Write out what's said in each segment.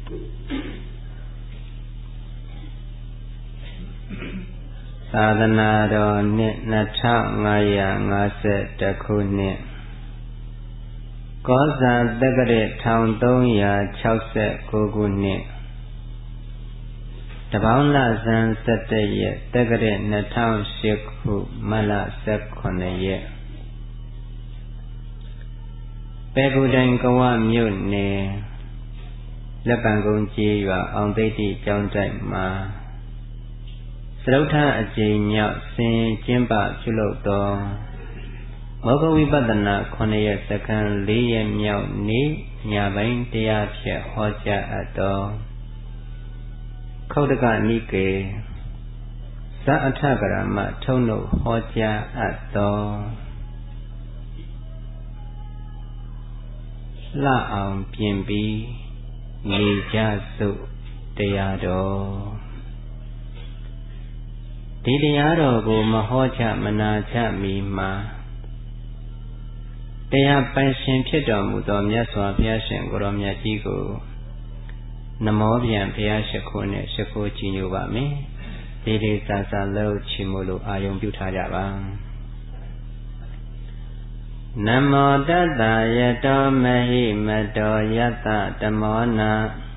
သာသနာတော်နှစ်2551ခုနှစ်ကောဇာတက္ကရာ1369ခုနှစ်တပေါင်းလဇန်17ရက်တက္ကရာ2008ခုမတ်လ18ရက်ပေဂုတိုင်ကဝမြို့နယ်လက်ပံကုန်းကျေးရွာအောင်သိတိကျောင်းတိုက်မှာစရုထအကျိန်မြောက်ဆင်ကျင်းပပြုလုပ်သောမောဂဝိပဿနာ9ရက်စက္ကန့်4ရက်မြောက်နေ့ညပိုင်းတရားဖြင့်ဟောကြားအပ်သောခုတ်တကနိကေဇအထကရမထုံးလို့ဟောကြားအပ်သောလှအောင်ပြင်ပြီးနေကြစို့တရားတော်ဒီတရားတော်ကိုမဟောချမနာချမီမှာတရားပိုင်ရှင်ဖြစ်တော်မူသောမြတ်စွာဘုရားရှင်ကိုရောမြတ်ကြီးကိုနမောပြန်ဘုရားရှိခိုးနဲ့ရှိခိုးကြည်ညိုပါမယ်ဒီလေးစာစာလို့ချီးမွမ်းလို့အာယုံပြုထားကြပါနမောတတ္တယတောမဟိမတောယတ္တဓမ္မောနာ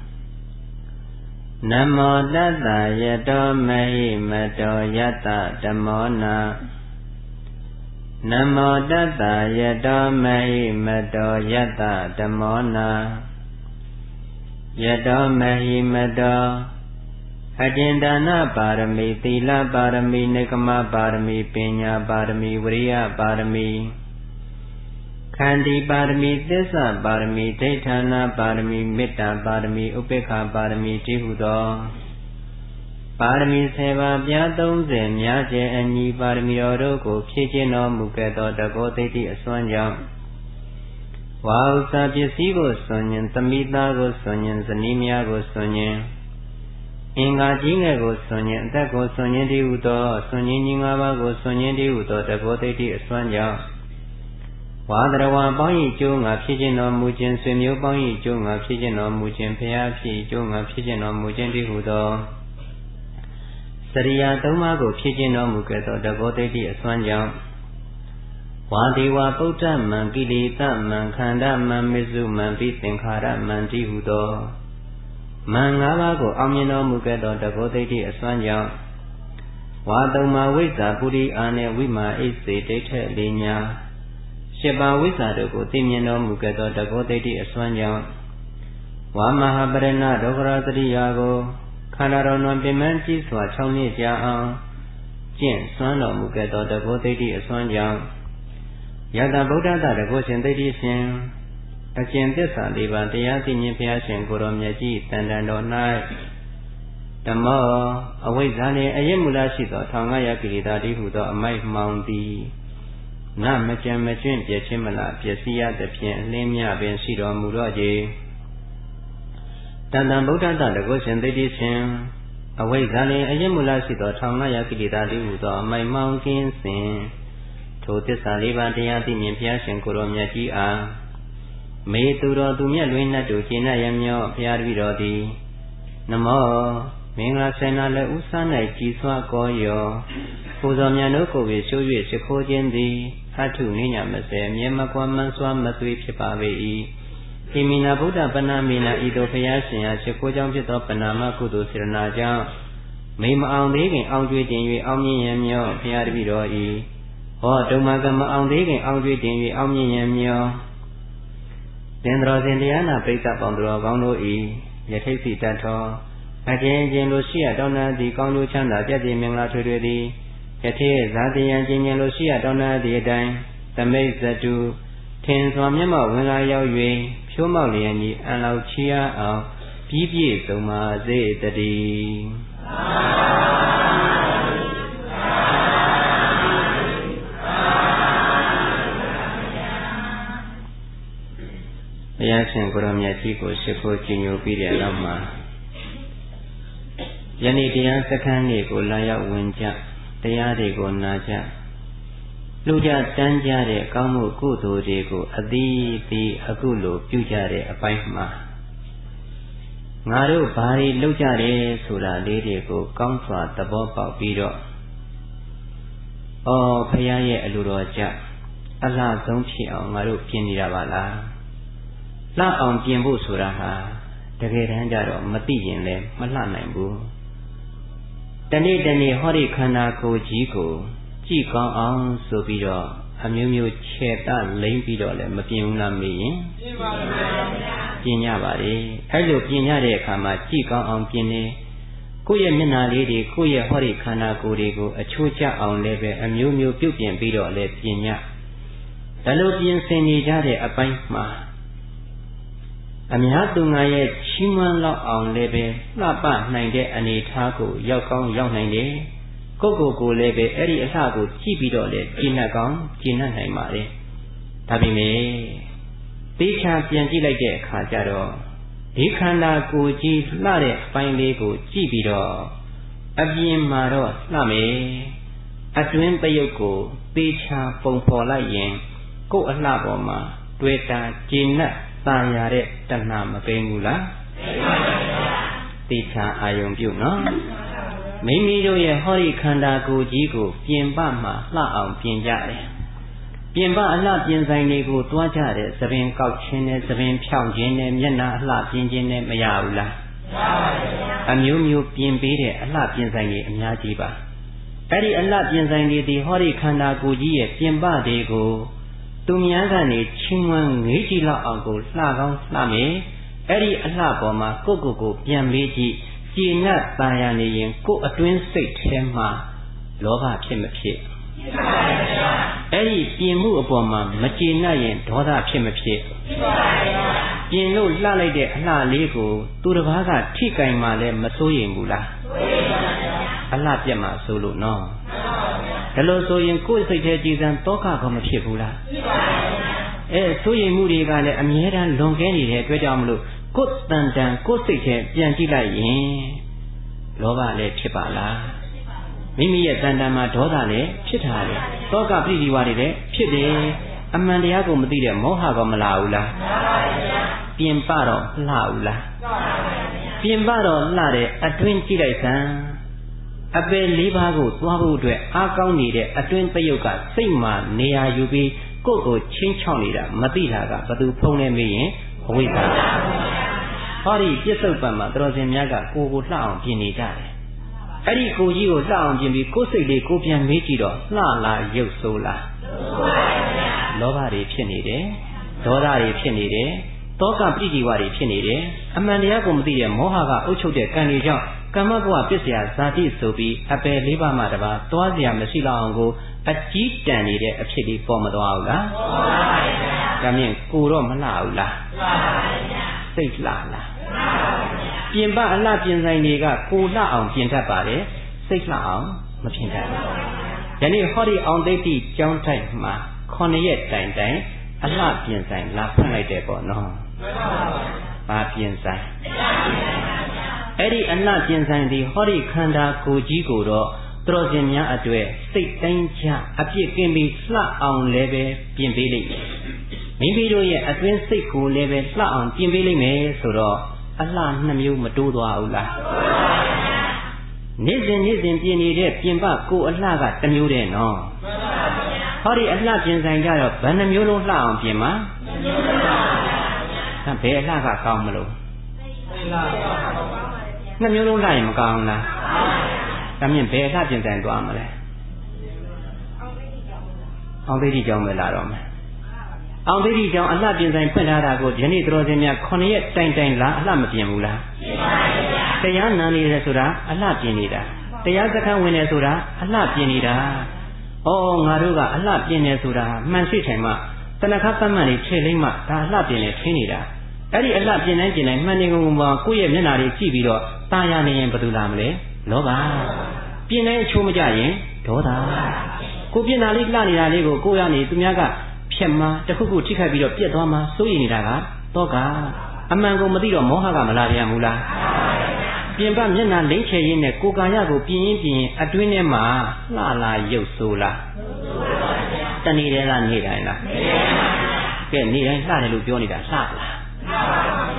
နမောတတ္တယတောမဟိမတောယတ္တဓမ္မောနာနမောတတ္တယတောမဟိမတောယတ္တဓမ္မောနာယတောမဟိမတောအတ္တင်ဒါနပါရမီသီလပါရမီနေကမပါရမီပညာပါရမီဝိရိယပါရမီခန္တီပါရမီသစ္စာပါရမီဒိဋ္ဌာနာပါရမီမေတ္တာပါရမီဥပေက္ခပါရမီတိဟုသောပါရမီ7ပါးပြား30များကျဲအညီပါရမီတော်တို့ကိုဖြည့်ကျင့်တော်မူခဲ့သောတကောသိတိအစွမ်းကြောင့်ဝါဥစ္စာပစ္စည်းကိုစွန့်ញင်သမိသားကိုစွန့်ញင်ဇနီးများကိုစွန့်ញင်အင်္ဂါကြီးငယ်ကိုစွန့်ញင်အသက်ကိုစွန့်ញင်တိဟုသောစွန့်ញင်ကြီး5ပါးကိုစွန့်ញင်တိဟုသောတကောသိတိအစွမ်းကြောင့်ဝါဒရဝါပေါင်း၏ကျိုးငါဖြစ်ခြင်းတော်မူခြင်းဆွေမျိုးပေါင်း၏ကျိုးငါဖြစ်ခြင်းတော်မူခြင်းဖျားဖြစ်ကျိုးငါဖြစ်ခြင်းတော်မူခြင်းတိဟုသောစရိယာ3ပါးကိုဖြစ်ခြင်းတော်မူခဲ့သောတကောသိတိအစွမ်းကြောင့်ဝါဒီဝါပုဒ္ဓမံကိလေသာမံခန္ဓာမံမစ္စုမံပိသင်္ခါရမံတိဟုသောမံ5ပါးကိုအောင်မြင်တော်မူခဲ့သောတကောသိတိအစွမ်းကြောင့်ဝါ3ပါးဝိဇ္ဇာပုရိအာနှင့်ဝိမာဣစေဒိဋ္ဌေလေးညာ7ပါးဝိဇ္ဇာတို့ကိုသိမြင်တော်မူခဲ့သောတကောသိတိအစွမ်းကြောင့်ဝါမဟာပရဏဒုက္ခရသတိယာကိုခန္ဓာတော်နှင့်ပင်မကြီးစွာ6နှစ်ကြာအောင်ကျင့်စွမ်းတော်မူခဲ့သောတကောသိတိအစွမ်းကြောင့်ယတဗုဒ္ဓတတကောရှင်သိတိရှင်အကျင့်သစ္စာ၄ပါးတရားသိမြင်ဘုရားရှင်ကိုရောမြတ်ကြီးတန်တန်တော်၌ဓမ္မောအဝိဇ္ဇာနှင့်အယစ်မူလရှိသော1500ကိလေသာတိဟုသောအမိုက်မှောင်သည်နမကြံမကျွင့်ပြည့်ချင်းမလားပျက်စီးရသဖြင့်အလင်းမြပင်ရှိတော်မူတော့ကြတန်တန်ဗုဒ္ဓတတကောရှင်သိတိရှင်အဝိဇ္ဇာနှင့်အယစ်မူလရှိသော1500ကိလေသာတိဟုသောအမိုက်မှောင်ကင်းစဉ်ထိုသစ္စာ၄ပါးတရားသိမြင်ဘုရားရှင်ကိုရောမြတ်ကြီးအားမေသူတော်သူမြတ်လွင်နှတ်တို့ကျင့်ရမျောဘုရားတပည့်တော်သည်နမောမင်္ဂလာဆန္ဒလက်ဥစား၌ကြည်စွာကောယောပူဇော်မြတ်တို့ကိုပဲရှိုး၍ရှိခိုးခြင်းသည်အထုနိညာမစေမြဲမကွာမန်းစွာမသွေဖြစ်ပါပေ၏ဣမိနာဗုဒ္ဓပဏာမေနာဤသို့ဘုရားရှင်အားရှိခိုးကြောင့်ဖြစ်သောပဏာမကုသိုလ်စေရနာကြောင့်မိမအောင်သေးခင်အောင်ကျွေးတင်၍အောင်မြင်ရမျောဘုရားတပည့်တော်၏ဟောတုံမကမအောင်သေးခင်အောင်ကျွေးတင်၍အောင်မြင်ရမျောသင်္တော်စဉ်တရားနာပိဋကပေါင်းတော်ကောင်းတို့၏ယထိတ်စီတတ်သောအကျဉ်းချင်းလိုရှိရတောင်းတသည်ကောင်းကျိုးချမ်းသာပြည့်စုံမင်္ဂလာထွေထွေသည်ယထိဇာတိယံချင်းချင်းလိုရှိရတောင်းတသည်အတိုင်းသမိတ်ဇတုထင်စွာမျက်မှောက်ဝင်လာရောက်၍ဖြိုးမောက်လျက်ညီအံလောက်ချီရအောင်ပြီးပြည့်စုံပါစေတည်းဘုရားရှင်ကိုရောမြတ်ကြီးကိုရှိခိုးကြည်ညိုပြီးတဲ့နောက်မှာယနေ့တရားစခန်းလေးကိုလာရောက်ဝင်ကြတရားတွေကိုနာကြလူကြတန်းကြတဲ့ကောင်းမှုကုသိုလ်တွေကိုအသီးသီးအခုလိုပြုကြတဲ့အပိုင်းမှာငါတို့ဘာတွေလုပ်ကြတယ်ဆိုတာလေးတွေကိုကောင်းစွာသဘောပေါက်ပြီးတော့ဖရာရဲ့အလိုတော်ကြအလှဆုံးဖြစ်အောင်ငါတို့ပြင်နေတာပါလားလှအောင်ပြင်ဖို့ဆိုတာဟာတကယ်တမ်းကျတော့မသိရင်လည်းမလှနိုင်ဘူးတနေ့တနေ့ဟောဒီခန္ဓာကိုယ်ကြီးကိုကြည့်ကောင်းအောင်ဆိုပြီးတော့အမျိုးမျိုးခြေတလိမ့်ပြီးတော့လည်းမပြင်ဘူးလားမေးရင်ပြင်ပါပါပြင်ရပါတယ်အဲ့လိုပြင်ရတဲ့အခါမှာကြည့်ကောင်းအောင်ပြင်နေကိုယ့်ရဲ့မျက်နှာလေးတွေကိုယ့်ရဲ့ဟောဒီခန္ဓာကိုယ်တွေကိုအချိုးကျအောင်လည်းပဲအမျိုးမျိုးပြုတ်ပြင်ပြီးတော့လည်းပြင်ရဒါလိုပြင်ဆင်နေကြတဲ့အပိုင်းမှာအများသူငါရဲ့ချီးမွမ်းလောက်အောင်လည်းပဲလှပနိုင်တဲ့အနေအထားကိုရောက်ကောင်းရောက်နိုင်တယ်ကိုယ်လည်းပဲအဲ့ဒီအလှကိုကြည့်ပြီးတော့လေကျင့်တတ်ကောင်းကျင့်တတ်နိုင်ပါလေဒါပေမဲ့တေချာပြန်ကြည့်လိုက်တဲ့အခါကျတော့ဒီခန္ဓာကိုယ်ကြီးလှတဲ့အပိုင်းလေးကိုကြည့်ပြီးတော့အပြင်မှာတော့လှမယ်အတွင်းတယုတ်ကိုတေချာပုံဖော်လိုက်ရင်ကိုယ်အလှပေါ်မှာတွေ့တာကျင့်တတ်သာရတဲ့တဏှာမပိန်ဘူးလားတေချာအာယုံပြုနော်မိမိတို့ရဲ့ဟောဒီခန္ဓာကိုယ်ကြီးကိုပြင်ပမှာလှအောင်ပြင်ကြတယ်ပြင်ပအလှပြင်ဆိုင်တွေကိုတွားကြတယ်သပင်ကောက်ခြင်းနဲ့သပင်ဖြောင်းခြင်းနဲ့မျက်နှာအလှပြင်ခြင်းနဲ့မရဘူးလားမရပါဘူးအမျိုးမျိုးပြင်ပေးတဲ့အလှပြင်ဆိုင်တွေအများကြီးပါအဲ့ဒီအလှပြင်ဆိုင်တွေဒီဟောဒီခန္ဓာကိုယ်ကြီးရဲ့ပြင်ပတွေကိုသူများကနေချီးမွမ်းငေးကြည့်လောက်အောင်ကိုလှကောင်းလှမယ်အဲ့ဒီအလှပေါ်မှာကိုယ်ပြန်မေးကြည့်ကျေနပ်သာယာနေရင်ကိုယ်အတွင်းစိတ်ထဲမှာလောဘဖြစ်မဖြစ်ဖြစ်ပါဗျာအဲ့ဒီပြင်မှုအပေါ်မှာမကျေနပ်ရင်ဒေါသဖြစ်မဖြစ်ဖြစ်ပါဗျာပြင်လို့လှလိုက်တဲ့အလှလေးကိုသူတစ်ပါးကထိကင်မှလည်းမစိုးရင်ဘူးလားစိုးရင်ပါဗျာအလှပြတ်မှဆိုလို့နော်မှန်ပါဗျာဒါလို့ဆိုရင်ကိုယ်စိတ်ထဲကြည်စံတောကကောမဖြစ်ဘူးလားဖြစ်ပါဗျာစိုးရင်မှုတွေကလည်းအမြဲတမ်းလွန်ကဲနေတဲ့အတွက်ကြောင့်မလို့ကိုယ်တန်တန်ကိုယ်စိတ်ထဲပြန်ကြည့်လိုက်ရင်လောဘလည်းဖြစ်ပါလားမိမိရဲ့တန်တန်မှာဒေါသလည်းဖြစ်တာလေတောကပိဋိဝါတွေလည်းဖြစ်တယ်အမှန်တရားကိုမသိတဲ့မောဟကမလာဘူးလားမှန်ပါဗျာပြင်ပတော့လှဘူးလားမှန်ပါဗျာပြင်ပတော့လှတဲ့အတွင်းကြည့်လိုက်စမ်းအပယ်၄ပါးကိုသွားဖို့အတွက်အားကောင်းနေတဲ့အတွင်းတယုတ်ကစိတ်မှနေရာယူပြီးကိုယ့်ကိုချင်းချောက်နေတာမသိတာကဘသူဖုံးနေမေးရင်အဝိဇ္ဇာဟောဒီပြစ္ဆုတ်ပံမှာတော်စင်များကကိုယ်လှအောင်ပြင်နေကြတယ်အဲ့ဒီကိုကြီးကိုလှအောင်ပြင်ပြီးကိုယ်စိတ်လေးကိုပြန်မေးကြည့်တော့လှလားရုပ်ဆိုးလားလောဘတွေဖြစ်နေတယ်ဒေါသတွေဖြစ်နေတယ်တောကပိဋိဝါတွေဖြစ်နေတယ်အမှန်တရားကိုမသိတဲ့မောဟကအုပ်ချုပ်တဲ့ကံတွေကြောင့်ကမ္မဘဝပစ္စယဇာတိဆိုပြီးအပယ်၄ပါးမှတပါးသွားเสียမရှိလောက်အောင်ကိုအကြီးတန်နေတဲ့အဖြစ်လေးပေါ်မသွားဘူးလားပေါ်ပါပါဗျာဒါမြင်ကိုတော့မလှဘူးလားလှပါပါဗျာစိတ်လှလားလှပါပါဗျာပြင်ပအလှပြင်ဆိုင်တွေကကိုလှအောင်ပြင်တတ်ပါတယ်စိတ်လှအောင်မပြင်တတ်ဘူးယနေ့ဟောဒီအောင်သိတိကျောင်းထိုက်မှာ9ရက်တိုင်အလှပြင်ဆိုင်လာဖွင့်လိုက်တယ်ပေါ့နော်မှန်ပါပါဘာပြင်ဆိုင်အဲ့ဒီအလှပြင်ဆိုင်ဒီဟောဒီခန္ဓာကိုယ်ကြီးကိုတော့သူတော်စင်များအတွေ့စိတ်တိုင်းချအပြစ်ကင်းပြီးလှအောင်လည်းပဲပြင်ပေးလိမ့်မယ်မိမိတို့ရဲ့အတွင်းစိတ်ကိုလည်းပဲလှအောင်ပြင်ပေးလိမ့်မယ်ဆိုတော့အလှ2မျိုးမတိုးသွားဘူးလားနေ့စဉ်ပြင်နေတဲ့ပြင်ပကိုအလှက1မျိုးတည်းနော်ဟောဒီအလှပြင်ဆိုင်ကြတော့ဘယ်နှမျိုးလုံးလှအောင်ပြင်မှာ2မျိုးလုံးပါဗျာဘယ်အလှကကောင်းမလို့2မျိုးလုံးလှရင်မကောင်းလားဒါမြင်ဘယ်အလှပြင်ဆိုင်သွားမလဲအောင်သိတိကျောင်းပဲလာတော့မယ်အောင်သိတိကျောင်းအလှပြင်ဆိုင်ဖွင့်ထားတာကိုယနေ့တော်စင်များ9ရက်တိုင်လာအလှမပြင်ဘူးလားပြင်ပါဗျာတရားနာနေတယ်ဆိုတာအလှပြင်နေတာတရားစခန်းဝင်တယ်ဆိုတာအလှပြင်နေတာဩငါတို့ကအလှပြင်နေဆိုတာမှန်ရှိထိုင်မှတဏှာပတ်မှန်တွေခြေလိမ့်မှဒါအလှပြင်နေထင်းနေတာအဲ့ဒီအလှပြင်တိုင်းမှန်နေကုန်မှာကိုယ့်ရဲ့မျက်နှာတွေကြည့်ပြီးတော့ตาရနေရင်ဘယ်သူလာမလဲလောဘပြင်တဲ့အချိုးမကြရင်ဒေါသကိုပြင်တာလေးလှနေတာလေးကိုကိုရနေသူများကဖြက်မှာတခုခုထိခိုက်ပြီးတော့ပြက်သွားမှာစိုးရိမ်နေတာကတောကအမှန်ကိုမသိတော့မောဟကမလာပြန်ဘူးလားပြင်ပမျက်နှာလိမ့်ချရင်းနဲ့ကိုယ်ကာယကိုပြင်းရင်အတွင်းထဲမှာလှလာရုပ်ဆိုးလားတဏှိတဲကနေတိုင်းလားကဲနေတိုင်းလှတယ်လို့ပြောနေတာလှလား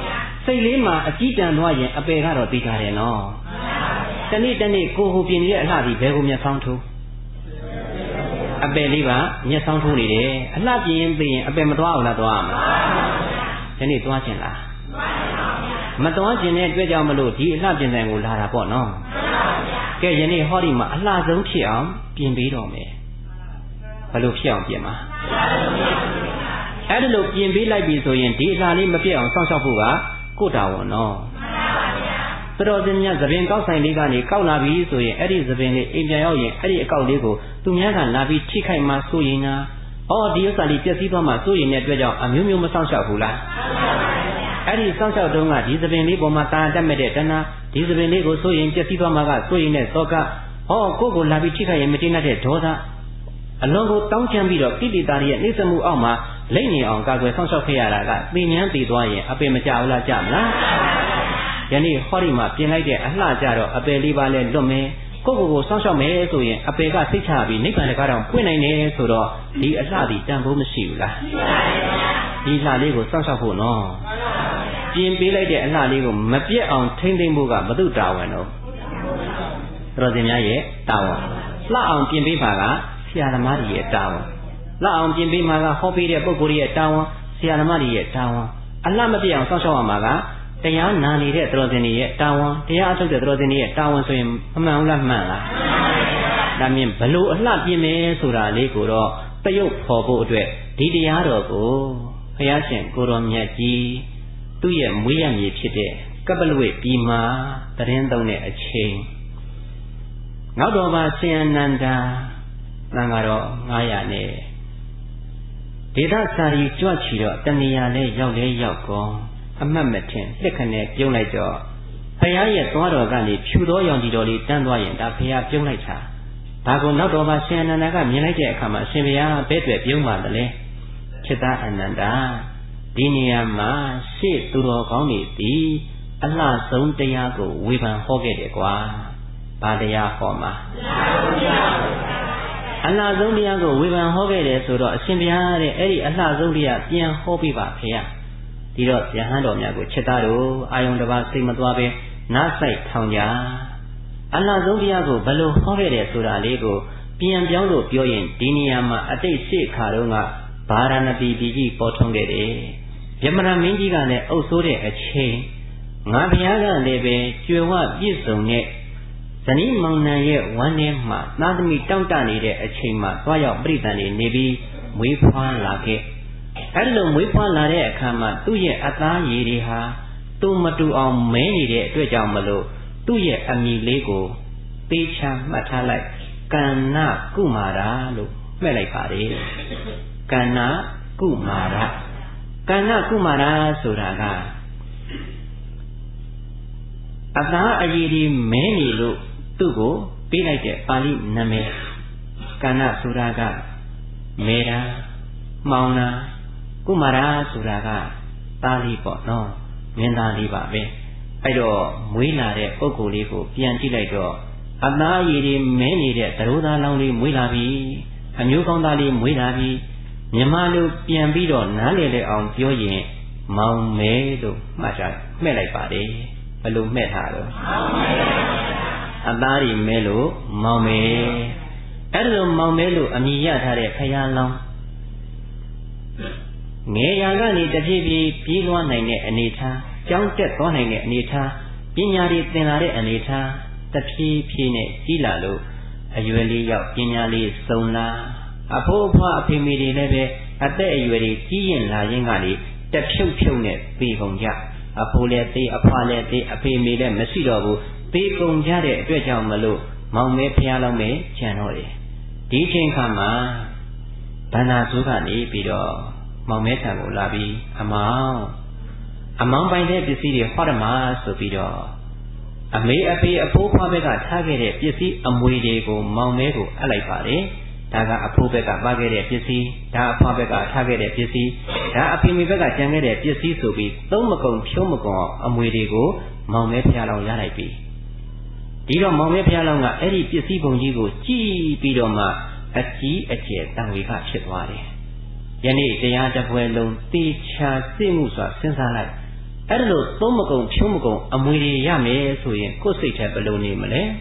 စိတ်လေးမှာအကြည့်တန်သွားရင်အပေကတော့သိကြတယ်နော်တနေ့တနေ့ကိုဟိုပြင်နေတဲ့အလှဒီဘယ်ကိုမျက်စောင်းထိုးအပေလေးပါမျက်စောင်းထိုးနေတယ်အလှပြင်ရင်သိရင်အပေမသွားအောင်လားသွားမှာဒီနေ့သွားခြင်းလားမသွားခြင်းတဲ့အတွက်ကြောင့်မလို့ဒီအလှပြင်ဆိုင်ကိုလာတာပေါ့နော်ကဲယနေ့ဟောဒီမှာအလှဆုံးဖြစ်အောင်ပြင်ပေးတော်မယ်ဘယ်လိုဖြစ်အောင်ပြင်မှာအဲ့ဒါလို့ပြင်ပေးလိုက်ပြီဆိုရင်ဒီအလှလေးမပြတ်အောင်စောင့်ရှောက်ဖို့ကကိုယ်တာဝန်နော်တော်စင်များသပင်ကောက်ဆိုင်လေးကနေကောက်လာပြီဆိုရင်အဲ့ဒီသပင်လေးအိမ်ပြန်ရောက်ရင်အဲ့ဒီအကောက်လေးကိုသူများကလာပြီးထိခိုက်မှဆိုရင်နာဒီဥစ္စာလေးပျက်စီးသွားမှဆိုရင်တဲ့အတွက်ကြောင့်အမျိုးမျိုးမစောင့်ရှောက်ဘူးလားအဲ့ဒီစောင့်ရှောက်တုန်းကဒီသပင်လေးပေါ်မှာတာတတ်မဲ့တဲ့တဏှာဒီသပင်လေးကိုဆိုရင်ပျက်စီးသွားမှကဆိုရင်တဲ့သောကကိုယ့်ကိုလာပြီးထိခိုက်ရင်မတင်တဲ့ဒေါသအလုံးကိုတောင်းချမ်းပြီးတော့ကိလေသာတွေရဲ့နှိစ္စမှုအောက်မှာလိမ့်နေအောင်ကာကွယ်စောင့်ရှောက်ခဲ့ရတာကသိဉာဏ်သိသွားရင်အပင်မကြဘူးလားကြမလားယနေ့ဟောဒီမှာပြင်လိုက်တဲ့အလှကြတော့အပယ်လေးပါလဲလွတ်မယ်ကိုယ့်ကိုစောင့်ရှောက်မယ်ဆိုရင်အပယ်ကစိတ်ချပြီးနိဗ္ဗာန်တကားတောင်ပွင့်နိုင်တယ်ဆိုတော့ဒီအလှဒီတန်ဖိုးမရှိဘူးလားဒီလှလေးကိုစောင့်ရှောက်ဖို့နော်ပြင်ပေးလိုက်တဲ့အလှလေးကိုမပြတ်အောင်ထိမ့်သိမ့်ဖို့ကဘု து တာဝန်တော့တော်စင်များရဲ့တာဝန်လှအောင်ပြင်ပေးပါကဆရာသမားကြီးရဲ့တာဝန်လှအောင်ပြင်ပေးမှာကဟောပေးတဲ့ပုဂ္ဂိုလ်ရဲ့တာဝန်ဆရာသမားကြီးရဲ့တာဝန်အလှမပြတ်အောင်စောင့်ရှောက်ရမှာကတရားနာနေတဲ့တော်စင်တွေရဲ့တာဝန်တရားအထုတ်တဲ့တော်စင်တွေရဲ့တာဝန်ဆိုရင်အမှန်ဟုတ်လားမှန်လားဒါမြင်ဘလို့အလှပြင်မယ်ဆိုတာလေးကိုတော့တရုပ်ဖော်ဖို့အတွက်ဒီတရားတော်ကိုဘုရားရှင်ကိုတော်မြတ်ကြီးသူ့ရဲ့မွေးရမြေဖြစ်တဲ့ကပ္ပလဝိပြည်မှာတရင်သုံးတဲ့အချိန်နောက်တော်ပါရှင်အနန္ဒာသံဃာတော်900နဲ့ဒေသစာရီကြွချီတော့တဏှာနဲ့ရောက်လဲရောက်ကုန်အမှတ်မထင်လက်ခနဲ့ပြုံးလိုက်တော့ဘုရားရဲ့သွားတော်ကနေဖြူသောရောင်ကြီးတော်လေးတန်းသွားရင်ဒါဘုရားပြုံးလိုက်တာဒါကိုနောက်တော်မှာရှင်အနန္ဒာကမြင်လိုက်တဲ့အခါမှာရှင်ဘုရားဘဲတွေပြုံးပါတယ်လေจิตตအနန္ဒာဒီနေရာမှာရှေ့သူတော်ကောင်းတွေဒီအလှဆုံးတရားကိုဝေဖန်ဟောခဲ့တယ်ကွာဘာတရားဟောမှာအလှဆုံးတရားကိုဝေဖန်ဟောခဲ့တယ်ဆိုတော့အရှင်ဘုရားတဲ့အဲ့ဒီအလှဆုံးတရားပြန်ဟောပြပါဖေရဒီတော့ယဟန်တော်များကိုချက်သားတို့အာယုံတစ်ပါးစိတ်မသွားပဲနားဆိုင်ထောင်ကြအလှဆုံးတရားကိုဘယ်လိုဟောခဲ့တယ်ဆိုတာလေးကိုပြန်ပြောင်းလို့ပြောရင်ဒီနေရာမှာအတိတ်ရှေ့ခါတုန်းကဗာရာဏသီပြည်ကြီးပေါ်ထွန်းခဲ့တယ်ယမနာမင်းကြီးကလည်းအုပ်ဆိုးတဲ့အချိန်ငါဘုရားကလည်းပဲကျွယ်ဝပြည့်စုံတဲ့ဇနီးမောင်နှံရဲ့ဝမ်းထဲမှာသားသမီးတောင့်တနေတဲ့အချိန်မှာသွားရောက်ပြိတ္တန်နေနေပြီးမွေးဖွားလာခဲ့အဲ့လိုမွေးဖွားလာတဲ့အခါမှာသူ့ရဲ့အသားရည်တွေဟာတူမတူအောင်မဲနေတဲ့အတွက်ကြောင့်မလို့သူ့ရဲ့အမိလေးကိုသေချာမှတ်ထားလိုက်ကန္နကုမာရလို့မှတ်လိုက်ပါတယ်ကန္နကုမာရကန္နကုမာရဆိုတာကအသားအရည်ဒီမဲနေလို့သူ့ကိုပေးလိုက်တဲ့ပါဠိနာမည်ကန္နဆိုတာကမဲတာမှောင်တာကုမာရဆိုတာကသားလေးပေါ့နော်မင်းသားလေးပါပဲအဲ့တော့မွေးလာတဲ့ပုဂ္ဂိုလ်လေးကိုပြန်ကြည့်လိုက်တော့အသားရည်ဒီမဲနေတဲ့သရိုးသားလောင်းလေးမွေးလာပြီအမျိုးကောင်းသားလေးမွေးလာပြီမြမလိုပြန်ပြီးတော့နားလေလေအောင်ပြောရင်မောင်မဲလို့မှတ်လိုက်ပါတယ်ဘယ်လိုမှတ်ထားတော့အသားရည်မဲလို့မောင်မဲအဲ့လိုမောင်မဲလို့အမည်ရထားတဲ့ဖယားလောင်းငယ်ရာကနေတဖြည်းဖြည်းပြေးလွှားနိုင်တဲ့အနေထားကြောင်းတက်သွားနိုင်တဲ့အနေထားပညာတွေသင်လာတဲ့အနေထားတဖြည်းဖြည်းနဲ့ကြီးလာလို့အရွယ်လေးရောက်ပညာလေးစုံလာအဖိုးအဖွားအဖေမေတွေလည်းပဲအသက်အရွယ်တွေကြီးရင်လာရင်ကနေတဖြုတ်ဖြုတ်နဲ့ပြေကုန်ကြအဖိုးလည်းသေးအဖွားလည်းသေးအဖေမေလည်းမရှိတော့ဘူးပြေကုန်ကြတဲ့အတွက်ကြောင့်မလို့မောင်မဲဖျားလောင်းမဲခြံတော့တယ်ဒီချိန်ခါမှာဗန္နာဇိုးကနေပြီးတော့မောင်မဲထံကိုလာပြီးအမောင်ပိုင်တဲ့ပစ္စည်းတွေဟောတယ်မှာဆိုပြီးတော့အမေအဖေအဖိုးဖွားဘက်ကထားခဲ့တဲ့ပစ္စည်းအမွေတွေကိုမောင်မဲကိုအပ်လိုက်ပါတယ်ဒါကအဖိုးဘက်ကပါခဲ့တဲ့ပစ္စည်းဒါအဖွားဘက်ကထားခဲ့တဲ့ပစ္စည်းဒါအဖေမေဘက်ကကျန်ခဲ့တဲ့ပစ္စည်းဆိုပြီးသုံးမကုန်ဖြုံးမကုန်အမွေတွေကိုမောင်မဲဖျားလောင်ရလိုက်ပြီဒီတော့မောင်မဲဖျားလောင်ကအဲ့ဒီပစ္စည်းပုံကြီးကိုကြည့်ပြီးတော့မှအကြီးအကျယ်တန်ဝေကဖြစ်သွားတယ်ယနေ့တရားတစ်ပွဲလုံးတေချာသိမှုစွာစဉ်းစားလိုက်အဲ့ဒါလို့သုံးမကုန်ဖြုံးမကုန်အမွေတွေရမယ်ဆိုရင်ကိုယ်စိတ်ထဲဘယ်လိုနေမလဲ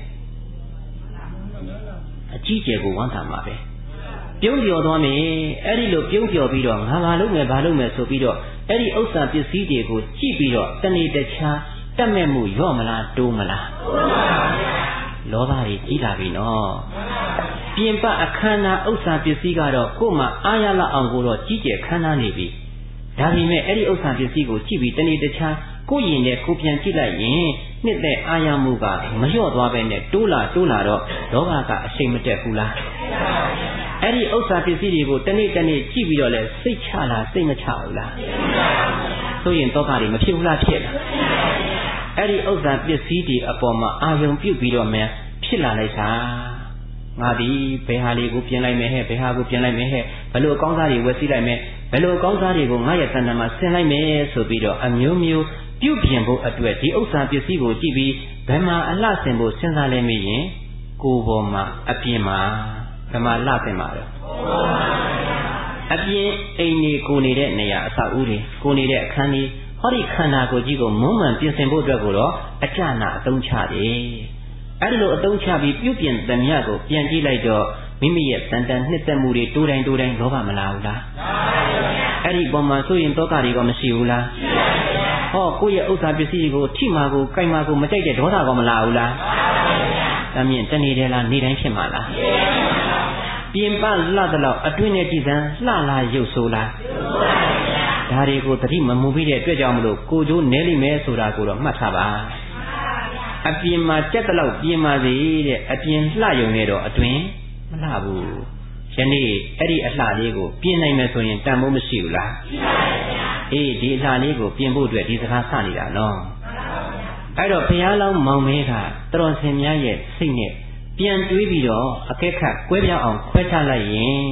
အကြီးကျယ်ကိုဝမ်းသာမှာပဲပြုံးပြော်သွားမယ်အဲ့ဒီလိုပြုံးပြော်ပြီးတော့ငါဘာလုပ်မယ်ဆိုပြီးတော့အဲ့ဒီဥစ္စာပစ္စည်းတွေကိုကြည့်ပြီးတော့တဏှိတခြားတတ်မဲ့မှုရော့မလားတိုးမလားလောဘတွေကြီးလာပြီနော်ပြင်ပအခမ်းအနားဥစ္စာပစ္စည်းကတော့ကိုယ်မှအားရလောက်အောင်ကိုတော့ကြီးကျယ်ခမ်းနားနေပြီဒါပေမဲ့အဲ့ဒီဥစ္စာပစ္စည်းကိုကြည့်ပြီးတဏှိတခြားကိုယ်ရင်နဲ့ကိုပြန်ကြည့်လိုက်ရင်နှစ်သက်အားရမှုကမလျော့သွားပဲနဲ့တိုးလာတော့လောဘကအရှိန်မတက်ဘူးလားအဲ့ဒီဥစ္စာပစ္စည်းတွေကိုတနေ့ကြည့်ပြီးတော့လဲစိတ်ချလားစိတ်မချဘူးလားဆိုရင်တော့ကတွေမဖြစ်ဘူးလားဖြစ်လားအဲ့ဒီဥစ္စာပစ္စည်းတွေအပေါ်မှာအာယုံပြုတ်ပြီးတော့မှဖြစ်လာလိုက်တာငါဒီဘယ်ဟာလေးကိုပြင်လိုက်မယ်ဟဲ့ဘယ်ဟာကိုပြင်လိုက်မယ်ဟဲ့ဘယ်လိုအကောင်းစားတွေဝယ်စီးလိုက်မယ်ဘယ်လိုအကောင်းစားတွေကိုငါရဲ့တဏ္ဍာမှာဆင်လိုက်မယ်ဆိုပြီးတော့အမျိုးမျိုးပြုပြင်ဖို့အတွက်ဒီဥစ္စာပစ္စည်းကိုကြည့်ပြီးဘယ်မှာအလှဆင်ဖို့စဉ်းစားလဲမေးရင်ကိုယ်ပေါ်မှာအပြင်မှာဘယ်မှာလှဆင်မှာလဲအပြင်အိမ်ကြီးကိုနေတဲ့နေရာအဆောက်အဦတွေကိုနေတဲ့အခန်းကြီးဟောဒီခန္ဓာကိုယ်ကြီးကိုမုံမှန်ပြင်ဆင်ဖို့အတွက်ကိုတော့အကျနာအသုံးချတယ်အဲ့လိုအသုံးချပြီးပြုပြင်သမျှကိုပြန်ကြည့်လိုက်တော့မိမိရဲ့တန်တန်နှစ်သက်မှုတွေတိုးတိုင်းလောဘမလာဘူးလားအဲ့ဒီပုံမှာဆိုရင်တောကတွေကမရှိဘူးလားဟောကိုယ့်ရဲ့ဥစ္စာပစ္စည်းကိုထိမှာကိုကိုင်မှာကိုမကြိုက်တဲ့ဒေါသကမလာဘူးလားဒါမြင်တနေ့တည်းလားနေ့တိုင်းဖြစ်မှာလားပြင်ပလှသလောက်အတွင်းနဲ့ကြည်စံလှလာရုပ်ဆိုးလားဒါတွေကိုသတိမမူပြီးတဲ့အတွက်ကြောင့်မလို့ကိုကျိုးနဲလိမ့်မယ်ဆိုတာကိုတော့မှတ်ထားပါအပြင်မှာကြက်တလောက်ပြင်ပါစေတဲ့အပြင်လှယုံနေတော့အတွင်းမလှဘူးယနေ့အဲ့ဒီအလှလေးကိုပြင်နိုင်မယ်ဆိုရင်တန်ဖိုးမရှိဘူးလားရှိပါဗျာအေးဒီအလှလေးကိုပြင်ဖို့အတွက်ဒီစကားစနေတာနော်အဲ့တော့ဘုရားလောင်းမောင်မဲကတော်စင်များရဲ့စိတ်နဲ့ပြန်တွေးပြီးတော့အကဲခတ်ကွဲပြားအောင်ခွဲခြားလိုက်ရင်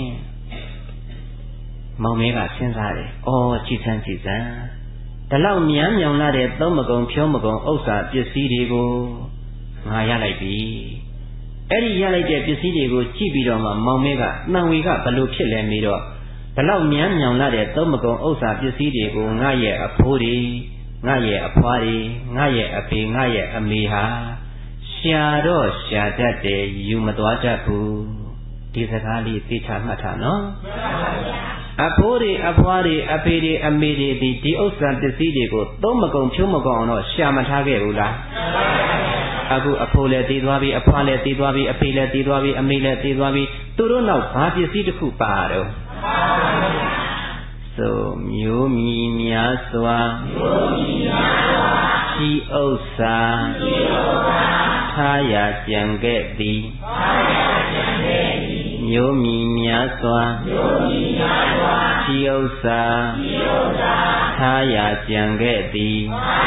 မောင်မဲကစဉ်းစားတယ်ကြည်စမ်းဒီလောက်မြန်းမြောင်လာတဲ့သုံးမကုံဖြုံးမကုံဥစ္စာပစ္စည်းတွေကိုငါရလိုက်ပြီအဲ့ဒီရလိုက်တဲ့ပစ္စည်းတွေကိုကြည့်ပြီးတော့မှမောင်မဲကနှံဝေကဘလို့ဖြစ်လဲမေးတော့ဒီလောက်မြန်းမြောင်လာတဲ့သုံးမကုံဥစ္စာပစ္စည်းတွေကိုငါရဲ့အဖိုးတွေငါရဲ့အဖွားတွေငါရဲ့အဖေငါရဲ့အမေဟာရှာတော့ရှာတတ်တယ်ယူမသွားတတ်ဘူးဒီစကားလေးသိချမှတ်ထားနော်အဖိုးတွေအဖွားတွေအဖေတွေအမေတွေဒီဥစ္စာပစ္စည်းတွေကိုသုံးမကုံဖြုံးမကုံအောင်တော့ရှာမထားခဲ့ဘူးလားအခုအဖိုးလည်းတည်သွားပြီအဖွားလည်းတည်သွားပြီအဖေလည်းတည်သွားပြီအမေလည်းတည်သွားပြီသူတို့နောက်ဘာပစ္စည်းတစ်ခုပါတော့ဆိုမျိုးမြည်များစွာရှိဥစ္စာထားရကြံခဲ့သည်မျိုးမြည်များစွာရှိဥစ္စာထားရကြံခဲ့သည်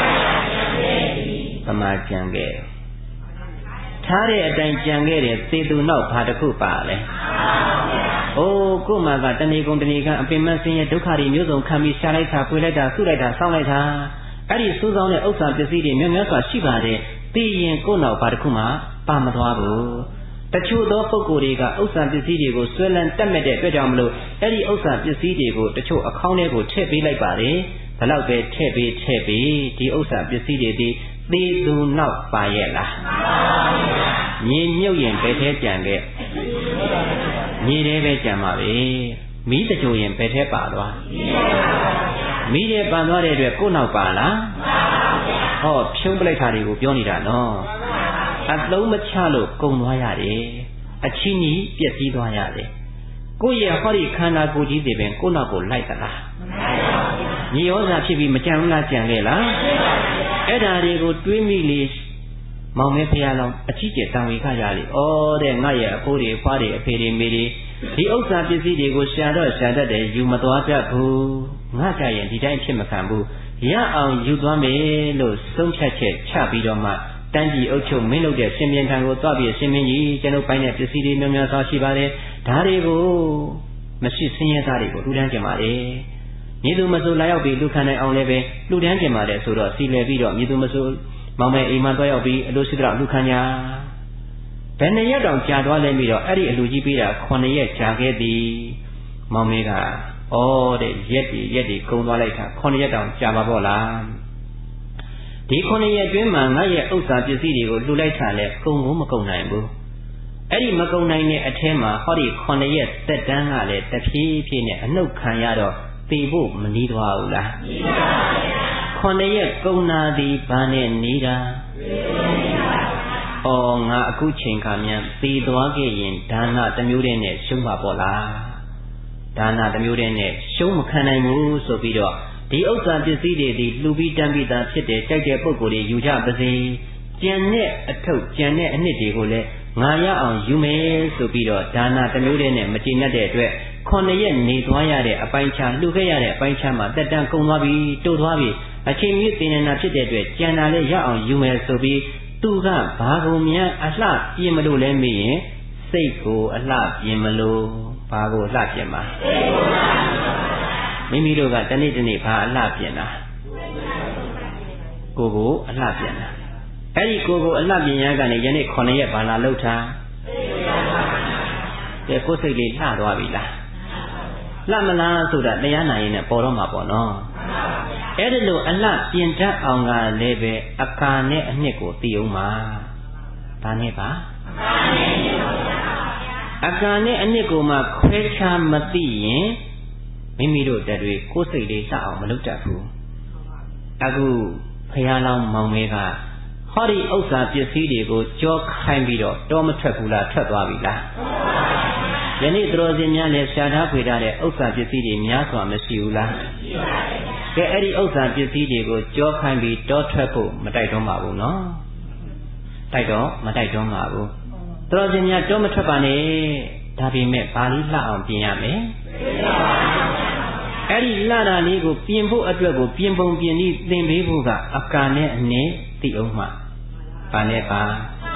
ပမာကြံခဲ့ထားတဲ့အတိုင်းကြံခဲ့တယ်သေသူနောက်ဘာတစ်ခုပါလဲကို့မှာကတဏှိကုံတဏှိကအပင်မဆင်းရဲဒုက္ခတွေမျိုးစုံခံပြီးရှာလိုက်တာပွေလိုက်တာဆုလိုက်တာဆောင်းလိုက်တာအဲ့ဒီစူးစောင်းတဲ့ဥစ္စာပစ္စည်းတွေများများစွာရှိပါတယ်သိရင်ကို့နောက်ဘာတစ်ခုမှပါမသွားဘူးတချို့သောပုဂ္ဂိုလ်တွေကဥစ္စာပစ္စည်းတွေကိုဆွဲလန်းတက်မဲ့တဲ့အတွက်ကြောင့်မလို့အဲ့ဒီဥစ္စာပစ္စည်းတွေကိုတချို့အခေါင်းထဲကိုထည့်ပေးလိုက်ပါတယ်ဘယ်တော့ပဲထည့်ပေးဒီဥစ္စာပစ္စည်းတွေဒီသေသူနောက်ပါရဲ့လားမြေမြုပ်ရင်ဘယ်ထဲကြံခဲ့မြေထဲပဲကြံပါပဲမီးတကြိုရင်ဘယ်ထဲပါသွားမီးထဲပန်သွားတဲ့အတွက်ကိုယ်နောက်ပါလားဟောဖြုံးပလိုက်တာတွေကိုပြောနေတာနော်အလုံးမချလို့ကုံသွားရတယ်အချင်းကြီးပျက်စီးသွားရတယ်ကိုယ့်ရဲ့ဟောဒီခန္ဓာကိုယ်ကြီးတွေပင်ကိုယ့်နောက်ကိုလိုက်သလားညီရောစာဖြစ်ပြီးမကြံဘူးလားကြံခဲ့လားအဲ့ဓာတွေကိုတွေးမိလေမောင်မဲဖရာလောင်းအကြီးကျယ်တန်ဝေခရလေတဲ့ငါရဲ့အဖိုးတွေဖွားတွေအဖေတွေမေတွေဒီဥစ္စာပစ္စည်းတွေကိုရှာတော့ရှာတတ်တယ်ယူမသွားတတ်ဘူးငါကြရင်ဒီတိုင်းဖြစ်မခံဘူးရအောင်ယူသွားမယ်လို့ဆုံးဖြတ်ချက်ချပြီးတော့မှတန်းကြီးအုပ်ချုပ်မင်းလုပ်တဲ့ရှင်ပြန်ထံကိုသွားပြီးရှင်မင်းကြီးကျွန်တော်ပိုင်းတဲ့ပစ္စည်းတွေများများစွာရှိပါတယ်ဒါတွေကိုမရှိဆင်းရဲသားတွေကိုလူတန်းကျင်ပါတယ်မြေသူမဆိုလာရောက်ပြီးလူခံနိုင်အောင်လည်းပဲလူတန်းကျင်ပါတယ်ဆိုတော့စီလည်ပြီးတော့မြေသူမဆိုမောင်မဲအိမ်မှာသွားရောက်ပြီးအလိုရှိတော့လူခံညာဘယ်နှစ်ရက်တောင်ကြာသွားလဲပြီးတော့အဲ့ဒီအလူကြီးပေးတာ9ရက်ကြာခဲ့သည်မောင်မဲကတဲ့ရက်တွေကုန်းသွားလိုက်တာ9ရက်တောင်ကြာပါပေါ့လားဒီ9ရက်အတွင်းမှာငါရဲ့ဥစ္စာပစ္စည်းတွေကိုလှူလိုက်တာလဲကုန်ကိုမကုန်နိုင်ဘူးအဲ့ဒီမကုန်နိုင်တဲ့အထဲမှာဟောဒီ9ရက်သက်တမ်းကလည်းတဖြည်းဖြည်းနဲ့အနှုတ်ခံရတော့သိဖို့မနီးသွားဘူးလားနီးပါပါဗျာ9ရက်ကုန်နာသည်ဘာနဲ့နီးတာဩငါအခုချိန်ခါမြန်သိသွားခဲ့ရင်ဒါနတစ်မျိုးတည်းနဲ့ရှုံးပါပေါ့လားဒါနတစ်မျိုးတည်းနဲ့ရှုံးမခံနိုင်ဘူးဆိုပြီးတော့ဒီဥစ္စာပစ္စည်းတွေဒီလှူပြီးတန်းပြီးသားဖြစ်တဲ့ကြိုက်တဲ့ပုံကိုယ်တွေယူကြပါစေကြံတဲ့အထုပ်ကြံတဲ့အနှစ်တွေကိုလည်းငါရအောင်ယူမယ်ဆိုပြီးတော့ဒါနတစ်မျိုးတည်းနဲ့မကျေနပ်တဲ့အတွက်9ရက်နေသွားရတဲ့အပိုင်းခြားလှူခဲ့ရတဲ့အပိုင်းခြားမှာတက်တန်းကုန်သွားပြီတိုးသွားပြီအချိန်ကြီးသိနေတာဖြစ်တဲ့အတွက်ကြံတာလည်းရအောင်ယူမယ်ဆိုပြီးသူကဘာကုန်များအလှပြင်မလို့လဲမေးရင်စိတ်ကိုအလှပြင်မလို့ဘာကိုအလှပြင်မှာမိမိတို့ကတနေ့တနေ့ဘာအလှပြင်တာကိုအလှပြင်တာအဲ့ဒီကိုအလှပြင်ရကနေယနေ့9ရက်ဘာလာလောက်ထားတဲ့ကိုယ်စိတ်လေးလှသွားပြီလားလှမလားဆိုတာတရားနာရင်လည်းပေါ်တော့မှာပေါ့နော်အဲ့ဒီလိုအလှပြင်တတ်အောင်ကလည်းပဲအကာနဲ့အနှစ်ကိုသိအောင်ပါဒါနဲ့ပါအကာနဲ့အနှစ်ကိုမှခွဲခြားမသိရင်မိမိတို့တက်တွေကိုယ်စိတ်လေးလှအောင်မလုပ်တတ်ဘူးအခုဖះလောင်းမောင်မဲကဟောဒီဥစ္စာပစ္စည်းတွေကိုကြောခိုင်းပြီးတော့တောမထွက်ဘူးလားထွက်သွားပြီလားယနေ့သူတော်စင်များလည်းရှားထားဖွေထားတဲ့ဥစ္စာပစ္စည်းတွေများစွာမရှိဘူးလားကဲအဲ့ဒီဥစ္စာပစ္စည်းတွေကိုကြောခိုင်းပြီးတောထွက်ဖို့မတိုက်တော့ပါဘူးနော်တိုက်တော့မတိုက်တော့ပါဘူးသူတော်စင်များတောမထွက်ပါနဲ့ဒါပေမဲ့ဘာလို့လှအောင်ပြင်ရမလဲအဲ့ဒီလှတာလေးကိုပြင်ဖို့အတွက်ကိုပြင်ပုံပြင်ပြီးသင်ပေးဖို့ကအကာနဲ့အနည်းသိအောင်မှဘာနဲ့ပါ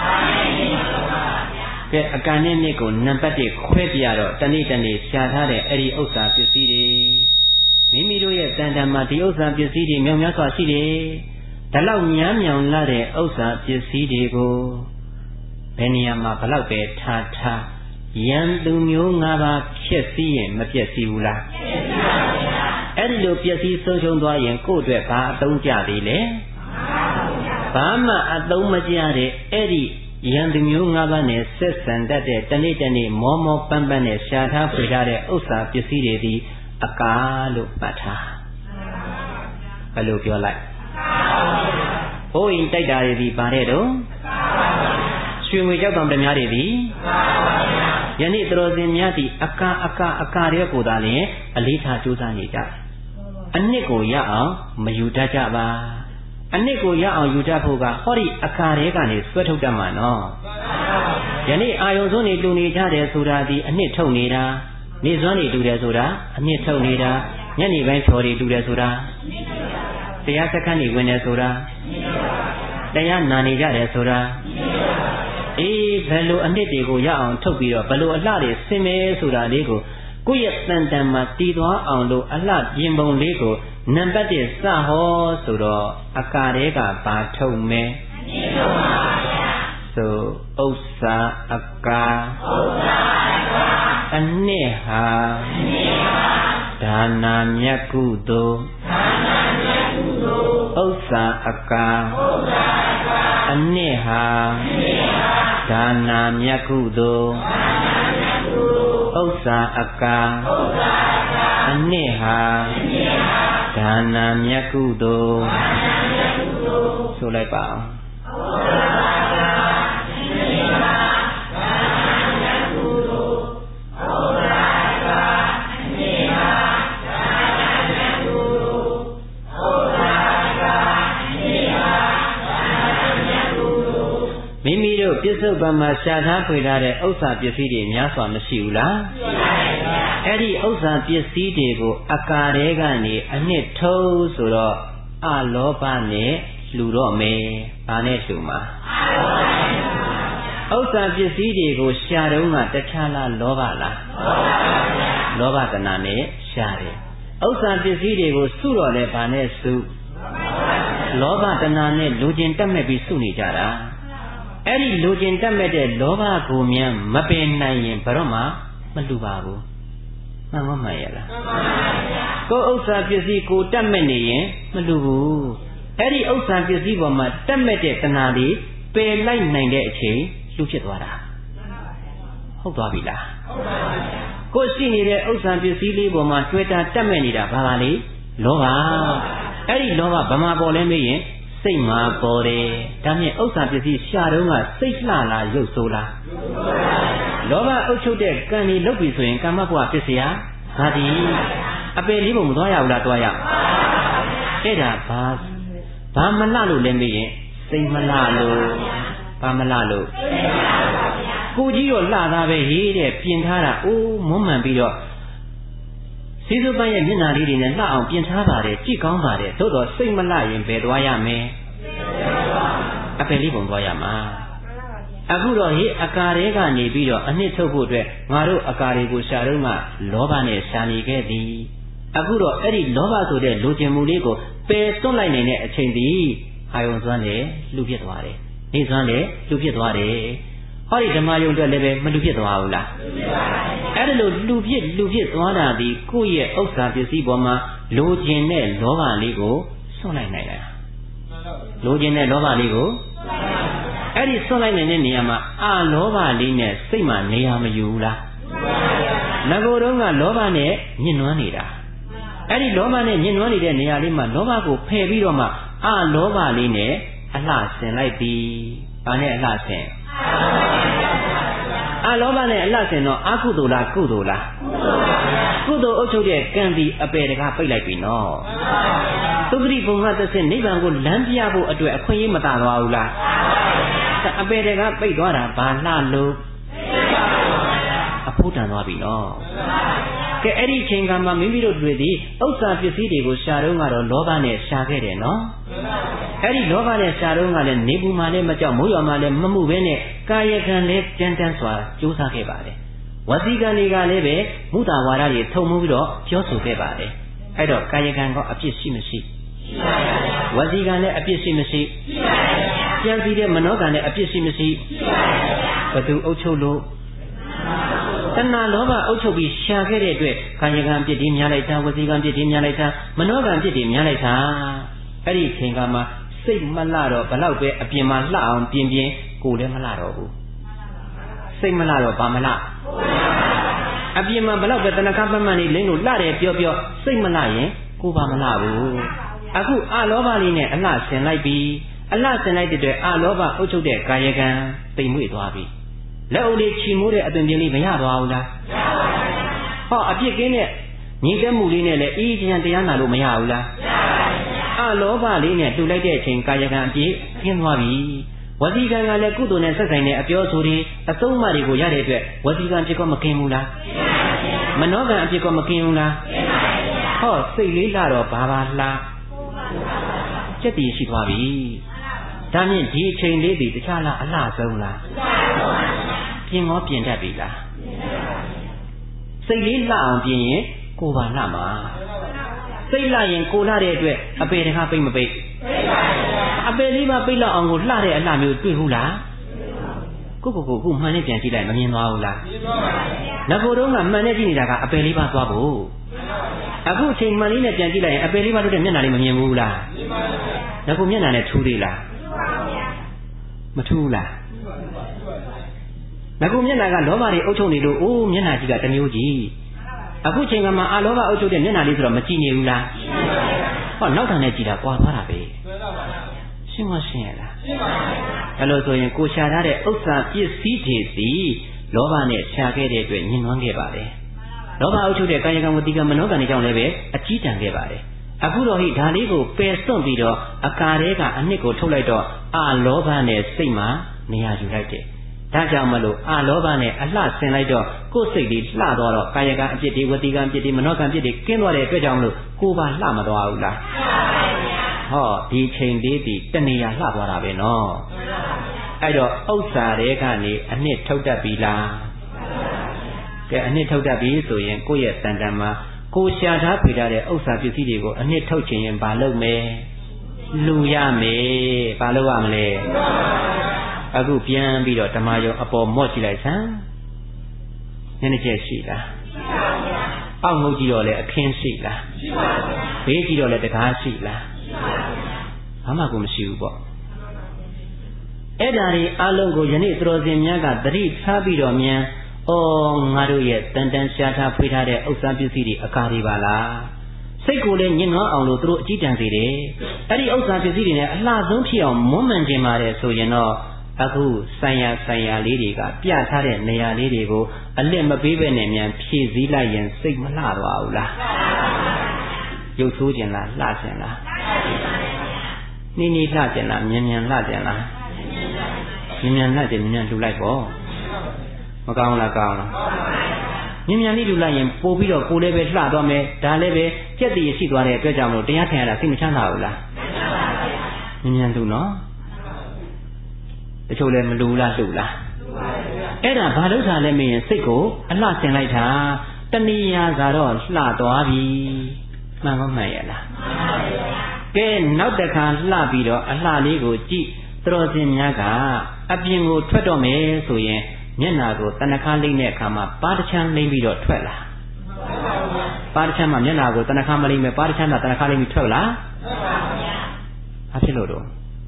ကဲအကံနဲ့နှစ်ကိုနံပါတ်1ခွဲပြရတော့တနေ့တနေ့ရှားထားတဲ့အဲ့ဒီဥစ္စာပစ္စည်းတွေမိမိတို့ရဲ့တန်တန်မှာဒီဥစ္စာပစ္စည်းတွေမြောင်များစွာရှိတယ်ဒါလောက်များမြောင်လာတဲ့ဥစ္စာပစ္စည်းတွေကိုဘယ်နေရာမှာဘလောက်ပဲထားရန်သူမျိုး၅ပါးဖြစ်စည်းရင်မပြည့်စည်ဘူးလားအဲ့ဒီလိုပြည့်စည်ဆုံးရှုံးသွားရင်ကိုယ့်အတွက်ဘာအသုံးကျသေးလဲဘာမှအသုံးမကျတဲ့အဲ့ဒီယံသူမျိုး၅ပါးနဲ့ဆက်ဆံတတ်တဲ့တနေ့တနေ့မောမောပန်းပန်းနဲ့ရှားထားဖွေထားတဲ့ဥစ္စာပစ္စည်းတွေဒီအကာလို့မှတ်ထားဘယ်လိုပြောလိုက်ဟိုးရင်တိုက်တာတွေဒီပါတဲ့တော့ရွှေငွေကြောက်တောင်တများတွေဒီယနေ့သတော်စင်များဒီအကာတွေကိုသာလျှင်အလေးထားကြိုးစားနေကြအနှစ်ကိုရအောင်မယူတတ်ကြပါအနှစ်ကိုရအောင်ယူတတ်ဖို့ကဟောဒီအခါတွေကနေဆွဲထုတ်တတ်မှာနော်ယနေ့အာယုံစွန်းနေတူနေကြတယ်ဆိုတာဒီအနှစ်ထုတ်နေတာနေစွန်းနေတူတယ်ဆိုတာအနှစ်ထုတ်နေတာညနေပိုင်းဖြော်တွေတူတယ်ဆိုတာတရားစခန်းနေဝင်တယ်ဆိုတာတရားနာနေကြတယ်ဆိုတာအေးဘယ်လိုအနှစ်တွေကိုရအောင်ထုတ်ပြီးတော့ဘယ်လိုအလှတွေဆင်မဲဆိုတာလေးကိုကိုယ့်ရဲ့တန်တန်မှာတည်သွားအောင်လို့အလှပြင်ပုံလေးကိုနံပါတ်1စဟောဆိုတော့အကာတွေကဘာထုတ်မဲဆိုဥစ္စာအကာအနှစ်ဟာဒါနာမြတ်ကုသိုလ်ဥစ္စာအကာအနှစ်ဟာဒါနာမြတ်ကုသိုလ်ဥစ္စာအကာအနှစ်ဟာဒါနာမြတ်ကုသိုလ်ဆိုလိုက်ပါအောင်မိမိတို့ပြစ္ဆုတ်ပံမှာရှားထားဖွေထားတဲ့ဥစ္စာပစ္စည်းတွေများစွာမရှိဘူးလားရှိပါရဲ့ဗျာအဲ့ဒီဥစ္စာပစ္စည်းတွေကိုအကာတွေကနေအနှစ်ထုံးဆိုတော့အလောဘနဲ့လှူတော့မယ်။ဘာနဲ့လှူမှာဥစ္စာပစ္စည်းတွေကိုရှားတုန်းကတခြားလားလောဘလားလောဘတဏှာနဲ့ရှားတယ်ဥစ္စာပစ္စည်းတွေကိုစုတော့လည်းဘာနဲ့စုလောဘတဏှာနဲ့လူကျင်တက်မဲ့ပြီးစုနေကြတာအဲ့ဒီလူကျင်တက်မဲ့တဲ့လောဘကိုမြန်မပင်နိုင်ရင်ဘယ်တော့မှမလှူပါဘူးမှန်မမှန်ရလားမှန်ပါဗျာကိုယ်ဥစ္စာပစ္စည်းကိုတက်မဲ့နေရင်မလှူဘူးအဲ့ဒီဥစ္စာပစ္စည်းပေါ်မှာတက်မဲ့တဲ့တဏှာလေးပယ်လိုက်နိုင်တဲ့အချိန်လူဖြစ်သွားတာဟုတ်သွားပြီလားဟုတ်ပါပါကိုရှိနေတဲ့ဥစ္စာပစ္စည်းလေးပေါ်မှာတွေ့တာတက်မဲ့နေတာဘာပါလဲလောဘအဲ့ဒီလောဘဗမာပေါ်လဲမေးရင်စိတ်မှာပေါ်တယ်ဒါမြင်ဥစ္စာပစ္စည်းရှာတော့ကစိတ်လှလားရုပ်ဆိုးလားလောဘအုပ်ချုပ်တဲ့ကံကြီးလုပ်ပြီဆိုရင်ကာမဘဝဖြစ်เสียဟာဒီအပယ်လေးပုံမသွားရဘူးလားသွားရအဲ့ဒါဘာမလှလို့လဲမေးရင်စိတ်မလှလို့ဘာမလှလို့ကိုကြီးတော့လှသားပဲဟေးတဲ့ပြင်ထားတာအိုးမွမ်းမှန်ပြီးတော့စီစုပန်းရဲ့မျက်နှာလေးတွေနဲ့လှအောင်ပြင်ထားပါတယ်ကြည့်ကောင်းပါတယ်သို့တော့စိတ်မလှရင်ဘယ်သွားရမလဲအပယ်လေးပုံသွားရမှာအခုတော့ဟေးအကာတွေကနေပြီးတော့အနှစ်ထုတ်ဖို့အတွက်ငါတို့အကာတွေကိုရှာတော့မှလောဘနဲ့ရှာနေခဲ့သည်အခုတော့အဲ့ဒီလောဘဆိုတဲ့လူကျင်မှုလေးကိုပယ်သွန်းလိုက်နိုင်တဲ့အချိန်ဒီအာယုံစွမ်းနဲ့လူဖြစ်သွားတယ်နေစွမ်းနဲ့လူဖြစ်သွားတယ်ဟောဒီဓမ္မယုံအတွက်လည်းပဲမလူဖြစ်သွားဘူးလားအဲ့ဒါလို့လူဖြစ်သွားတာဒီကိုယ့်ရဲ့ဥစ္စာပစ္စည်းပေါ်မှာလိုချင်တဲ့လောဘလေးကိုစွန့်လိုက်နိုင်တာလိုချင်တဲ့လောဘလေးကိုအဲ့ဒီစွန့်လိုက်နိုင်တဲ့နေရာမှာအာလောဘလေးနဲ့စိတ်မှနေရာမယူဘူးလားငကိုယ်တုန်းကလောဘနဲ့ညှဉ်းနှွမ်းနေတာအဲ့ဒီလောဘနဲ့ညှဉ်းနှွမ်းနေတဲ့နေရာလေးမှာလောဘကိုဖယ်ပြီးတော့မှအာလောဘလေးနဲ့အလှဆင်လိုက်ပြီ။ဘာနဲ့အလှဆင်အာလောဘနဲ့အလှဆင်တော့အကုသိုလ်လားကုသိုလ်လားကုသိုလ်အုပ်ချုပ်တဲ့ကံဒီအပေတကားပိတ်လိုက်ပြီနော်သုခတိဘုံကသက်စစ်နိဗ္ဗာန်ကိုလမ်းပြဖို့အတွက်အခွင့်အရေးမတာသွားဘူးလားအပေတကားပိတ်သွားတာဘာလှလို့အဖို့တန်သွားပြီနော်ကဲအဲ့ဒီချိန်ကမှမိမိတို့တွေဒီဥစ္စာပစ္စည်းတွေကိုရှာတော့ကတော့လောဘနဲ့ရှာခဲ့တယ်နော်အဲ့ဒီလောဘနဲ့ရှာတော့ကလည်းနေပူမှလည်းမကြောက်မိုးရွာမှလည်းမမှုပဲနဲ့ကာယကံလည်းကြမ်းတမ်းစွာကြိုးစားခဲ့ပါတယ်ဝစီကံတွေကလည်းပဲမုဒ္ဒဝါဒတွေထုံမှုပြီးတော့ပြောဆိုခဲ့ပါတယ်အဲ့တော့ကာယကံကအပြစ်ရှိမရှိရှိပါပါဝစီကံလည်းအပြစ်ရှိမရှိရှိပါပါကြံစီတဲ့မနောကံလည်းအပြစ်ရှိမရှိရှိပါပါဘသူအုပ်ချုပ်လို့တဏှာလောဘအုပ်ချုပ်ပြီးရှာခဲ့တဲ့အတွက်ကာယကံပြစ်တွေများလိုက်တာဝစီကံပြစ်တွေများလိုက်တာမနောကံပြစ်တွေများလိုက်တာအဲ့ဒီချိန်ကမှစိတ်မလှတော့ဘလောက်ပဲအပြင်မှာလှအောင်ပြင်းကိုယ်လည်းမလှတော့ဘူးစိတ်မလှတော့ဘာမလှအပြင်မှာဘလောက်ပဲတဏှာပမှန်လေးလင်းလို့လှတယ်ပြောစိတ်မလှရင်ကိုယ်ပါမလှဘူးအခုအလောဘလေးနဲ့အလှဆင်လိုက်ပြီးအလှဆင်လိုက်တဲ့အတွက်အလောဘအုပ်ချုပ်တဲ့ကာယကံတိမ်မွေ့သွားပြီလက်အုပ်လေးချီမိုးတဲ့အသွင်ပြင်းလေးမရသွားဘူးလားမရပါဘူးဟောအပြစ်ကင်းတဲ့ညီသက်မှုလေးနဲ့လည်းအေးချမ်းတရားနာလို့မရဘူးလားမရပါဘူးအလောဘလေးနဲ့တူလိုက်တဲ့အချိန်ကာယကံအပြစ်ကင်းသွားပြီဝစီကံကလည်းကုသိုလ်နဲ့ဆက်ဆိုင်တဲ့အပြောဆိုတွေအသုံးအမတွေကိုရတဲ့အတွက်ဝစီကံအပြစ်ကမကင်းဘူးလားမနောကံအပြစ်ကမကင်းဘူးလားဟောစိတ်လေးလာတော့ဘာလှစက်တည်ရှိသွားပြီဒါမြင့်ဒီအချိန်လေးဒီတခြားလားအလှဆုံးလားပြင်ရောပြင်တတ်ပြီလားစိတ်လေးလှအောင်ပြင်ရင်ကိုယ်ပါလှမှာစိတ်လှရင်ကိုလှတဲ့အတွက်အပေတကားပိတ်မပိတ်အပေလေးပါပိတ်လောက်အောင်ကိုလှတဲ့အလှမျိုးတွေ့ဘူးလားကိုမှန်နဲ့ပြန်ကြည့်လိုက်မမြင်သွားဘူးလားငါကိုယ်တော့ကမှန်နဲ့ကြည့်နေတာကအပေလေးပါသွားဖို့အခုအချိန်မှန်လေးနဲ့ပြန်ကြည့်လိုက်ရင်အပေလေးပါလို့တဲ့မျက်နှာလေးမမြင်ဘူးလားငါကိုမျက်နှာနဲ့ထူးသေးလားမထူးလားငါကမျက်နှာကလောဘတွေအုပ်ချုပ်နေလို့အိုးမျက်နှာကြီးကတမျိုးကြီးအခုချိန်ကမှအလောဘအုပ်ချုပ်တဲ့မျက်နှာလေးဆိုတော့မကြည့်နေဘူးလားဟောနောက်ထပ်နဲ့ကြည့်တာကွာသွားတာပဲရှင်းမရှင်းရလားရှင်းပါပါအဲ့လိုဆိုရင်ကိုရှာထားတဲ့ဥစ္စာပစ္စည်းတွေစီလောဘနဲ့ရှာခဲ့တဲ့အတွက်ညှဉ်းနှွမ်းခဲ့ပါတယ်လောဘအုပ်ချုပ်တဲ့ကာယကံဝတိကမနောကံတွေကြောင့်လည်းပဲအကြီးတန်းခဲ့ပါတယ်အခုတော့ဟိဒါလေးကိုပယ်စွန့်ပြီးတော့အကာထဲကအနှစ်ကိုထုတ်လိုက်တော့အလောဘနဲ့စိတ်မှာနေရာယူလိုက်တယ်ဒါကြောင့်မလို့အလောဘနဲ့အလှဆင်လိုက်တော့ကိုယ်စိတ်လေးလှသွားတော့ကာယကံအပြစ်တွေဝတိကံအပြစ်တွေမနောကံအပြစ်တွေကင်းသွားတဲ့အတွက်ကြောင့်မလို့ကိုယ်ပါလှမသွားဘူးလားဟောဒီချိန်လေးဒီတဏှာလှသွားတာပဲနော်အဲ့တော့ဥစ္စာတွေကနေအနှစ်ထုတ်တတ်ပြီလားကဲအနှစ်ထုတ်တတ်ပြီဆိုရင်ကိုယ့်ရဲ့တန်တန်မှာကိုရှာထားဖေထားတဲ့ဥစ္စာပစ္စည်းတွေကိုအနှစ်ထုတ်ခြင်းရင်ဘာလုပ်မယ်လူရမယ်ဘာလုပ်ရမလဲအခုပြန်ပြီးတော့ဓမ္မယုံအပေါ်မော့ကြည့်လိုက်စမ်းနည်းနည်းချက်ရှိလားအောက်ငုတ်ကြည့်တော့လေအခင်းရှိလားဘေးကြည့်တော့လေတကားရှိလားဟဘာမှကိုမရှိဘူးပေါ့အဲ့ဒါတွေအလုံးကိုယနေ့သတော်စင်များကသတိထားပြီးတော့မြန်ငါတို့ရဲ့တန်တန်ရှားထားဖွေးထားတဲ့ဥစ္စာပစ္စည်းတွေအကားတွေပါလားစိတ်ကိုလည်းညှဉ်းနှွမ်းအောင်လို့သူတို့အကြည့်တန်စေတယ်အဲ့ဒီဥစ္စာပစ္စည်းတွေနဲ့အလှဆုံးဖြစ်အောင်မွမ်းမံခြင်းပါတယ်ဆိုရင်တော့အခုဆိုင်ရာလေးတွေကပြထားတဲ့နေရာလေးတွေကိုအလစ်မပေးပဲနဲ့မြန်ဖြည့်စည်းလိုက်ရင်စိတ်မလှသွားဘူးလားရုပ်ဆိုးခြင်းလားလှခြင်းလားနှီးနှီးလှခြင်းလားမြန်မြန်လှခြင်းလားမြန်လှခြင်းမြန်လှူလိုက်ပေါ့မကောင်းလားကောင်းလားမြန်လေးလှူလိုက်ရင်ပို့ပြီးတော့ကိုယ်လည်းပဲလှသွားမယ်ဒါလည်းပဲကြက်တည်ရှိသွားတဲ့အတွက်ကြောင့်မလို့တရားထိုင်ရတာစိတ်မချမ်းသာဘူးလားမြန်လှူနော်တချို့လည်းမလူလားလှူလားအဲ့ဒါဘာလို့ထားလဲမင်းရင်စိတ်ကိုအလှဆင်လိုက်တာတဏှာကတော့လှသွားပြီမှန်မရဲ့လားကဲနောက်တစ်ခါလှပြီးတော့အလှလေးကိုကြည့်သတော်စင်များကအပြင်ကိုထွက်တော့မယ်ဆိုရင်မျက်နာကိုတဏှာလိမ့်တဲ့အခါမှာပါတချမ်းလိမ့်ပြီးတော့ထွက်လာပါတချမ်းမှာမျက်နာကိုတဏှာမလိမ့်မယ်ပါတချမ်းမှာတဏှာလိမ့်ပြီးထွက်လာဘာဖြစ်လို့တော့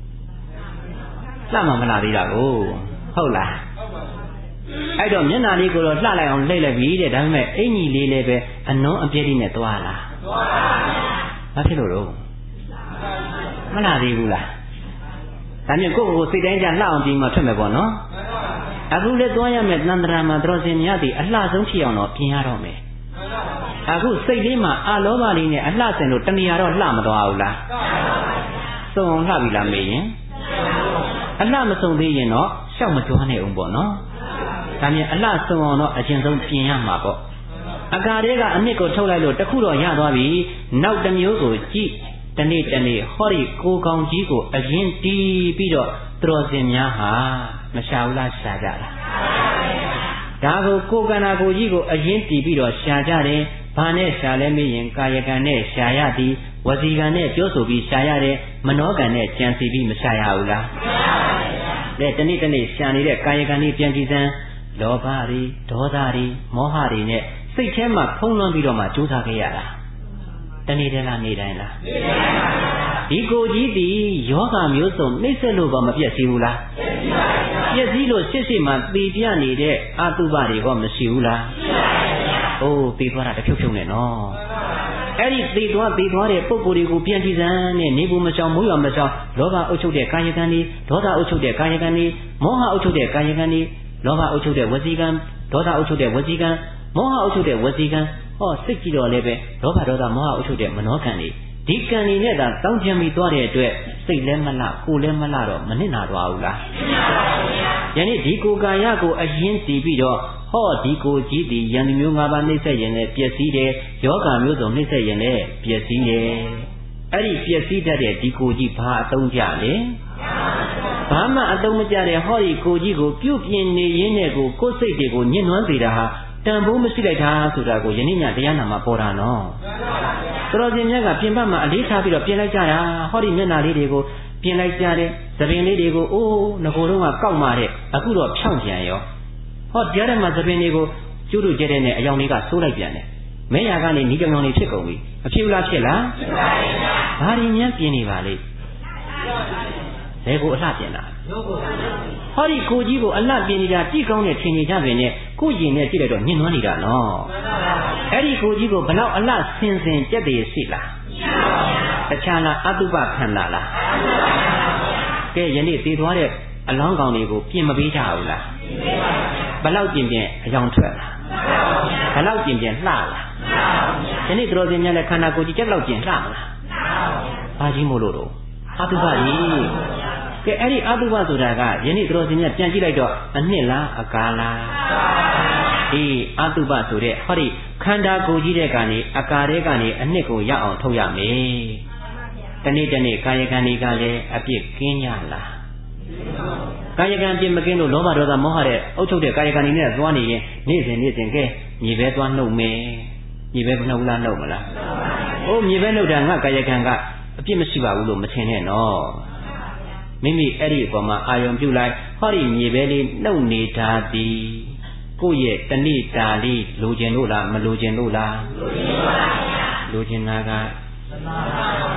လှမှမလှသေးတာကိုဟုတ်လားအဲ့တော့မျက်နာလေးကိုတော့လှလိုက်အောင်လှည့်လိုက်ပြီတဲ့ဒါပေမဲ့အင်ကြီးလေးလည်းပဲအနှောအပြည့်လေးနဲ့သွားလာဘာဖြစ်လို့တော့မလှသေးဘူးလားဒါမြင်ကိုယ့်ကိုယ်စိတ်တိုင်းကြလှအောင်ပြီးမှထွက်မယ်ပေါ့နော်အခုလည်းသွားရမယ်တန်ត្រာမှာတော်စင်များသည်အလှဆုံးဖြစ်အောင်တော့ပြင်ရတော့မယ်အခုစိတ်လေးမှာအလောဘလေးနဲ့အလှဆင်လို့တဏှာတော့လှမသွားဘူးလားစုံအောင်လှပြီလားမေးရင်အလှမစုံသေးရင်တော့ရှောက်မကြွားနဲ့အောင်ပေါ့နော်ဒါမြင်အလှစုံအောင်တော့အကျဉ်းဆုံးပြင်ရမှာပေါ့အကာတွေကအနှစ်ကိုထုတ်လိုက်လို့တခုတော့ရသွားပြီနောက်တစ်မျိုးကိုကြည့်တနေ့ဟောဒီကိုကောင်ကြီးကိုအရင်တီးပြီးတော့သတော်စင်များဟာမရှာဘူးလားရှာကြလားဒါကိုကန္နာကိုကြီးကိုအရင်တီးပြီးတော့ရှာကြတယ်ဘာနဲ့ရှာလဲမေးရင်ကာယကံနဲ့ရှာရသည်ဝစီကံနဲ့ပြောဆိုပြီးရှာရတယ်မနောကံနဲ့ကြံစီပြီးမရှာရဘူးလားတဲ့တနေ့ရှာနေတဲ့ကာယကံကြီးပြန်ကြည့်စမ်းလောဘတွေဒေါသတွေမောဟတွေနဲ့စိတ်ထဲမှာဖုံးလွှမ်းပြီးတော့မှကြိုးစားခဲ့ရတာတနေ့တည်းလားနေ့တိုင်းလားဒီကိုကြီးဒီယောဂမျိုးစုံနှိမ့်ဆက်လို့တော့မပြည့်စည်ဘူးလားပြည့်စည်လို့ရှစ်မှာသေပြနေတဲ့အာတုပတွေကမရှိဘူးလားအိုးသေသွားတာတဖြုတ်ဖြုတ်နဲ့နော်အဲ့ဒီသေသွားတဲ့ပုံကိုယ်တွေကိုပြန်ကြည့်စမ်းနဲ့နေဘူးမချောင်မိုးရွာမချောင်လောဘအုပ်ချုပ်တဲ့ကာယကံတွေဒေါသအုပ်ချုပ်တဲ့ကာယကံတွေမောဟအုပ်ချုပ်တဲ့ကာယကံတွေလောဘအုပ်ချုပ်တဲ့ဝစီကံဒေါသအုပ်ချုပ်တဲ့ဝစီကံမောဟအုပ်ချုပ်တဲ့ဝစီကံဟောစိတ်ကြည့်တော့လည်းပဲလောဘဒေါသမောဟအုပ်ချုပ်တဲ့မနောကံတွေဒီကံတွေနဲ့သာတောင်းကျမ်းပြီးသွားတဲ့အတွက်စိတ်လည်းမလှကိုယ်လည်းမလှတော့မနစ်နာသွားဘူးလားယနေ့ဒီကိုယ်ကာယကိုအရင်တည်ပြီးတော့ဟောဒီကိုကြီးဒီယန္တိမျိုး၅ပါးနှိမ့်ဆက်ရင်လည်းပျက်စီးတယ်ယောဂမျိုးစုံနှိမ့်ဆက်ရင်လည်းပျက်စီးတယ်အဲ့ဒီပျက်စီးတတ်တဲ့ဒီကိုကြီးဘာအသုံးကြလဲဘာမှအသုံးမကျတဲ့ဟောဒီကိုကြီးကိုပြုတ်ပြင်းနေရင်းနဲ့ကိုယ်စိတ်တွေကိုညှဉ်းနှွမ်းစေတာဟာတန်ဖိုးမရှိလိုက်တာဆိုတာကိုယနေ့ညတရားနာမှာပေါ်တာနော်တော်စင်မြတ်ကပြင်ပမှာအလေးထားပြီးတော့ပြင်လိုက်ကြတာဟောဒီမျက်နာလေးတွေကိုပြင်လိုက်ကြတယ်သပင်လေးတွေကိုအိုးငကိုယ်တော့ကကောက်มาတဲ့အခုတော့ဖြောင့်ပြန်ရောဟောကြားထဲမှာသပင်တွေကိုကျူးတို့ကျဲတဲ့နဲ့အယောင်တွေကဆိုးလိုက်ပြန်တယ်မဲရကနေနီးကြောင်ကြောင်လေးဖြစ်ကုန်ပြီအဖြစ်လားဖြစ်လားဘာဒီညံပြင်နေပါလိမ့်ဘယ်ကိုအလှပြင်တာဟောဒီကိုကြီးကိုအလှပြင်နေတာကြည့်ကောင်းတဲ့ထင်နေကြပြီနဲ့ကိုရင်နဲ့ကြည့်လိုက်တော့ညှဉ်းနှွမ်းနေတာနော်အဲ့ဒီကိုကြီးကိုဘလောက်အလှဆင်ကြက်တည်းရှိလားတခြားလားအတုပခန္ဓာလားကဲယနေ့သိသွားတဲ့အလောင်းကောင်တွေကိုပြင်မပေးကြဘူးလားဘလောက်ပြင်အယောင်ထွက်လားဘလောက်ပြင်လှလားယနေ့တော်စင်များနဲ့ခန္ဓာကိုယ်ကြီးကြက်လောက်ပြင်လှမလားဘာကြီးမို့လို့တော့အတုပကြီးကဲအဲ့ဒီအတုပဆိုတာကယနေ့တော်စင်များပြန်ကြည့်လိုက်တော့အနှစ်လားအကာလားအေးအတုပဆိုတဲ့ဟောဒီခန္ဓာကိုယ်ကြီးတဲ့ကနေအကာတဲ့ကနေအနှစ်ကိုရအောင်ထုတ်ရမယ်တနေ့ကာယကံတွေကလည်းအပြစ်ကင်းရလားကာယကံပြစ်မကင်းလို့လောဘဒေါသမောဟတဲ့အုပ်ချုပ်တဲ့ကာယကံတွေနဲ့သွားနေရင်နေ့စဉ်ကဲမြေပဲသွားနှုတ်မယ်မြေပဲမနှုတ်လားနှုတ်မလားအိုးမြေပဲနှုတ်တာငါကာယကံကအပြစ်မရှိပါဘူးလို့မထင်နဲ့နော်မိမိအဲ့ဒီအပေါ်မှာအာယုံပြုလိုက်ဟောဒီမြေပဲလေးနှုတ်နေတာသည်ကိုယ့်ရဲ့တဏှတာလေးလိုချင်လို့လားမလိုချင်လို့လားလိုချင်တာက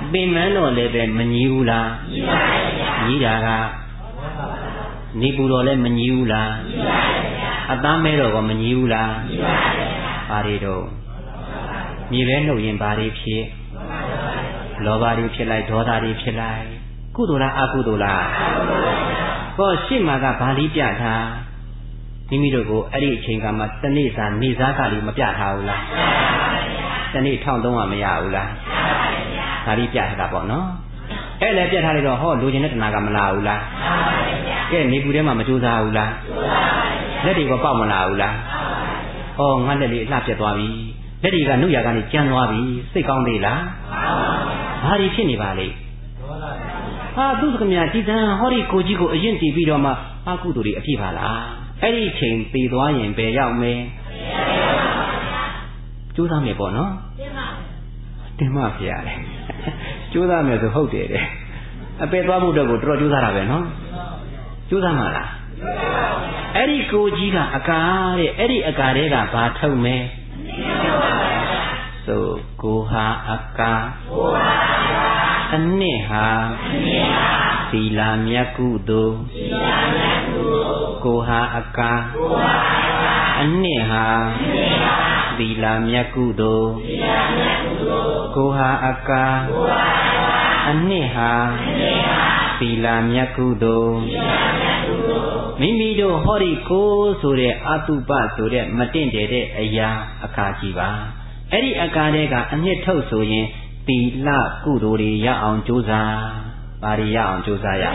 ပင်မန်းတော့လည်းပဲမညီဘူးလားညီတာကနေပူတော်လည်းမညီဘူးလားအသားမဲတော်ကမညီဘူးလားဘာတွေတော့မြေပဲနှုတ်ရင်ဘာတွေဖြစ်လောဘတွေဖြစ်လိုက်ဒေါသတွေဖြစ်လိုက်ကုသိုလ်လားအကုသိုလ်လားဟောရှေ့မှာကဘာလေးပြထားမိမိတို့ကိုအဲ့ဒီအချိန်ကမှတနေ့စာနေစားကလေးမပြထားဘူးလားတနေ့1300မရဘူးလားဒါလေးပြထားတာပေါ့နော်အဲ့လည်းပြထားလိုက်တော့ဟောလူချင်းတဲ့တဏှာကမလာဘူးလားကဲနေပူထဲမှာမကြိုးစားဘူးလားလက်တွေကပေါက်မလာဘူးလားဟောငါလက်လေးအလှပြတ်သွားပြီလက်တွေကနှုတ်ရကနေကျန်းသွားပြီစိတ်ကောင်းသေးလားဘာတွေဖြစ်နေပါလိမ့်ဟာသူကမြကြည်တန်းဟောဒီကိုကြီးကိုအရင်တည်ပြီးတော့မှအကုသိုလ်တွေအပြည့်ပါလားအဲ့ဒီချိန်တည်သွားရင်ဘယ်ရောက်မယ်ကြိုးစားမယ်ပေါ့နော်တင်မဖျားတယ်ကြိုးစားမယ်ဆိုဟုတ်တယ်တဲ့အပေသွားမှုတော့ကိုတော်တော်ကြိုးစားတာပဲနော်ကြိုးစားမှာလားအဲ့ဒီကိုကြီးကအကာတဲ့အဲ့ဒီအကာတွေကဘာထုတ်မယ်ဆိုကိုဟာအကာအနှစ်ဟာသီလမြတ်ကုသိုလ်ကိုဟာအကာအနှစ်ဟာသီလမြတ်ကုသိုလ်ကိုဟာအကာအနှစ်ဟာသီလမြတ်ကုသိုလ်မိမိတို့ဟောဒီကိုဆိုတဲ့အတုပဆိုတဲ့မတင့်တယ်တဲ့အရာအကာကြီးပါအဲ့ဒီအကာတွေကအနှစ်ထုတ်ဆိုရင်သီလကုသိုလ်တွေရအောင်ကြိုးစားပါရီရအောင်ကြိုးစားရ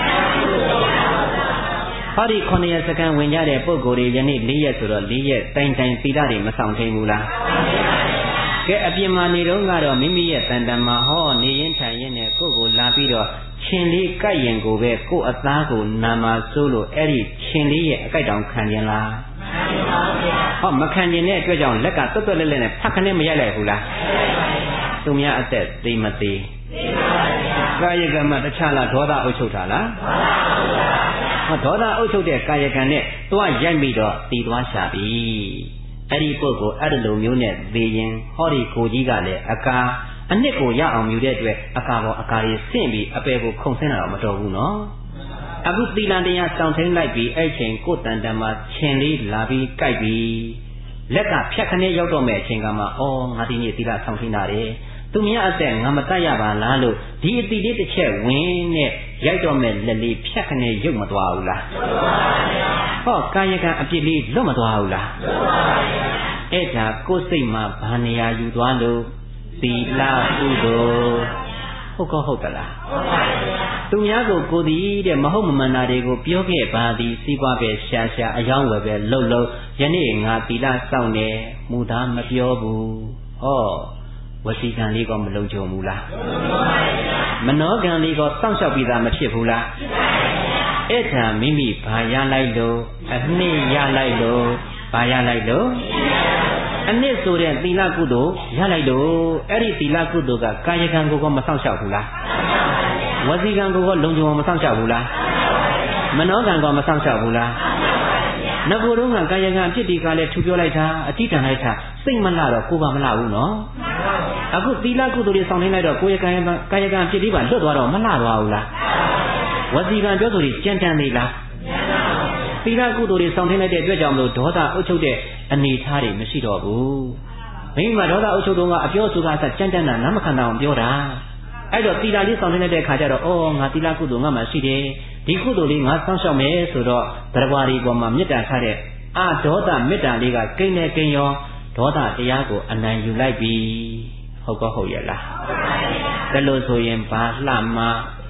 ဟောဒီ9ရက်စကန်ဝင်ကြတဲ့ပုဂ္ဂိုလ်တွေယနေ့4ရက်ဆိုတော့4ရက်တိုင်တိုင်သီလတွေမဆောင်ထိန်ဘူးလားကဲအပြင်မှာနေတော့ကတော့မိမိရဲ့တန်တမာဟောနေရင်ထိုင်ရင်နဲ့ကိုယ့်ကိုလာပြီးတော့ရှင်လေးကြိုက်ရင်ကိုပဲကိုယ့်အသားကိုနာမစိုးလို့အဲ့ဒီရှင်လေးရဲ့အကြိုက်တောင်ခံခြင်းလားဟောမခံခြင်းတဲ့အတွက်ကြောင့်လက်ကတွတ်တွတ်လဲလဲနဲ့ဖတ်ခနဲ့မရိုက်လိုက်ဘူးလားသူများအသက်သိမသိကာယကံမှာတခြားလားဒေါသအုပ်ချုပ်တာလားဟောဒေါသအုပ်ချုပ်တဲ့ကာယကံနဲ့သွားရိုက်ပြီးတော့တည်သွားရှာပြီအဲ့ဒီပုဂ္ဂိုလ်အဲ့ဒီလိုမျိုးနဲ့သိရင်ဟောဒီကိုကြီးကလည်းအကာအနှစ်ကိုရအောင်ယူတဲ့အတွက်အကာပေါ်အကာကြီးဆင့်ပြီးအပယ်ကိုခုန်ဆင်းတာတော့မတော်ဘူးနော်အခုသီလတရားစောင့်ထိန်လိုက်ပြီးအဲ့ချိန်ကိုတန်တမှာရှင်လေးလာပြီးကြိုက်ပြီးလက်ကဖြတ်ခနဲ့ရောက်တော့မဲ့အချိန်ကမှအော်ငါဒီနေ့သီလစောင့်ထိန်တာတယ်သူများအသက်ငါမတတ်ရပါလားလို့ဒီအတိလေးတစ်ချက်ဝင်နဲ့ရိုက်တော့မဲ့လက်လေးဖြတ်ခနဲ့ရုပ်မသွားဘူးလားဟောကာယကံအပြစ်လေးလွတ်မသွားဘူးလားအဲ့ဒါကိုယ်စိတ်မှာဘာနေရာယူသွားလို့သီလကုသိုလ်ဟုတ်ကောဟုတ်သလားသူများကိုကိုသည်တဲ့မဟုတ်မမှန်တာတွေကိုပြောခဲ့ပါသည်စီးပွားပဲရှာရှာအယောင်းဝယ်ပဲလှုပ်လှုပ်ယနေ့ငါသီလစောင့်နေမူသားမပြောဘူးဟောဝစီကံလေးကမလုံခြုံဘူးလားမနောကံလေးကစောင့်ရှောက်ပြီးသားမဖြစ်ဘူးလားအဲ့ဒါမိမိဘာရလိုက်လို့အနှစ်ရလိုက်လို့ဘာရလိုက်လို့အနှစ်ဆိုတဲ့သီလကုသိုလ်ရလိုက်လို့အဲ့ဒီသီလကုသိုလ်ကကာယကံကိုမစောင့်ရှောက်ဘူးလားဝစီကံကိုလုံခြုံမစောင့်ရှောက်ဘူးလားမနောကံကမစောင့်ရှောက်ဘူးလားငကိုယ်တော့ကာယကံအဖြစ်ဒီကလည်းထူပြောလိုက်တာအတိတန်လိုက်တာစိတ်မလှတော့ကိုယ်ပါမလှဘူးနော်အခုသီလကုသိုလ်တွေဆောင်နေလိုက်တော့ကိုယ်ရဲ့ကာယကံအဖြစ်ဒီပါလွတ်သွားတော့မလှသွားဘူးလားဝစီကံပြောဆိုပြီးကြမ်းတမ်းနေလားသီလကုသိုလ်တွေဆောင်ထင်းလိုက်တဲ့အတွက်ကြောင့်မလို့ဒေါသအုပ်ချုပ်တဲ့အနေထားတွေမရှိတော့ဘူးမိမဒေါသအုပ်ချုပ်တော့ကအပြောဆိုကားဆက်ကြမ်းတမ်းတာနားမခံတော့အောင်ပြောတာအဲ့တော့သီလလေးဆောင်ထင်းလိုက်တဲ့အခါကျတော့အော်ငါသီလကုသိုလ်ငါမှရှိတယ်ဒီကုသိုလ်လေးငါစောင့်ရှောက်မယ်ဆိုတော့တရားတွေပေါ်မှာမေတ္တာထားတဲ့အဒေါသမေတ္တာလေးကကိန်းနဲ့ကိန်းရောဒေါသတရားကိုအနိုင်ယူလိုက်ပြီဟုတ်ကောဟုတ်ရဲ့လားဒါလို့ဆိုရင်ဘာလှမှာ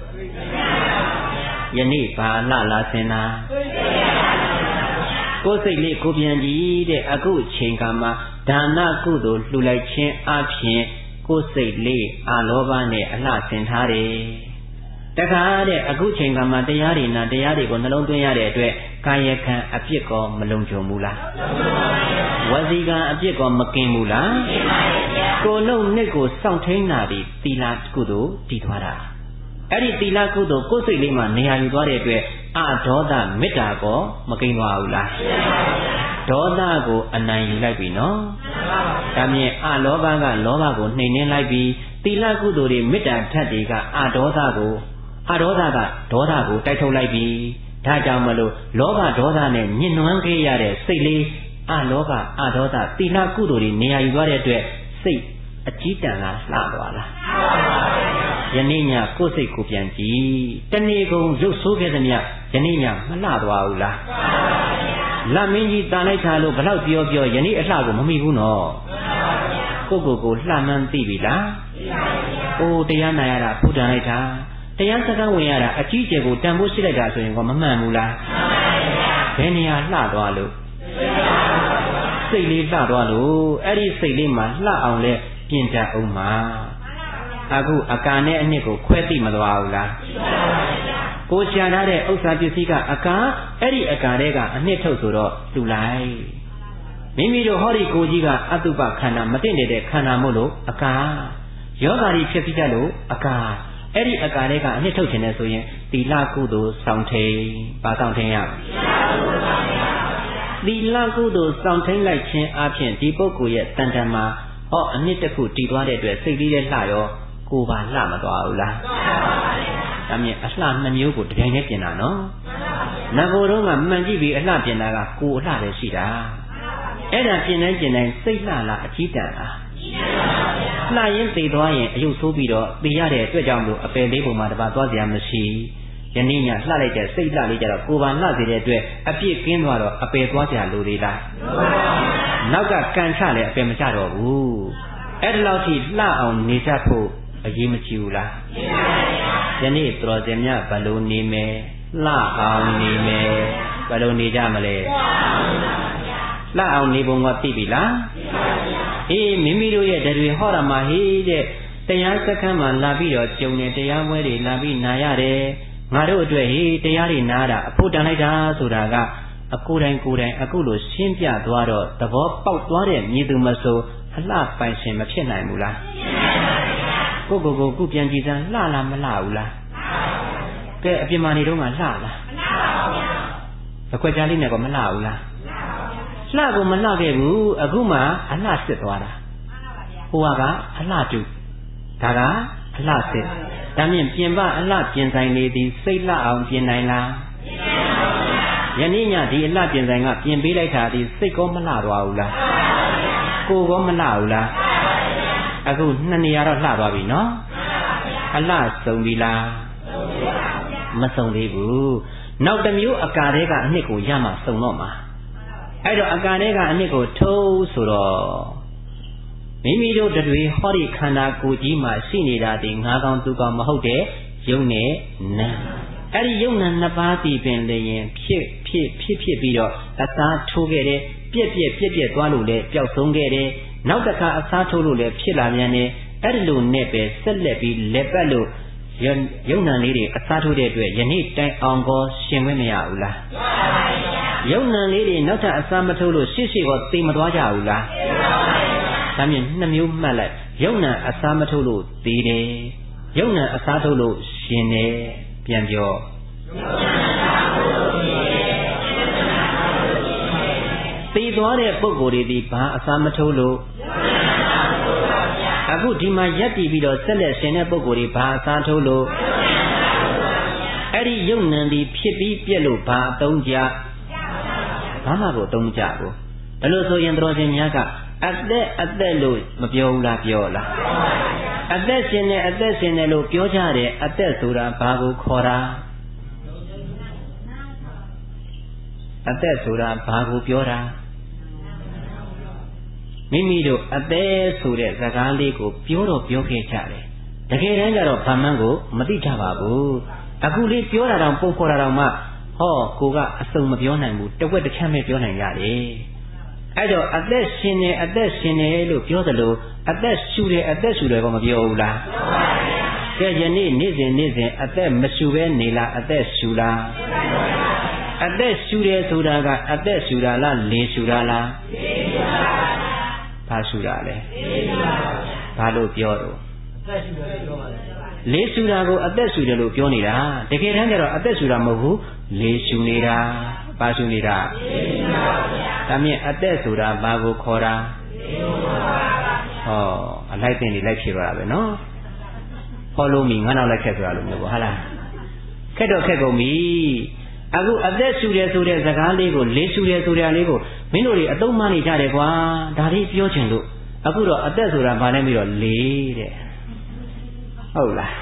ယနေ့ဘာလှလာစင်တာကိုယ်စိတ်လေးကိုပြန်ကြည့်တဲ့အခုအချိန်ကမှဒါနကုသိုလ်လှူလိုက်ခြင်းအပြင်ကိုယ်စိတ်လေးအာလောဘနဲ့အလှဆင်ထားတယ်တခါတဲ့အခုအချိန်ကမှတရားတွေနာတရားတွေကိုနှလုံးသွင်းရတဲ့အတွက်ကာယကံအပြစ်ကောမလုံခြုံဘူးလားဝစီကံအပြစ်ကောမကင်းဘူးလားကိုယ်လုံးနှစ်ကိုစောင့်ထိန်တာဒီသီလကုသိုလ်တည်သွားတာအဲ့ဒီသီလကုသိုလ်ကိုယ်စိတ်လေးမှာနေရာယူသွားတဲ့အတွက်အဒေါသမေတ္တာကောမကိန်းသွားဘူးလားဒေါသကိုအနိုင်ယူလိုက်ပြီနော်ဒါမြင်အလောဘကလောဘကိုနှိမ်နှင်းလိုက်ပြီးသီလကုသိုလ်တွေမေတ္တာထက်တွေကအဒေါသကဒေါသကိုတိုက်ထုတ်လိုက်ပြီဒါကြောင့်မလို့လောဘဒေါသနဲ့ညှဉ်းနှွမ်းခဲ့ရတဲ့စိတ်လေးအလောဘအဒေါသသီလကုသိုလ်တွေနေရာယူသွားတဲ့အတွက်စိတ်အကြီးတန်းလားလှသွားလားယနေ့ညကိုယ်စိတ်ကိုပြန်ကြည့်တနေ့ကုန်ရုပ်ဆိုးခဲ့သမျှယနေ့ညမလှသွားဘူးလားလက်မင်းကြီးတန်လိုက်တာလို့ဘလောက်ပြောယနေ့အလှကိုမမိဘူးနော်ကိုလှမှန်းသိပြီလားအိုးတရားနာရတာဖူးတန်လိုက်တာတရားစကားဝင်ရတာအကြီးကျယ်ကိုတန်ဖိုးရှိလိုက်တာဆိုရင်ကမမှန်ဘူးလားဘယ်နေရာလှသွားလို့စိတ်လေးလှသွားလို့အဲ့ဒီစိတ်လေးမှာလှအောင်လဲပြင်တတ်အောင်မှာအခုအကာနဲ့အနှစ်ကိုခွဲသိမသွားဘူးလားကိုရှာထားတဲ့ဥစ္စာပစ္စည်းကအကာအဲ့ဒီအကာတွေကအနှစ်ထုတ်ဆိုတော့လှူလိုက်မိမိတို့ဟောဒီကိုကြီးကအတုပခန္ဓာမတင့်တဲ့ခန္ဓာမို့လို့အကာယောဂါကြီးဖြစ်ပြီးကြလို့အကာအဲ့ဒီအကာတွေကအနှစ်ထုတ်ခြင်းနဲ့ဆိုရင်သီလကုသိုလ်ဆောင်ထိန်ပါဆောင်ထိန်ရသီလကုသိုလ်ဆောင်ထိန်လိုက်ခြင်းအပြင်ဒီပုဂ္ဂိုလ်ရဲ့တန်တန်မှာဟောအနှစ်တစ်ခုတည်သွားတဲ့အတွက်စိတ်လေးနဲ့လှရောကိုယ်ပါလှမသွားဘူးလားဒါမြင်အလှနှမျိုးကိုတကယ်နဲ့ပြင်တာနော်ငကိုယ်တော့ကမှန်ကြည့်ပြီးအလှပြင်တာကကိုယ်အလှပဲရှိတာအဲ့ဒါပြင်တိုင်းစိတ်လှလားအကြီးတန်းလားလှရင်သိသွားရင်အယုတ်ဆိုးပြီးတော့သိရတဲ့အတွက်ကြောင့်လို့အပယ်လေးပုံမှာတပါသွားစရာမရှိယနေ့ညလှလိုက်တဲ့စိတ်လှလေးကြတော့ကိုယ်ပါလှစေတဲ့အတွက်အပြစ်ကင်းသွားတော့အပယ်သွားစရာလိုသေးလားနောက်ကကန်ချလည်းအပယ်မချတော့ဘူးအဲ့ဒီလောက်ထိလှအောင်နေတတ်ဖို့အရေးမကြီးဘူးလားယနေ့တော်စင်မြဘလို့နေမယ်လှအောင်နေမယ်ဘလို့နေကြမလဲလှအောင်နေပုံကသိပြီလားအေးမိမိတို့ရဲ့တတွေဟောရမှာဟေးတဲ့တရားစခန်းမှာလာပြီးတော့ကျုံနေတရားပွဲတွေလာပြီးနာရတယ်ငါတို့အတွက်ဟေးတရားတွေနာတာအဖို့တန်လိုက်တာဆိုတာကအကိုယ်တိုင်အခုလိုရှင်းပြသွားတော့သဘောပေါက်သွားတဲ့မြည်သူမဆိုအလှပိုင်ရှင်မဖြစ်နိုင်ဘူးလားကိုခုပြန်ကြည့်စမ်းလှလားမလှဘူးလားကဲအပြင်မှာနေတော့မှလှလားအခွက်ကြားလေးနဲ့ကမလှဘူးလားလှကိုမလှခဲ့ဘူးအခုမှအလှစစ်သွားတာဟိုကအလှတူဒါကအလှစစ်ဒါမြင်ပြင်ပအလှပြင်ဆိုင်နေသည်စိတ်လှအောင်ပြင်နိုင်လားယနေ့ညဒီအလှပြင်ဆိုင်ကပြင်ပေးလိုက်တာဒီစိတ်ကောမလှသွားဘူးလားကိုယ်ကောမလှဘူးလားအခုနှစ်နေရာတော့လှသွားပြီနော်အလှစုံပြီလားမစုံသေးဘူးနောက်တစ်မျိုးအကာတွေကအနှစ်ကိုရမှစုံတော့မှာအဲ့တော့အကာတွေကအနှစ်ကိုထုံးဆိုတော့မိမိတို့တွေဟောဒီခန္ဓာကိုယ်ကြီးမှာရှိနေတာဒီငါးကောင်သူကောင်မဟုတ်တဲ့ယုံနဲ့နာအဲ့ဒီယုံနာနှစ်ပါးတည်ပင်လျင်ဖြစ်ပြီးတော့အစားထိုးခဲ့တယ်ပြက်သွားလို့လည်းပျောက်ဆုံးခဲ့တယ်နောက်တစ်ခါအစားထိုးလို့လည်းဖြစ်လာမြန်တယ်အဲ့ဒီလိုနဲ့ပဲဆက်လက်ပြီးလက်ပတ်လို့ယုံနာလေးတွေအစားထိုးတဲ့အတွက်ယနေ့တိုင်အောင်ကောရှင်ခွင့်မရဘူးလားယုံနာလေးတွေနောက်ထပ်အစားမထိုးလို့ရှေ့ကောသိမသွားကြဘူးလားဒါမြင်နှစ်မျိုးမှတ်လိုက်ယုံနာအစားမထိုးလို့သိတယ်ယုံနာအစားထိုးလို့ရှင်တယ်ပြန်ပြောသိသွားတဲ့ပုဂ္ဂိုလ်တွေဒီဘာအစားမထိုးလို့အခုဒီမှာရက်တည်ပြီးတော့ဆက်လက်ရှင်တဲ့ပုဂ္ဂိုလ်တွေဘာအစားထိုးလို့အဲ့ဒီယုံနံဒီဖြစ်ပြီးပြက်လို့ဘာအတုံးကြဘာမှကိုအတုံးမကြဘူးဒါလို့ဆိုရင်တော်စင်များကအသက်လို့မပြောဘူးလားပြောလားအသက်ရှင်တယ်လို့ပြောကြတယ်အသက်ဆိုတာဘာကိုခေါ်တာအသက်ဆိုတာဘာကိုပြောတာမိမိတို့အသက်ဆိုတဲ့စကားလေးကိုပြောတော့ပြောခဲ့ကြတယ်တကယ်တမ်းကျတော့ဗမှန်းကိုမသိကြပါဘူးအခုလေးပြောတာတောင်ပုံခေါ်တာတောင်မှဟောကိုကအစုံမပြောနိုင်ဘူးတဝက်တစ်ချမ်းပဲပြောနိုင်ရတယ်အဲ့တော့အသက်ရှင်တယ်လို့ပြောသလိုအသက်ရှူတယ်ကောမပြောဘူးလားကဲယနေ့နေ့စဉ်အသက်မရှူပဲနေလားအသက်ရှူလားအသက်ရှူတယ်ဆိုတာကအသက်ရှူတာလားလေရှူတာလားဘာရှူတာလဲဘာလို့ပြောတော့လေရှူတာကိုအသက်ရှူတယ်လို့ပြောနေတာတကယ်တမ်းကျတော့အသက်ရှူတာမဟုတ်ဘူးလေရှူနေတာဘာရှူနေတာဒါမြင်အသက်ဆိုတာဘာကိုခေါ်တာဟောအလိုက်တင်နေလိုက်ဖြစ်သွားတာပဲနော် follow me ငါနောက်လိုက်ခက်ဆိုတာလို့မျိုးပေါ့ဟာလားခက်တော့ခက်ကုန်ပြီအခုအသက်ရှူတယ်ဆိုတဲ့စကားလေးကိုလေးရှူတယ်ဆိုတဲ့လေးကိုမင်းတို့တွေအသုံးမနေကြတယ်ကွာဒါလေးပြောချင်လို့အခုတော့အသက်ဆိုတာဘာလဲပြီးတော့လေးတဲ့ဟုတ်လား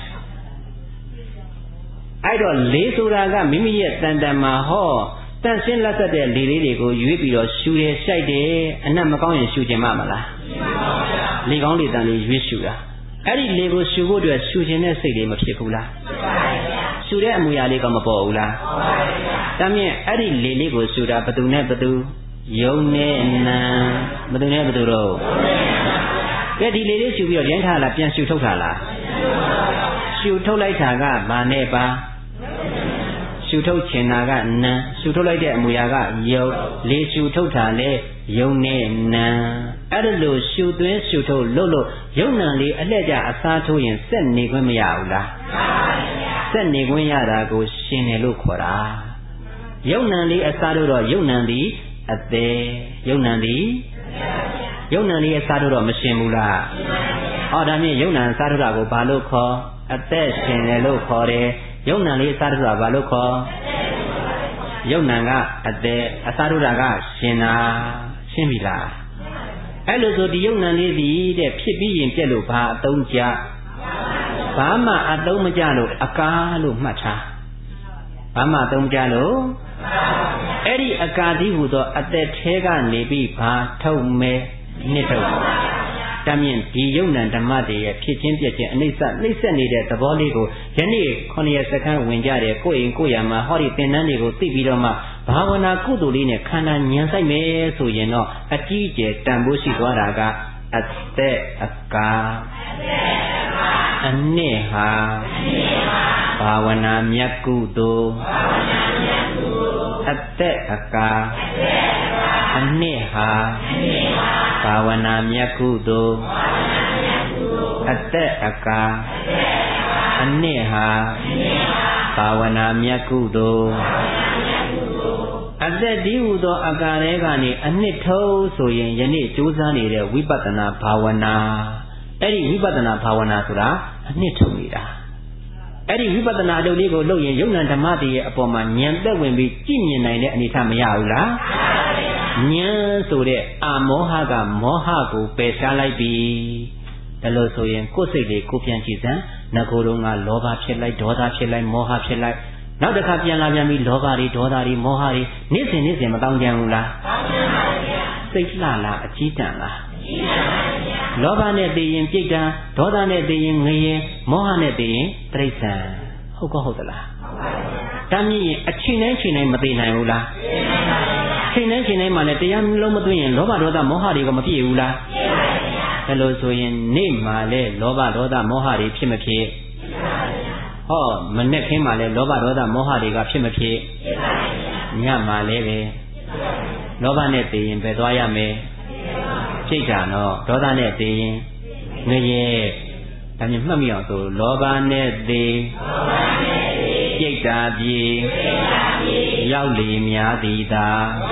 အဲ့တော့လေးဆိုတာကမိမိရဲ့တန်တန်မှာဟောတန်ရှင်းလက်ဆက်တဲ့လေလေးတွေကိုရွေးပြီးတော့ရှူတယ်ရှိုက်တယ်အနက်မကောင်းရင်ရှူခြင်းမလားလေကောင်းလေတန်လေးရွေးရှူတာအဲ့ဒီလေကိုရှူဖို့အတွက်ရှူခြင်းနဲ့စိတ်လေးမဖြစ်ဘူးလားရှူတဲ့အမူအရာလေးကမပေါ်ဘူးလားဒါမြင်အဲ့ဒီလေလေးကိုရှူတာဘသူနဲ့ဘသူယုံနဲ့နာဘသူနဲ့ဘသူတော့ကဲဒီလေလေးရှူပြီးတော့ရမ်းထားလားပြန်ရှူထုတ်တာလားရှူထုတ်လိုက်တာကဘာနဲ့ပါရှူထုတ်ချင်တာကနာရှူထုတ်လိုက်တဲ့အမူအရာကယုံလေရှူထုတ်တာလေယုံနဲ့နာအဲ့ဒါလို့ရှူသွင်းရှူထုတ်လို့ယုံနာလေးအလှည့်ကျအစားထိုးရင်စက်နေခွင့်မရဘူးလားစက်နေခွင့်ရတာကိုရှင်တယ်လို့ခေါ်တာယုံနာလေးအစားထိုးတော့ယုံနာသည်အသေးယုံနာသည်ယုံနာလေးအစားထိုးတော့မရှင်ဘူးလားဟောဒါမြင်ယုံနာအစားထိုးတာကိုဘာလို့ခေါ်အသက်ရှင်တယ်လို့ခေါ်တယ်ယုံနာလေးအစားထိုးတာဘာလို့ခေါ်ယုံနာကအသက်အစားထိုးတာကရှင်တာရှင်းပြီလားအဲ့လိုဆိုဒီယုံနာလေးဒီတဲ့ဖြစ်ပြီးရင်ပြက်လို့ဘာအသုံးကြဘာမှအသုံးမကြလို့အကားလို့မှတ်ထားဘာမှအသုံးမကြလို့အဲ့ဒီအကာတိဟူသောအသက်ထဲကနေပြီးဘာထုတ်မဲနှစ်ထုတ်တမ်းမြင့်ဒီယုံနံဓမ္မတွေရဲ့ဖြစ်ချင်းပြက်ချင်းအနိစ္စနှိမ့်ဆက်နေတဲ့သဘောလေးကိုယနေ့9ရက်စက္ကန့်ဝင်ကြတယ်ကိုယ့်အိမ်ကိုယ့်ယာမှာဟောဒီသင်္นานတွေကိုသိပြီးတော့မှဘာဝနာကုသိုလ်လေးနဲ့ခန္ဓာဉာဏ်ဆိုင်မယ်ဆိုရင်တော့အကြီးအကျယ်တန်ဖိုးရှိသွားတာကအသက်အကာအနှစ်ဟာဘာဝနာမြတ်ကုသိုလ်အသက်အကာအနှစ်ဟာဘာဝနာမြတ်ကုသိုလ်အသက်အကာအနှစ်ဟာဘာဝနာမြတ်ကုသိုလ်အသက်ဒီဟုသောအကာရဲကနေအနှစ်ထုံးဆိုရင်ယနေ့ကြိုးစားနေတဲ့ဝိပဿနာဘာဝနာအဲ့ဒီဝိပဿနာဘာဝနာဆိုတာအနှစ်ထုံးနေတာအဲ့ဒီဝိပဿနာအလုပ်လေးကိုလုပ်ရင်ယုံ nant ဓမ္မတည်းရဲ့အပေါ်မှာဉာဏ်သက်ဝင်ပြီးကြည့်မြင်နိုင်တဲ့အနေအထားမရဘူးလားဉာဏ်ဆိုတဲ့အာမောဟကမောဟကိုပယ်ရှားလိုက်ပြီဒါလို့ဆိုရင်ကိုယ်စိတ်လေးကိုပြန်ကြည့်စမ်းငကိုယ်တုန်းကလောဘဖြစ်လိုက်ဒေါသဖြစ်လိုက်မောဟဖြစ်လိုက်နောက်တစ်ခါပြန်လာပြန်ပြီးလောဘတွေဒေါသတွေမောဟတွေနေ့စဉ်မတောင်းကြဘူးလားတောင်းကြပါဗျာစိတ်လှလားအကြီးတန်းလားအကြီးတန်းပါဗျာလောဘနဲ့သိရင်ပြိတ္တာဒေါသနဲ့သိရင်ငရဲမောဟနဲ့သိရင်တိရစ္ဆာန်ဟုတ်ကောဟုတ်သလားဟုတ်ပါဗျာတမ်းမြင်ရင်အချိန်တိုင်းမသိနိုင်ဘူးလားသိနိုင်ပါဗျာချိန်တိုင်းမှလည်းတရားလုံးမသွင်းရင်လောဘဒေါသမောဟတွေကမပြည့်ဘူးလားပြည့်ပါဗျာဒါလို့ဆိုရင်နေ့မှာလဲလောဘဒေါသမောဟတွေဖြစ်မဖြစ်ဖြစ်ပါဗျာဟောမနဲ့ခင်းမှလည်းလောဘဒေါသမောဟတွေကဖြစ်မဖြစ်ဖြစ်ပါဗျာညမှာလည်းပဲလောဘနဲ့သိရင်ပဲသွားရမယ်စိတ်ဓာတ်နော်ဒေါသနဲ့သိရင်ငရဲဒါမျိုးမှတ်မိအောင်ဆိုလောဘနဲ့သိစိတ်ဓာတ်ပြေရောက်လေများသည်သာ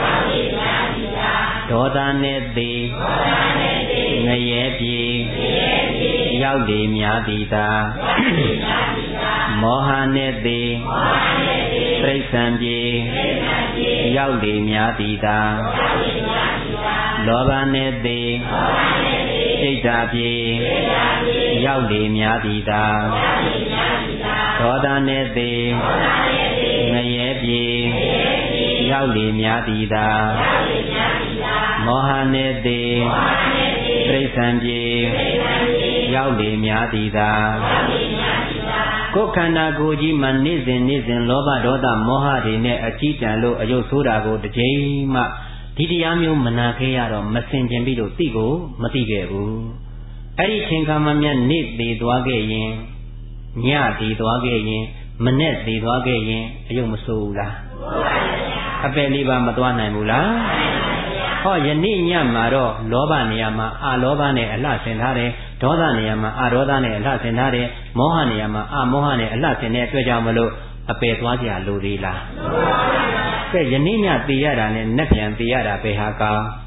ဒေါသနဲ့သိငရဲပြေရောက်လေများသည်သာမောဟနဲ့သိတိရစ္ဆာန်ပြေရောက်လေများသည်သာလောဘနဲ့သိစိတ်ဓာတ်ပြေရောက်လေများသည်သာဒေါသနဲ့သိငရဲပြေရောက်လေများသည်သာမောဟနဲ့သိတိရစ္ဆာန်ပြေရောက်လေများသည်သာကိုယ်ခန္ဓာကိုယ်ကြီးမှာနေ့စဉ်လောဘဒေါသမောဟတွေနဲ့အကြီးတန်းလို့အယုတ်ဆိုးတာကိုတစ်ချိန်မှဒီတရားမျိုးမနာခဲ့ရတော့မစင်ကျင်ပြီးတော့သိကိုမသိခဲ့ဘူးအဲ့ဒီချိန်ခါမှမြတ်နေ့သေးသွားခဲ့ရင်ညသေးသွားခဲ့ရင်မနေ့သေးသွားခဲ့ရင်အယုတ်မဆိုးဘူးလားအပယ်လေးပါမသွားနိုင်ဘူးလားဟောယနေ့ညမှာတော့လောဘနေရာမှာအာလောဘနဲ့အလှဆင်ထားတယ်ဒေါသနေရာမှာအာဒေါသနဲ့အလှဆင်ထားတယ်မောဟနေရာမှာအာမောဟနဲ့အလှဆင်တဲ့အတွက်ကြောင့်မလို့အပယ်သွားကြလိုသေးလားကဲယနေ့ညသိရတာနဲ့နက်ပြန်သိရတာဘယ်ဟာကောင်း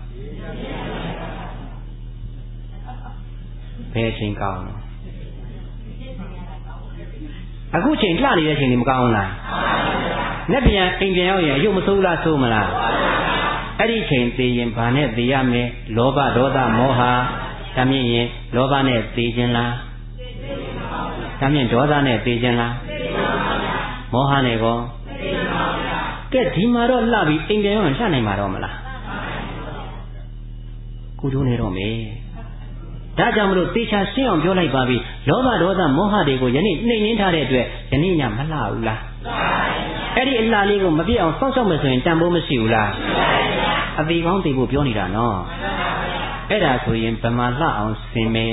ဘယ်ချိန်ကောင်းအခုချိန်လှနေတဲ့အချိန်ဒီမကောင်းဘူးလားနဲ့ပြန်အိမ်ပြန်ရောက်ရင်အယုတ်မဆိုးလားဆိုးမလားအဲ့ဒီချိန်သိရင်ဘာနဲ့သိရမလဲလောဘဒေါသမောဟဒါမြင်ရင်လောဘနဲ့သိခြင်းလားဒါမြင်ဒေါသနဲ့သိခြင်းလားမောဟနဲ့ကောကဲဒီမှာတော့လှပြီးအိမ်ပြန်ရောက်ရင်လှနိုင်မှာတော့မလားကုသိုလ်နေတော့မေဒါကြောင့်မလို့သေချာရှင်းအောင်ပြောလိုက်ပါပြီလောဘဒေါသမောဟတွေကိုယနေ့နှိမ်နှင်းထားတဲ့အတွက်ယနေ့ညမလှဘူးလားအဲ့ဒီအလှလေးကိုမပြည့်အောင်စောင့်ရှောက်မယ်ဆိုရင်တန်ဖိုးမရှိဘူးလားအသေးကောင်းသိဖို့ပြောနေတာနော်အဲ့ဒါဆိုရင်ဗမာလှအောင်ဆင်မယ်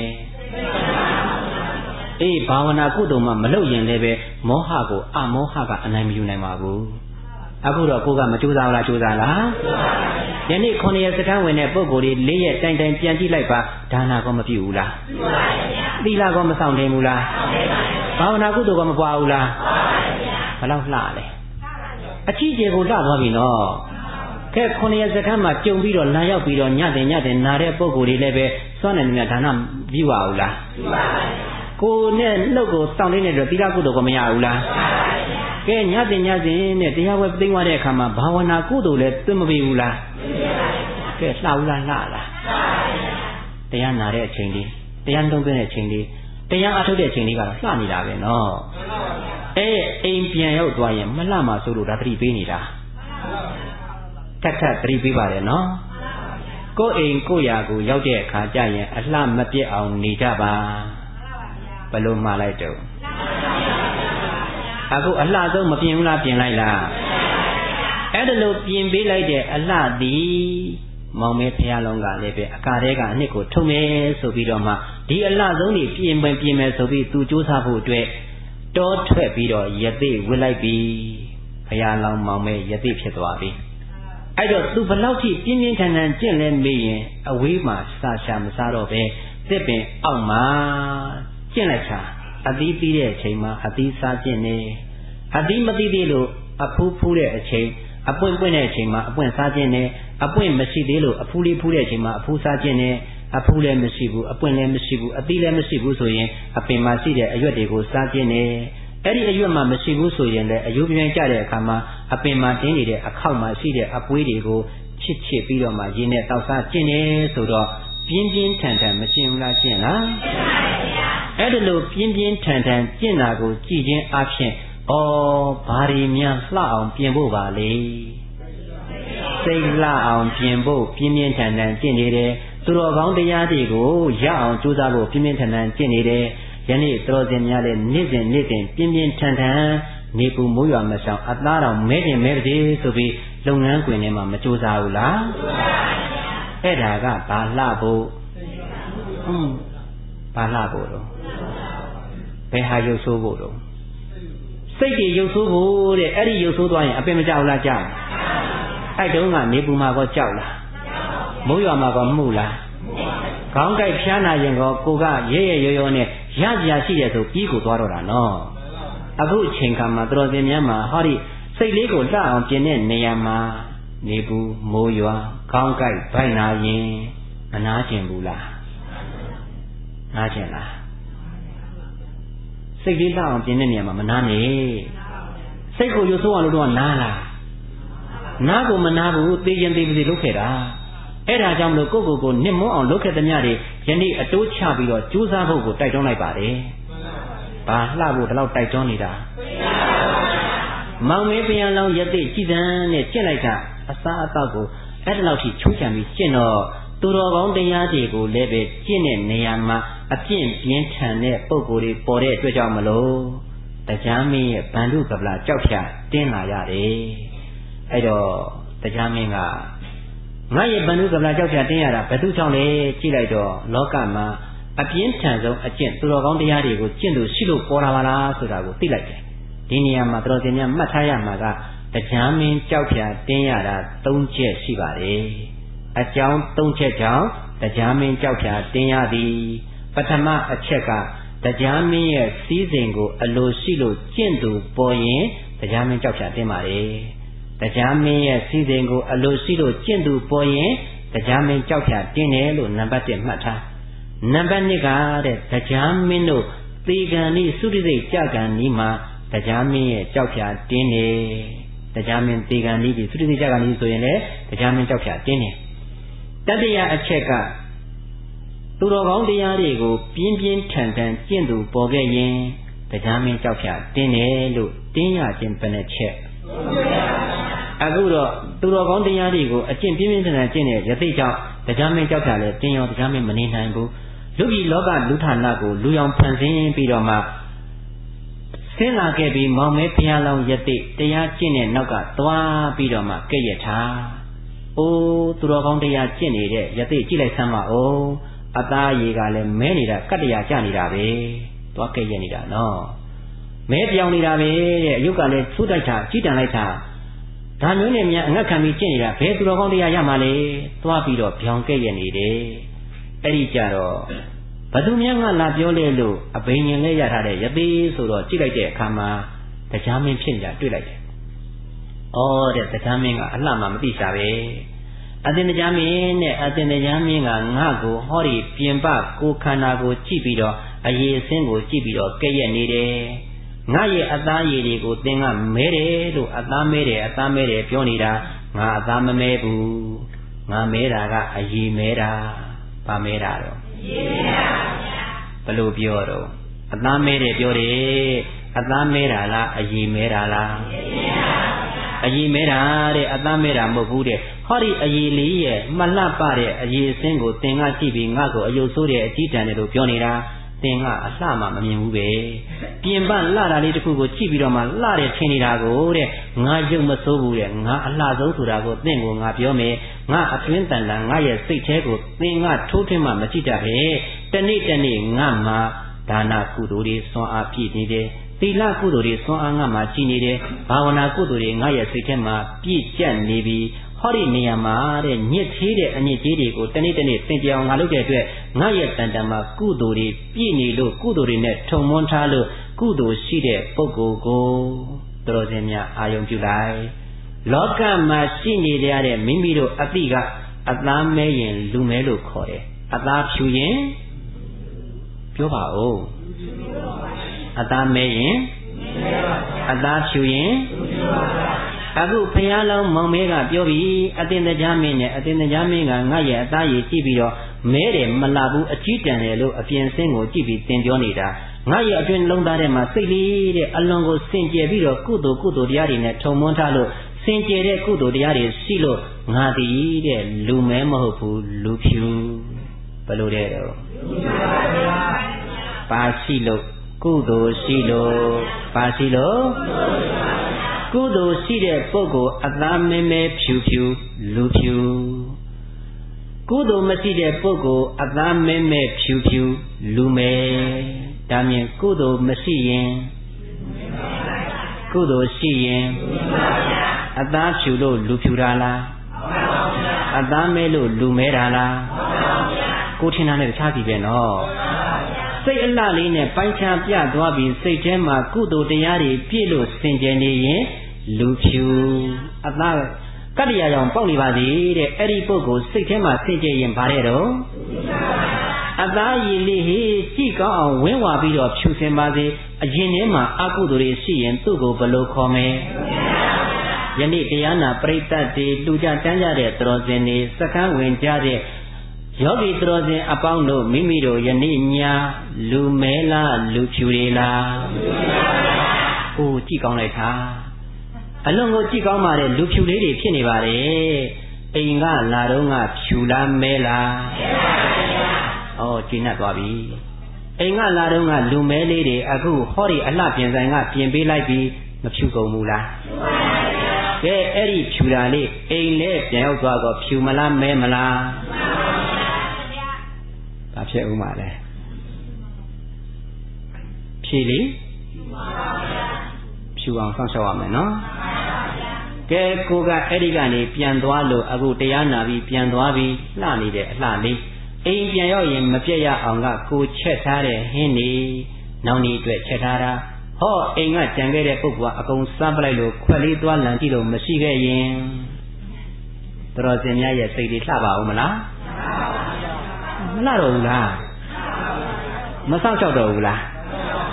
အေးဘာဝနာကုသိုလ်မှမလုပ်ရင်လည်းပဲမောဟကိုအမောဟကအနိုင်မယူနိုင်ပါဘူးအခုတော့ကိုကမကြိုးစားလားကြိုးစားလားယနေ့9ရက်စခန်းဝင်တဲ့ပုဂ္ဂိုလ်တွေ4ရက်တိုင်တိုင်ပြန်ကြည့်လိုက်ပါဒါနာကောမပြုဘူးလားသီလကောမဆောင်နိုင်ဘူးလားဘာဝနာကုသိုလ်ကောမပွားဘူးလားဘယ်လောက်လှလဲအချီးကျယ်ကိုလှသွားပြီနော်ကဲ9ရက်စခန်းမှာကြုံပြီးတော့လာရောက်ပြီးတော့ညတင်နာတဲ့ပုဂ္ဂိုလ်တွေလည်းပဲစွန့်နေမြတ်ဒါနပြုပါဘူးလားကိုနဲ့နှုတ်ကိုစောင့်နေတဲ့သီလကုသိုလ်ကောမရဘူးလားကဲညတင်နဲ့တရားဝဲသိမ်းသွားတဲ့အခါမှာဘာဝနာကုသိုလ်လည်းသွင်းမပေးဘူးလားကဲလှဘူးလားလှလားတရားနာတဲ့အချိန်လေးတရားလုံးသွင်းတဲ့အချိန်လေးတရားအထုတ်တဲ့အချိန်လေးကတော့လှနေတာပဲနော်အိမ်ပြန်ရောက်သွားရင်မလှမှဆိုလို့ဒါသတိပေးနေတာထက်သတိပေးပါတယ်နော်ကိုယ်အိမ်ကိုရာကိုရောက်တဲ့အခါကျရင်အလှမပြတ်အောင်နေကြပါဘယ်လိုမှားလိုက်တော့အခုအလှဆုံးမပြင်ဘူးလားပြင်လိုက်လားအဲ့ဒါလို့ပြင်ပေးလိုက်တဲ့အလှသည်မောင်မဲဖះလုံးကလည်းပဲအကာတဲကအနှစ်ကိုထုံမယ်ဆိုပြီးတော့မှဒီအလှဆုံးကြီးပြင်မယ်ဆိုပြီးသူစူးစမ်းဖို့အတွက်တောထွက်ပြီးတော့ယသိဝစ်လိုက်ပြီဖះလောင်းမောင်မဲယသိဖြစ်သွားပြီအဲ့တော့သူဘလောက်ထိပြင်းပြင်းထန်ထန်ကျင့်လဲမေးရင်အဝေးမှာစားရှာမစားတော့ပဲတစ်ပင်အောက်မှာကျင့်လိုက်ချာအသီးပြီးတဲ့အချိန်မှာအသီးစားကျင့်နေအသီးမသိသေးလို့အဖူးဖူးတဲ့အချိန်အပွင့်တဲ့အချိန်မှာအပွင့်စားကျင့်နေအပွင့်မရှိသေးလို့အဖူးလေးဖူးတဲ့အချိန်မှာအဖူးစားကျင့်နေအဖူးလည်းမရှိဘူးအပွင့်လည်းမရှိဘူးအသီးလည်းမရှိဘူးဆိုရင်အပင်မှာရှိတဲ့အရွက်တွေကိုစားကျင့်နေအဲ့ဒီအရွက်မှာမရှိဘူးဆိုရင်လည်းအယိုးပြင်းကြတဲ့အခါမှာအပင်မှာတင်းနေတဲ့အခောက်မှာရှိတဲ့အပွေးတွေကိုချစ်ပြီးတော့မှရင်းနဲ့တောက်စားကျင့်နေဆိုတော့ပြင်းပြင်းထန်ထန်မကျင့်ဘူးလားကျင့်လားအဲ့ဒါလို့ပြင်းပြင်းထန်ထန်ကျင့်တာကိုကြည်ချင်းအဖြစ်ဘာရီများလှအောင်ပြင်ဖို့ပါလေစိတ်လှအောင်ပြင်ဖို့ပြင်းပြင်းထန်ထန်ကျင့်နေတယ်သူတော်ကောင်းတရားတွေကိုရအောင်ကြိုးစားဖို့ပြင်းပြင်းထန်ထန်ကျင့်နေတယ်ယနေ့တော်စင်များလည်းနေ့စဉ်ပြင်းပြင်းထန်ထန်နေပူမိုးရွာမဆောင်အသားတော်မဲတင်မဲတည်းဆိုပြီးလုပ်ငန်းခွင်ထဲမှာမကြိုးစားဘူးလားအဲ့ဒါကဘာလှဖို့ဘာလှဖို့တော့ဘယ်ဟာရုပ်ဆိုးဖို့တော့စိတ်တွေရုပ်ဆိုးဖို့တဲ့အဲ့ဒီရုပ်ဆိုးသွားရင်အပင်မကြောက်လားကြောက်အဲ့တုန်းကနေပူမှာကောကြောက်လားမိုးရွာမှာကောမှုလားခေါင်းကိုက်ဖျားနာရင်ကောကိုကရဲရောနဲ့ရကြရရှိရဆိုပြီးကိုသွားတော့တာနော်အခုအချိန်ခါမှာတော်စင်များမှာဟောဒီစိတ်လေးကိုလှအောင်ပြင်တဲ့နေရာမှာနေပူမိုးရွာခေါင်းကိုက်ဗိုက်နာရင်မနာကျင်ဘူးလားနာကျင်လားစိတ်လေးလှအောင်ပြင်တဲ့နေရာမှာမနာနေစိတ်ကိုရုပ်ဆိုးအောင်လို့တော့နားလားနားကိုမနာဘူးသိရင်သိပါစေလုပ်ခဲ့တာအဲ့ဒါကြောင့်မလို့ကိုယ့်ကိုယ်နစ်မွန်းအောင်လုပ်ခဲ့တဲ့မြတွေယနေ့အတိုးချပြီးတော့ကြိုးစားဖို့ကိုတိုက်တွန်းလိုက်ပါတယ်ဘာလှဖို့ဒီလောက်တိုက်တွန်းနေတာမောင်မေးပြန်လောင်းရသိကြည်တန်းနဲ့ကျင့်လိုက်တာအစားအသောက်ကိုအဲ့ဒီလောက်ထိချိုးချံပြီးကျင့်တော့သူတော်ကောင်းတရားတွေကိုလည်းပဲကျင့်တဲ့နေရာမှာအပြင်းပြင်းထန်တဲ့ပုံကိုယ်တွေပေါ်တဲ့အတွက်ကြောင့်မလို့တရားမင်းရဲ့ဗန္ဓုကပလာကြောက်ဖြာတင်းလာရတယ်အဲ့တော့တရားမင်းကငါရဲ့ဗန္ဓုကပလာကြောက်ဖြာတင်းရတာဘယ်သူကြောင့်လဲကြည့်လိုက်တော့လောကမှာအပြင်းထန်ဆုံးအကျင့်သူတော်ကောင်းတရားတွေကိုကျင့်လို့ရှိလို့ပေါ်လာပါလားဆိုတာကိုသိလိုက်တယ်ဒီနေရာမှာတော်စင်များမှတ်ထားရမှာကတရားမင်းကြောက်ဖြာတင်းရတာ3ချက်ရှိပါတယ်အကြောင်း3ချက်ကြောင့်တရားမင်းကြောက်ဖြာတင်းရသည်ပထမအချက်ကတရားမင်းရဲ့စည်းစိမ်ကိုအလိုရှိလို့ကျင့်သူပေါ်ရင်တရားမင်းကြောက်ဖြာတင်းပါတယ်တရားမင်းရဲ့စည်းစိမ်ကိုအလိုရှိလို့ကျင့်သူပေါ်ရင်တရားမင်းကြောက်ဖြာတင်းတယ်လို့နံပါတ်1မှတ်ထားနံပါတ်2ကတဲ့တရားမင်းတို့သေကံဤသုတိစိတ်ကြကံဤမှာတရားမင်းရဲ့ကြောက်ဖြာတင်းနေတရားမင်းသေကံဤပြီးသုတိစိတ်ကြကံဤဆိုရင်လည်းတရားမင်းကြောက်ဖြာတင်းနေတတိယအချက်ကသူတော်ကောင်းတရားတွေကိုပြင်းပြင်းထန်ထန်ကျင့်သူပေါ်ခဲ့ရင်တရားမင်းကြောက်ဖြာတင်းတယ်လို့တင်းရခြင်းဘယ်နှချက်အခုတော့သူတော်ကောင်းတရားတွေကိုအကျင့်ပြင်းပြင်းထန်ထန်ကျင့်တဲ့ယသိကြောင့်တရားမင်းကြောက်ဖြာလဲတင်းရောတရားမင်းမနေနိုင်ဘူးလူကြီးလောကလူဌာနကိုလူရောင်ဖန်ဆင်းပြီးတော့မှဆင်းလာခဲ့ပြီးမောင်မဲဘုရားလောင်းယသိတရားကျင့်တဲ့နောက်ကသွားပြီးတော့မှကဲ့ရဲ့ထားအိုးသူတော်ကောင်းတရားကျင့်နေတဲ့ယသိကြည့်လိုက်စမ်းပါဦးအသားရည်ကလည်းမဲနေတာကတ္တရာကျနေတာပဲသွားကဲ့ရဲ့နေတာနော်မဲပြောင်းနေတာပဲတဲ့အယုတ်ကလည်းသုတိုက်တာကြီးတန်လိုက်တာဒါမျိုးနဲ့များအငတ်ခံပြီးကျင့်နေတာဘယ်သူတော်ကောင်းတရားရမှာလဲသွားပြီးတော့ပြောင်းကဲ့ရဲ့နေတယ်အဲ့ဒီကြတော့ဘသူများကလာပြောလဲလို့အဘိညာဉ်လေးရထားတဲ့ယသိဆိုတော့ကြည့်လိုက်တဲ့အခါမှာတရားမင်းဖြစ်နေတာတွေ့လိုက်တယ်။အော်တဲ့တရားမင်းကအလှမှမသိတာပဲ။အသင်တရားမင်းနဲ့အသင်တရားမင်းကငါ့ကိုဟောဒီပြင်ပကိုခန္ဓာကိုကြည့်ပြီးတော့အရေးအစင်းကိုကြည့်ပြီးတော့ကဲ့ရဲ့နေတယ်။ငါရဲ့အသားရည်တွေကိုသင်ကမဲတယ်လို့အသားမဲတယ်ပြောနေတာငါအသားမမဲဘူး။ငါမဲတာကအရေးမဲတာ။ဘာမဲတာတော့ဘလို့ပြောတော့အသားမဲတယ်ပြောတယ်အသားမဲတာလားအရေးမဲတာလားအရေးမဲတာတဲ့အသားမဲတာမဟုတ်ဘူးတဲ့ဟောဒီအရေးလေးရဲ့မလှပတဲ့အရေးအစင်းကိုသင်ကကြည့်ပြီးငါ့ကိုအယုတ်ဆိုးတဲ့အကြည့်တန်တယ်လို့ပြောနေတာသင်ကအလှမှမမြင်ဘူးပဲပြင်ပလှတာလေးတစ်ခုကိုကြည့်ပြီးတော့မှလှတယ်ထင်နေတာကိုတဲ့ငါရုပ်မဆိုးဘူးတဲ့ငါအလှဆုံးဆိုတာကိုသင်ကိုငါပြောမယ်ငါအတွင်းတန်တန်ငါရဲ့စိတ်ထဲကိုသင်ကထိုးထွင်းမှမကြည့်တတ်ပဲတနေ့ငါမှာဒါနကုသိုလ်တွေစွမ်းအားပြည့်နေတယ်သီလကုသိုလ်တွေစွမ်းအားငါမှာကြည်နေတယ်ဘာဝနာကုသိုလ်တွေငါရဲ့စိတ်ထဲမှာပြည့်ကျက်နေပြီဟောဒီနေရာမှာတဲ့ညစ်သေးတဲ့အညစ်ကြေးတွေကိုတနေ့သင်ကြအောင်ငါလုပ်တဲ့အတွက်ငါရဲ့တန်တန်မှာကုသိုလ်တွေပြည့်နေလို့ကုသိုလ်တွေနဲ့ထုံမွန်းထားလို့ကုသိုလ်ရှိတဲ့ပုဂ္ဂိုလ်ကိုတော်စင်များအာယုံပြုလိုက်လောကမှာရှိနေကြတဲ့မိမိတို့အတိကအသားမဲရင်လူမဲလို့ခေါ်တယ်အသားဖြူရင်ပြောပါဦးအသားမဲရင်အသားဖြူရင်အခုဘုရားလောင်းမောင်မဲကပြောပြီးအသင်တရားမင်းနဲ့အသင်တရားမင်းကငါရဲ့အသားရည်ကြည့်ပြီးတော့မဲတယ်မလာဘူးအကြီးတန်တယ်လို့အပြင်ဆင်းကိုကြည့်ပြီးသင်ပြောနေတာငါရဲ့အတွင်းလုံးသားထဲမှာစိတ်လေးတဲ့အလွန်ကိုစင်ကြယ်ပြီးတော့ကုသိုလ်တရားတွေနဲ့ထုံမွန်းထားလို့စင်ကြယ်တဲ့ကုသိုလ်တရားတွေရှိလို့ငါတည်တဲ့လူမဲမဟုတ်ဘူးလူဖြူဘယ်လိုတဲ့တော့ပါရှိလို့ကုသိုလ်ရှိလို့ပါရှိလို့ကုသိုလ်ရှိတဲ့ပုဂ္ဂိုလ်အသားမဲမဲဖြူဖြူလူဖြူကုသိုလ်မရှိတဲ့ပုဂ္ဂိုလ်အသားမဲမဲဖြူဖြူလူမဲဒါမြင်ကုသိုလ်မရှိရင်ကုသိုလ်ရှိရင်အသားဖြူလို့လူဖြူတာလားအသားမဲလို့လူမဲတာလားကိုထင်တာနဲ့တခြားစီပဲနော်စိတ်အလှလေးနဲ့ပိုင်းခြားပြသွားပြီးစိတ်ထဲမှာကုသိုလ်တရားတွေပြည့်လို့စင်ကြယ်နေရင်လူဖြူအသားကတ္တရာကြောင့်ပေါက်နေပါသေးတဲ့အဲ့ဒီပုဂ္ဂိုလ်စိတ်ထဲမှာစင်ကြယ်ရင်ဗါတဲ့တော့အသားရည်လေးဟေးကြည့်ကောင်းအောင်ဝင်းဝါပြီးတော့ဖြူစင်ပါစေအရင်ထဲမှာအကုသိုလ်တွေရှိရင်သူ့ကိုဘယ်လိုခေါ်မလဲယနေ့တရားနာပရိသတ်တွေလူကြတန်းကြတဲ့တော်စင်တွေစကန်းဝင်ကြတဲ့ယောဂီတော်စင်အပေါင်းတို့မိမိတို့ယနေ့ညာလူမဲလားလူဖြူတွေလားအိုးကြည့်ကောင်းလိုက်တာအလွန်ကိုကြည့်ကောင်းပါတဲ့လူဖြူလေးတွေဖြစ်နေပါတယ်အိမ်ကလာတော့ကဖြူလားမဲလားဩကျဉ်းတ်သွားပြီအိမ်ကလာတော့ကလူမဲလေးတွေအခုဟောဒီအလှပြင်ဆိုင်ကပြင်ပေးလိုက်ပြီးမဖြူကုန်ဘူးလားကဲအဲ့ဒီဖြူတာလေးအိမ်လဲပြန်ရောက်သွားတော့ဖြူမလားမဲမလားဘာဖြစ်ဦးမှာလဲဖြေလေဖြူအောင်စောင့်ရှောက်ရမယ်နော်ကဲကိုကအဲ့ဒီကနေပြန်သွားလို့အခုတရားနာပြီးပြန်သွားပြီးလှနေတဲ့အလှလေးအိမ်ပြန်ရောက်ရင်မပြတ်ရအောင်ကကိုချက်ထားတဲ့ဟင်းနေနောက်နေ့အတွက်ချက်ထားတာဟောအိမ်ကကြံခဲ့တဲ့ပုဂ္ဂိုလ်ကအကုန်စားပလိုက်လို့ခွက်လေးသွားလန်ကြည့်လို့မရှိခဲ့ရင်တော်စင်များရဲ့စိတ်တွေလှပါဦးမလားမလှတော့ဘူးလားမဆောက်ချောက်တော့ဘူးလား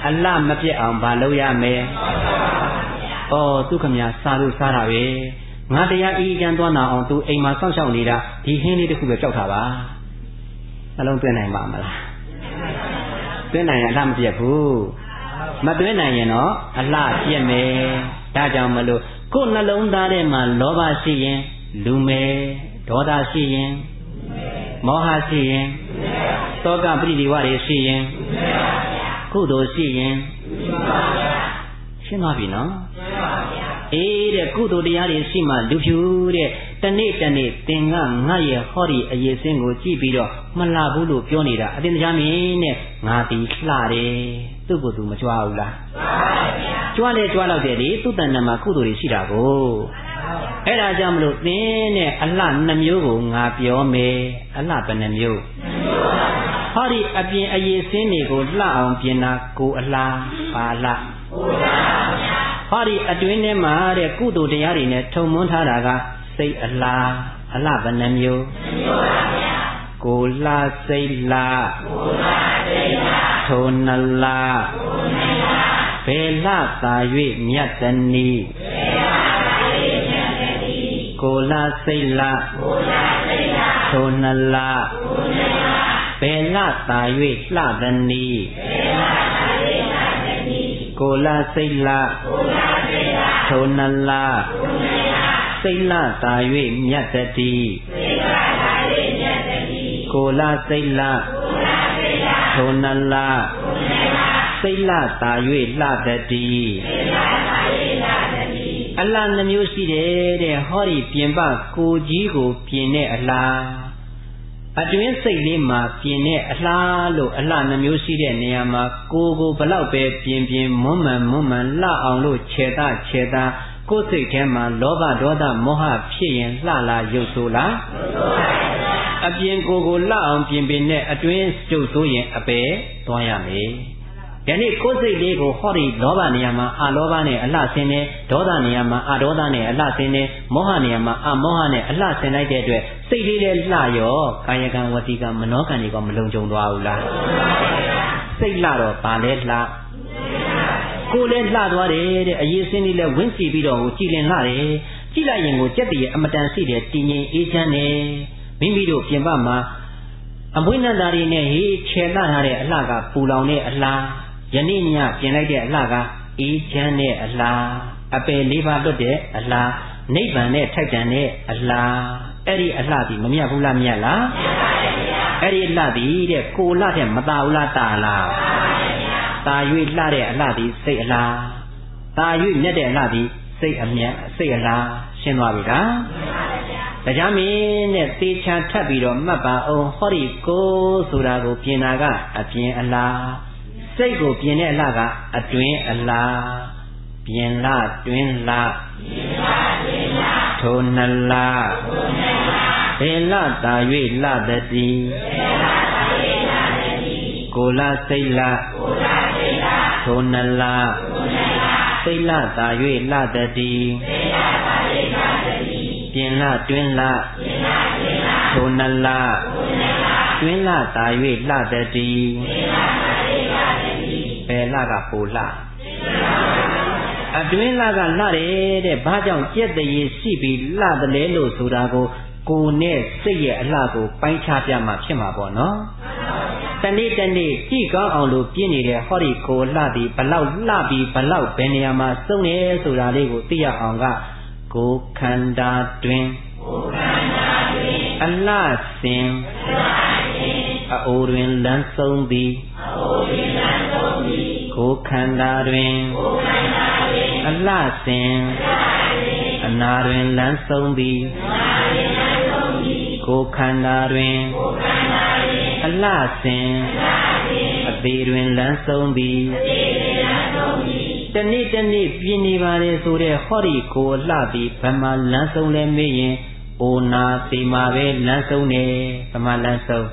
အလှမပြတ်အောင်ဘာလုပ်ရမယ်ဩသူခမညာစားလို့စားတာပဲငါတရားအေးချမ်းသွားနာအောင်သူအိမ်မှာစောင့်ရှောက်နေတာဒီဟင်းလေးတစ်ခုပဲကြောက်တာပါနှလုံးသွင်းနိုင်ပါမလားသွင်းနိုင်ရင်အလှမပြတ်ဘူးမသွင်းနိုင်ရင်တော့အလှပြတ်မယ်ဒါကြောင့်မလို့ကိုယ်နှလုံးသားထဲမှာလောဘရှိရင်လူမယ်ဒေါသရှိရင်မောဟရှိရင်တောကပရိဒီဝတွေရှိရင်ကုသိုလ်ရှိရင်ရှင်းပါပြီနော်အေးတဲ့ကုသိုလ်တရားတွေရှိမှလူဖြူတဲ့တနေ့တနေ့သင်ကငါရဲ့ဟောဒီအရေးစင်းကိုကြည့်ပြီးတော့မလှဘူးလို့ပြောနေတာအတင်းတရားမင်းနဲ့ငါတီလှတယ်သူ့ကိုယ်သူမကြွားဘူးလားကြွားလေကြွားတော့တယ်လေသူ့တဏ္ဍာမှာကုသိုလ်တွေရှိတာကိုအဲ့ဒါကြောင့်မလို့သင်နဲ့အလှနှမျိုးကိုငါပြောမယ်အလှဘယ်နှမျိုးဟောဒီအပြင်အရေးစင်းတွေကိုလှအောင်ပြင်တာကိုအလှပါလှဟောဒီအတွင်းထဲမှာတဲ့ကုသိုလ်တရားတွေနဲ့ထုံမွန်းထားတာကစိတ်အလားဘယ်နှမျိုးကိုလှစိတ်လှထိုနှလားဘယ်လှသာ၍မြတ်တနည်းကိုလှစိတ်လှထိုနှလားဘယ်လှသာ၍လှတနည်းကိုလှစိတ်လှထိုနှလားစိတ်လှသာ၍မြတ်တတိကိုလှစိတ်လှထိုနှလားစိတ်လှသာ၍လှတတိအလားနှမျိုးရှိတယ်တဲ့ဟောဒီပြင်ပကိုကြီးကိုပြင်တဲ့အလားအတွင်းစိတ်လေးမှာပြင်တဲ့အလားလို့အလားနှမျိုးရှိတဲ့နေရာမှာကိုဘလောက်ပဲပြင်မွမ်းမံလှအောင်လို့ခြေသားကိုယ်စိတ်ထဲမှာလောဘဒေါသမောဟဖြစ်ရင်လှလာရုပ်ဆိုးလားအပြင်ကိုလှအောင်ပြင်နဲ့အတွင်းကျုပ်ဆိုးရင်အပယ်သွားရမယ်ယနေ့ကိုယ်စိတ်လေးကိုဟောဒီလောဘနေရာမှာအလောဘနဲ့အလှဆင်းနေဒေါသနေရာမှာအဒေါသနဲ့အလှဆင်းနေမောဟနေရာမှာအမောဟနဲ့အလှဆင်းလိုက်တဲ့အတွက်စိတ်လေးလည်းလှရောကာယကံဝစီကံမနောကံတွေကမလုံခြုံသွားဘူးလားစိတ်လှတော့ဗာလဲလှကိုယ်လည်းလှသွားတယ်တဲ့အရေးစင်းလေးလည်းဝင့်ကြည့်ပြီးတော့ကြည်လင်လှတယ်ကြည့်လိုက်ရင်ကိုကြက်တည်းအမတန်ရှိတယ်တည်ငြိမ်အေးချမ်းတယ်မိမိတို့ပြင်ပမှာအမွေးနတ်သားတွေနဲ့ဟေးခြေလှထားတဲ့အလှကပူလောင်တဲ့အလှယနေ့ညပြင်လိုက်တဲ့အလှကအေးချမ်းတဲ့အလှအပယ်လေးပါလွတ်တဲ့အလှနိဗ္ဗာန်နဲ့ထိုက်တန်တဲ့အလှအဲ့ဒီအလှဒီမမြတ်ဘူးလားမြတ်လားအဲ့ဒီအလှဒီတဲ့ကိုလှတဲ့မတာဘူးလားတာလားတာ၍လှတဲ့အလှဒီစိတ်အလှတာ၍မြတ်တဲ့အလှဒီစိတ်အမြတ်စိတ်အလှရှင်းသွားပြီလားတရားမင်းနဲ့သေချာထပ်ပြီးတော့မှတ်ပါအောင်ဟောဒီကိုဆိုတာကိုပြင်တာကအပြင်အလားစိတ်ကိုပြင်တဲ့အလားကအတွင်းအလားပြင်လားတွင်းလားထိုနှလားဘယ်လားသာ၍လှတတိကိုလားစိတ်လားထိုနှလားစိတ်လားသာ၍လှတတိပြင်လားတွင်းလားထိုနှလားတွင်းလားသာ၍လှတတိဘယ်လှကပိုလှအတွင်းလှကလှတယ်တဲ့ဘာကြောင့်ကြက်တရေရှိပြီးလှတယ်လဲလို့ဆိုတာကိုနဲ့စိတ်ရဲ့အလှကိုပိုင်းခြားပြမှဖြစ်မှာပေါ့နော်တနေ့ကြည့်ကောင်းအောင်လို့ပြင်းနေတဲ့ဟောဒီကိုလှပြီးဘလောက်လှပြီးဘလောက်ဘယ်နေရာမှာစုံနေဆိုတာလေးကိုသိရအောင်ကကိုခန္ဓာတွင်အလှစင်အအိုတွင်လန်းဆုံးသည်ကိုခန္ဓာတွင်အလှစင်အနာတွင်လန်းဆုံးသည်ကိုခန္ဓာတွင်အလှစင်အသေးတွင်လန်းဆုံးသည်တနေ့ပြင်းနေပါလေဆိုတဲ့ဟောဒီကိုလှပြီးဗမာလန်းဆုံးလဲမေးရင်အိုနာသေမာပဲလန်းဆုံးနေဗမာလန်းဆုံး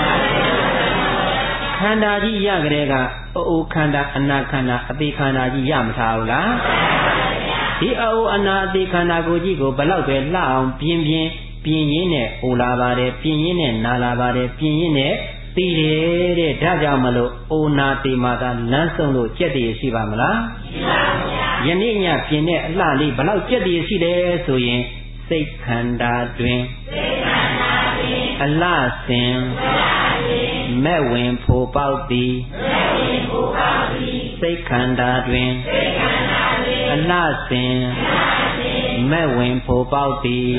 ခန္ဓာကြီးရကြတဲ့ကအိုခန္ဓာအနာခန္ဓာအသေးခန္ဓာကြီးရမထားဘူးလားဒီအိုအနာအသေးခန္ဓာကိုကြီးကိုဘလောက်ပဲလှအောင်ပြင်းရင်းနဲ့အိုလာပါတယ်ပြင်းရင်းနဲ့နာလာပါတယ်ပြင်းရင်းနဲ့သေသိတယ်တဲ့ဒါကြောင့်မလို့အိုနာတိမာသာလမ်းဆုံးလို့ကြက်တည်ရှိပါမလားရှိပါဘူးယနေ့ညပြင်တဲ့အလှလေးဘလောက်ကြက်တည်ရှိတယ်ဆိုရင်စိတ်ခန္ဓာတွင်အလှစင်မဲ့ဝင်ဖို့ပေါက်သည်စိတ်ခန္ဓာတွင်အလှစင်မဲ့ဝင်ဖို့ပေါက်သည်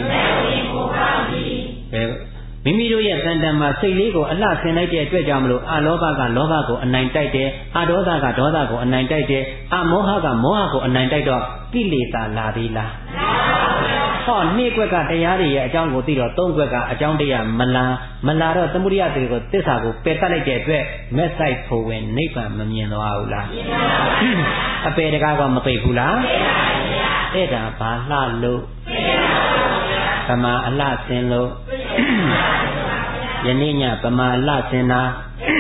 မိမိတို့ရဲ့တန်တန်မှာစိတ်လေးကိုအလှဆင်လိုက်တဲ့အတွက်ကြောင့်မလို့အလောဘကလောဘကိုအနိုင်တိုက်တယ်အဒေါသကဒေါသကိုအနိုင်တိုက်တယ်အမောဟကမောဟကိုအနိုင်တိုက်တော့ကိလေသာလာသေးလားဟောနှစ်ကွက်ကတရားတွေရဲ့အကြောင်းကိုသိတော့သုံးကွက်ကအကြောင်းတရားမလာတော့သမုဒိယတွေကိုသစ္စာကိုပယ်တတ်လိုက်တဲ့အတွက်မက်ဆိုင်ဖို့ဝင်နိဗ္ဗာန်မမြင်သွားဘူးလားအပေတကားကမသိဘူးလားအဲ့ဒါဘာလှလို့ဗမာအလှဆင်လို့ယနေ့ညဗမာအလှဆင်တာ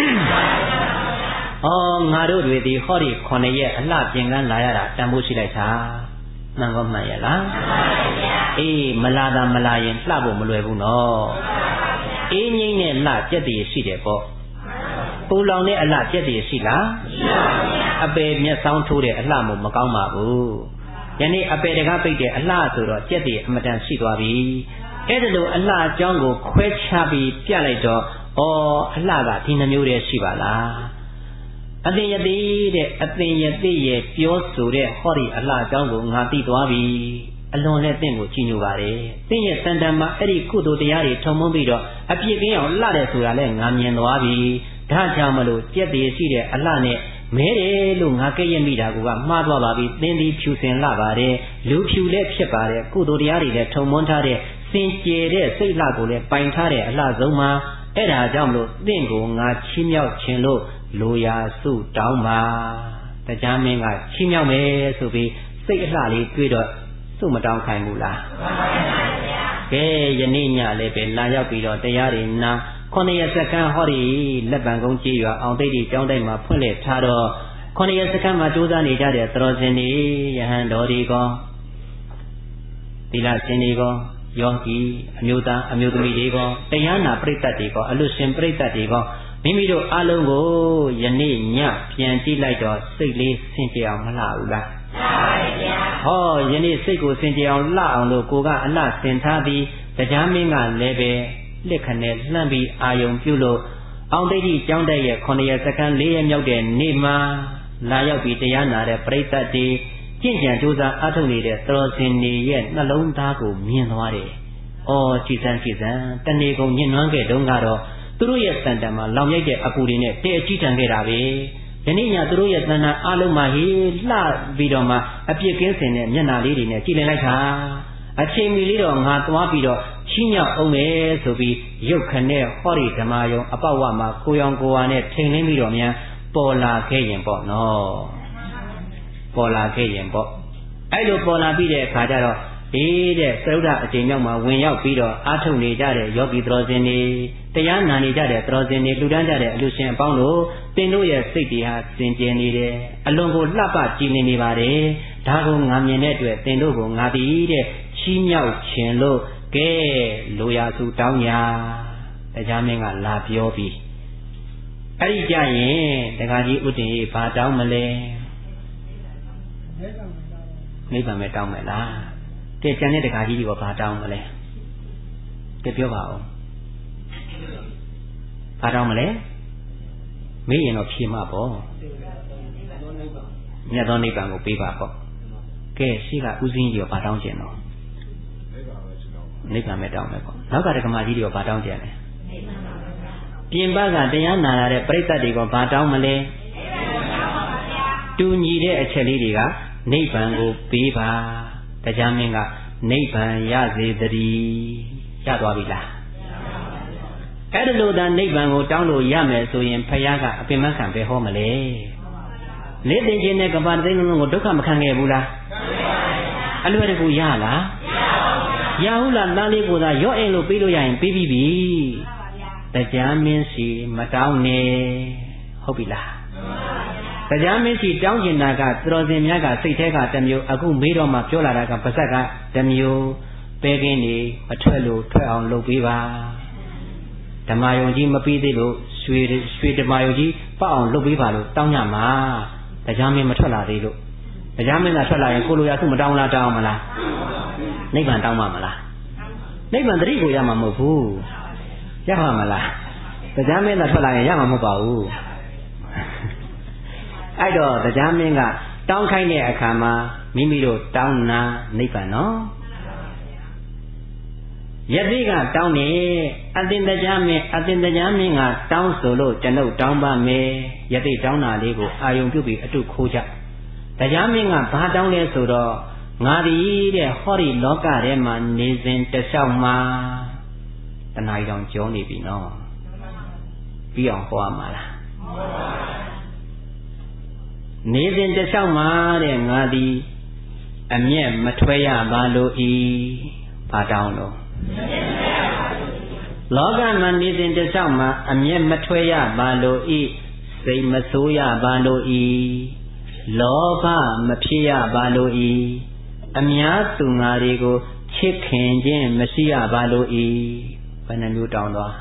ငါတို့တွေဒီဟောဒီ9ရက်အလှပြင်ကန်းလာရတာတန်ဖို့ရှိလိုက်တာမှန်ကောမှန်ရဲ့လားအေးမလာတာမလာရင်လှဖို့မလွယ်ဘူးနော်အေးငိမ့်နဲ့လှကြက်တည်ရှိတယ်ပေါ့ပူလောင်တဲ့အလှကြက်တည်ရှိလားရှိပါဘူးအပေမျက်စောင်းထိုးတဲ့အလှမို့မကောင်းပါဘူးယနေ့အပေတကားပိတ်တဲ့အလှဆိုတော့ကြက်တည်အမတန်ရှိသွားပြီအဲ့ဒါလိုအလှအကြောင်းကိုခွဲခြားပြီးပြလိုက်တော့အလှကဒီနှမျိုးတည်းရှိပါလားအသင်ယတိတဲ့အသင်ယတိရဲ့ပြောဆိုတဲ့ဟောဒီအလှအကြောင်းကိုငါသိသွားပြီအလွန်နဲ့တင့်ကိုကြည်ညိုပါတယ်တင့်ရဲ့တန်တန်မှာအဲ့ဒီကုသိုလ်တရားတွေထုံမုန်းပြီးတော့အပြစ်ကင်းအောင်လှတယ်ဆိုတာလည်းငါမြင်သွားပြီဒါကြောင့်မလို့ကြက်တည်ရှိတဲ့အလှနဲ့မဲတယ်လို့ငါကြည့်ရမိတာကမှားသွားပါပြီသင်ဒီဖြူစင်လှပါတယ်လူဖြူလည်းဖြစ်ပါတယ်ကုသိုလ်တရားတွေလည်းထုံမွန်းထားတဲ့စင်ကြယ်တဲ့စိတ်လှကိုလည်းပိုင်ထားတဲ့အလှဆုံးမှာအဲ့ဒါကြောင့်မလို့သင်ကိုငါချီးမြှောက်ခြင်းလို့လိုရာစုတောင်းပါတရားမင်းကချီးမြှောက်မယ်ဆိုပြီးစိတ်အလှလေးတွေးတော့စုမတောင်းခိုင်းဘူးလားကဲယနေ့ညလည်းပဲလာရောက်ပြီးတော့တရားတွေနာ9ရက်စက္ကန့်ဟောဒီလက်ပံကုန်းကြီးရွာအောင်သိတိကျောင်းတိုင်းမှာဖွင့်လှစ်ထားတော့9ရက်စက္ကန့်မှာကြိုးစားနေကြတဲ့သရောစင်တွေယဟန်တော်ဒီကောသီလရှင်ဒီကောယောဂီအမျိုးသားအမျိုးသမီးတွေကောတရားနာပရိသတ်တွေကောအလွတ်ရှင်ပရိသတ်တွေကောမိမိတို့အလုံးကိုယနေ့ညပြန်ကြည့်လိုက်တော့စိတ်လေးဆင်ကြအောင်မလှဘူးလားလှပါဗျာဟောယနေ့စိတ်ကိုဆင်ကြအောင်လှအောင်လို့ကိုကအလှဆင်ထားပြီးတရားမင်းကလည်းပဲလက်ခနဲ့လှမ်းပြီးအာယုံပြုလို့အောင်သိတိကျောင်းတက်ရဲ့9ရက်စက္ကန့်4ရက်မြောက်တဲ့နေ့မှာလာရောက်ပြီးတရားနာတဲ့ပရိသတ်တွေကျင့်ကြံကြိုးစားအားထုတ်နေတဲ့သရောစင်တွေရဲ့နှလုံးသားကိုမြင်သွားတယ်။ကြည်စံတဏီကုံညှဉ်းနှွမ်းခဲ့တုန်းကတော့သူတို့ရဲ့တန်တန်မှာလောင်ရိုက်တဲ့အပူတွေနဲ့တဲအကြည့်တန်ခဲ့တာပဲ။ယနေ့ညသူတို့ရဲ့တန်တန်အလုံးမှာလှပြီးတော့မှအပြစ်ကင်းစင်တဲ့မျက်နှာလေးတွေနဲ့ကြည်လင်လိုက်တာ။အချိန်မီလေးတော့ငါသွားပြီးတော့ချီးမြှောက်အောင်မယ်ဆိုပြီးရုပ်ခနဲ့ဟောဒီဓမ္မယုံအပေါက်ဝမှာကိုရောင်ကိုဝါနဲ့ထိန်လင်းပြီးတော့မြန်ပေါ်လာခဲ့ရင်ပေါ့နော်ပေါ်လာခဲ့ရင်ပေါ့အဲ့လိုပေါ်လာပြီးတဲ့အခါကျတော့တဲ့သရုဒ္ဓအချိန်မြောက်မှာဝင်ရောက်ပြီးတော့အားထုတ်နေကြတဲ့ယောဂီသရောစင်တွေတရားနာနေကြတဲ့သရောစင်တွေလှူဒန်းကြတဲ့အလူရှင်အပေါင်းတို့တင်တို့ရဲ့စိတ်တွေဟာစင်ကြယ်နေတယ်အလွန်ကိုလှပကြည်လင်နေပါတယ်ဒါကိုငါမြင်တဲ့အတွက်တင်တို့ကိုငါတည်တဲ့ချီးမြှောက်ခြင်းလို့ကဲလိုရာစုတောင်းညာတရားမင်းကလာပြောပြီးအဲ့ဒီကြရင်တခါကြီးဥတ္တင်ဘာတောင်းမလဲနိဗ္ဗာန်ပဲတောင်းမယ်လားကဲကျန်တဲ့တခါကြီးကဘာတောင်းမလဲကဲပြောပါဦးဘာတောင်းမလဲမေးရင်တော့ဖြေမှာပေါ့မြတ်သောနိဗ္ဗာန်ကိုပေးပါပေါ့ကဲရှိကဥစဉ်ကြီးကဘာတောင်းကျင်တော့နိဗ္ဗာန်ပဲတောင်းမယ်ပေါ့နောက်ကတက္ကမကြီးတွေကဘာတောင်းကြလဲပြင်ပကတရားနာရတဲ့ပြိဿတ်တွေကဘာတောင်းမလဲတူညီတဲ့အချက်လေးတွေကနိဗ္ဗာန်ကိုပေးပါတရားမင်းကနိဗ္ဗာန်ရစေတည်းရသွားပြီလားအဲ့ဒါလို့သာနိဗ္ဗာန်ကိုတောင်းလို့ရမယ်ဆိုရင်ဖယားကအပင်မခံပဲဟောမလဲလေးသိချင်းနဲ့ကဘာသိန်းလုံးကိုဒုက္ခမခံခဲ့ဘူးလားအလွယ်တကူရလားရဟုတ်လားသားလေးကိုသာရော့အိမ်လို့ပြီးလို့ရရင်ပြီးပြီတရားမင်းစီမတောင်းနဲ့ဟုတ်ပြီလားတရားမင်းစီတောင်းကျင်တာကသရောစင်များကစိတ်ထဲကတစ်မျိုးအခုမေးတော့မှပြောလာတာကပါဇက်ကတစ်မျိုးပဲကင်းနေမထွက်လို့ထွက်အောင်လုပ်ပေးပါဓမ္မယုံကြီးမပြီးသေးလို့ရှူရွှေတမာယုကြီးပေါ့အောင်လုပ်ပေးပါလို့တောင်းကြမှာတရားမင်းမထွက်လာသေးလို့တရားမင်းကထွက်လာရင်ကိုလိုရာစုမတောင်းလားတောင်းမလားနိဗ္ဗာန်တောင်းမှာမလားနိဗ္ဗာန်တတိကိုရမှာမဟုတ်ဘူးရမှာမလားတရားမင်းကထွက်လာရင်ရမှာမဟုတ်ပါဘူးအဲ့တော့တရားမင်းကတောင်းခိုင်းတဲ့အခါမှာမိမိတို့တောင်းနာနိဗ္ဗာန်နော်ယတိကတောင်းနေအသင်တရားမင်းကတောင်းဆိုလို့ကျွန်ုပ်တောင်းပါမယ်ယတိတောင်းတာလေးကိုအာယုံပြုပြီးအတုခိုးကြတရားမင်းကဘာတောင်းလဲဆိုတော့ငါဒီတဲ့ဟောဒီလောကထဲမှာနေစဉ်တလျှောက်မှာတဏှာကြီးတောင်ကျော်နေပြီနော်ပြီးအောင်ဟောရမှာလားနေစဉ်တလျှောက်မှာတဲ့ငါဒီအမျက်မထွဲရပါလို့ဤဘာတောင်းလို့လောကမှာနေစဉ်တလျှောက်မှာအမျက်မထွဲရပါလို့ဤစိတ်မဆိုးရပါလို့ဤလောဘမဖြစ်ရပါလို့ဤအများသူငါတွေကိုချစ်ခင်ခြင်းမရှိရပါလို့ဤဘယ်နှမျိုးတောင်းသွား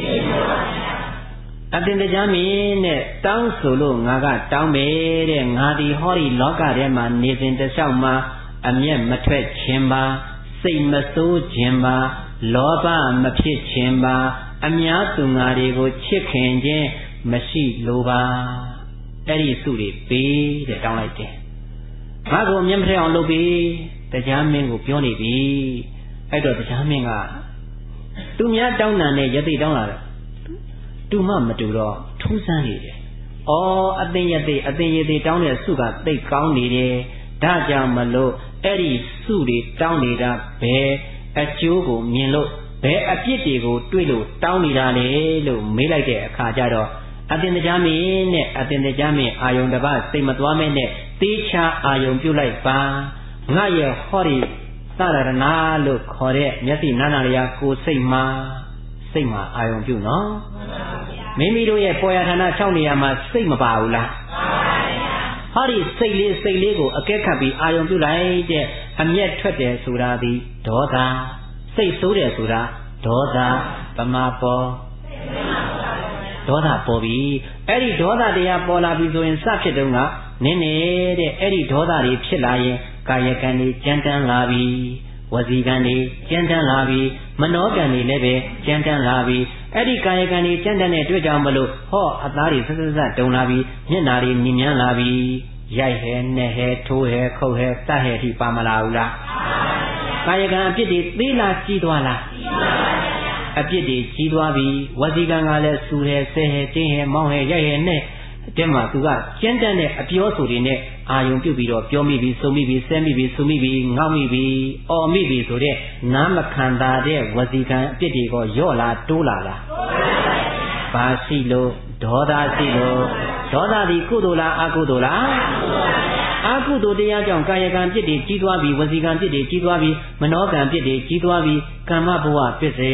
အတင်တရားမင်းနဲ့တောင်းဆိုလို့ငါကတောင်းမယ်တဲ့ငါဒီဟောဒီလောကထဲမှာနေစဉ်တလျှောက်မှာအမျက်မထွက်ခြင်းပါစိတ်မဆိုးခြင်းပါလောဘမဖြစ်ခြင်းပါအများသူငါတွေကိုချစ်ခင်ခြင်းမရှိလိုပါအဲ့ဒီစုတွေပေးတဲ့တောင်းလိုက်တယ်ငါကိုမျက်မထအောင်လုပ်ပြီးတရားမင်းကိုပြောနေပြီအဲ့တော့တရားမင်းကသူများတောင်းတာနဲ့ယတိတောင်းလာတယ်တူမှမတူတော့ထူးဆန်းနေတယ်။အော်အသင်ယတိတောင်းတဲ့စုကသိကောင်းနေတယ်။ဒါကြောင့်မလို့အဲ့ဒီစုတွေတောင်းနေတာဘယ်အကျိုးကိုမြင်လို့ဘယ်အပြစ်တွေကိုတွေ့လို့တောင်းနေတာလေလို့မေးလိုက်တဲ့အခါကျတော့အတင်တရားမင်းနဲ့အတင်တရားမင်းအာယုံတစ်ပါးစိတ်မသွားမဲနဲ့တေးချအာယုံပြုတ်လိုက်ပါငါရဲ့ဟောဒီသရဏလို့ခေါ်တဲ့မျက်စိနာနာလျာကိုစိတ်မှာအာယုံပြုတ်နော်မိမိတို့ရဲ့ပေါ်ရဌာန6နေရာမှာစိတ်မပါဘူးလားဟောဒီစိတ်လေးကိုအကဲခတ်ပြီးအာယုံပြုတ်လိုက်တဲ့အမျက်ထွက်တယ်ဆိုတာဒီဒေါသစိတ်ဆိုးတယ်ဆိုတာဒေါသပမာပေါ်ဒေါသပေါ်ပြီအဲ့ဒီဒေါသတရားပေါ်လာပြီဆိုရင်စဖြစ်တုန်းကနင်းနေတဲ့အဲ့ဒီဒေါသတွေဖြစ်လာရင်ကာယကံတွေကြမ်းတမ်းလာပြီဝစီကံတွေကြမ်းတမ်းလာပြီမနောကံတွေလည်းပဲကြမ်းတမ်းလာပြီအဲ့ဒီကာယကံတွေကြမ်းတမ်းတဲ့အတွက်ကြောင့်မလို့ဟောအသားတွေဆက်တုံလာပြီမျက်နာတွေမြင်မြန်းလာပြီရိုက်ဟဲနဲ့ဟဲထိုးဟဲခုတ်ဟဲတတ်ဟဲအထိပါမလာဘူးလားကာယကံအပြစ်တွေသေးလားကြီးသွားလားအပြစ်တွေကြီးသွားပြီဝစီကံကလည်းစူဟဲဆဲဟဲတင်းဟဲမောင်းဟဲရိုက်ဟဲနဲ့တဲ့မှာသူကကျဉ်းတတ်တဲ့အပြောဆိုတွေနဲ့အာယုံပြုတ်ပြီးတော့ပြောမိပြီဆိုမိပြီဆဲမိပြီဆိုမိပြီငေါ့မိပြီအော်မိပြီဆိုတဲ့နားမခံတာတဲ့ဝစီကံအပြစ်တွေကရော့လာတိုးလာလားဘာရှိလို့ဒေါသရှိလို့ဒေါသဒီကုသိုလ်လားအကုသိုလ်လားအကုသိုလ်တရားကြောင့်ကာယကံပြစ်တွေကြီးသွားပြီဝစီကံပြစ်တွေကြီးသွားပြီမနောကံပြစ်တွေကြီးသွားပြီကာမဘဝပစ္စယ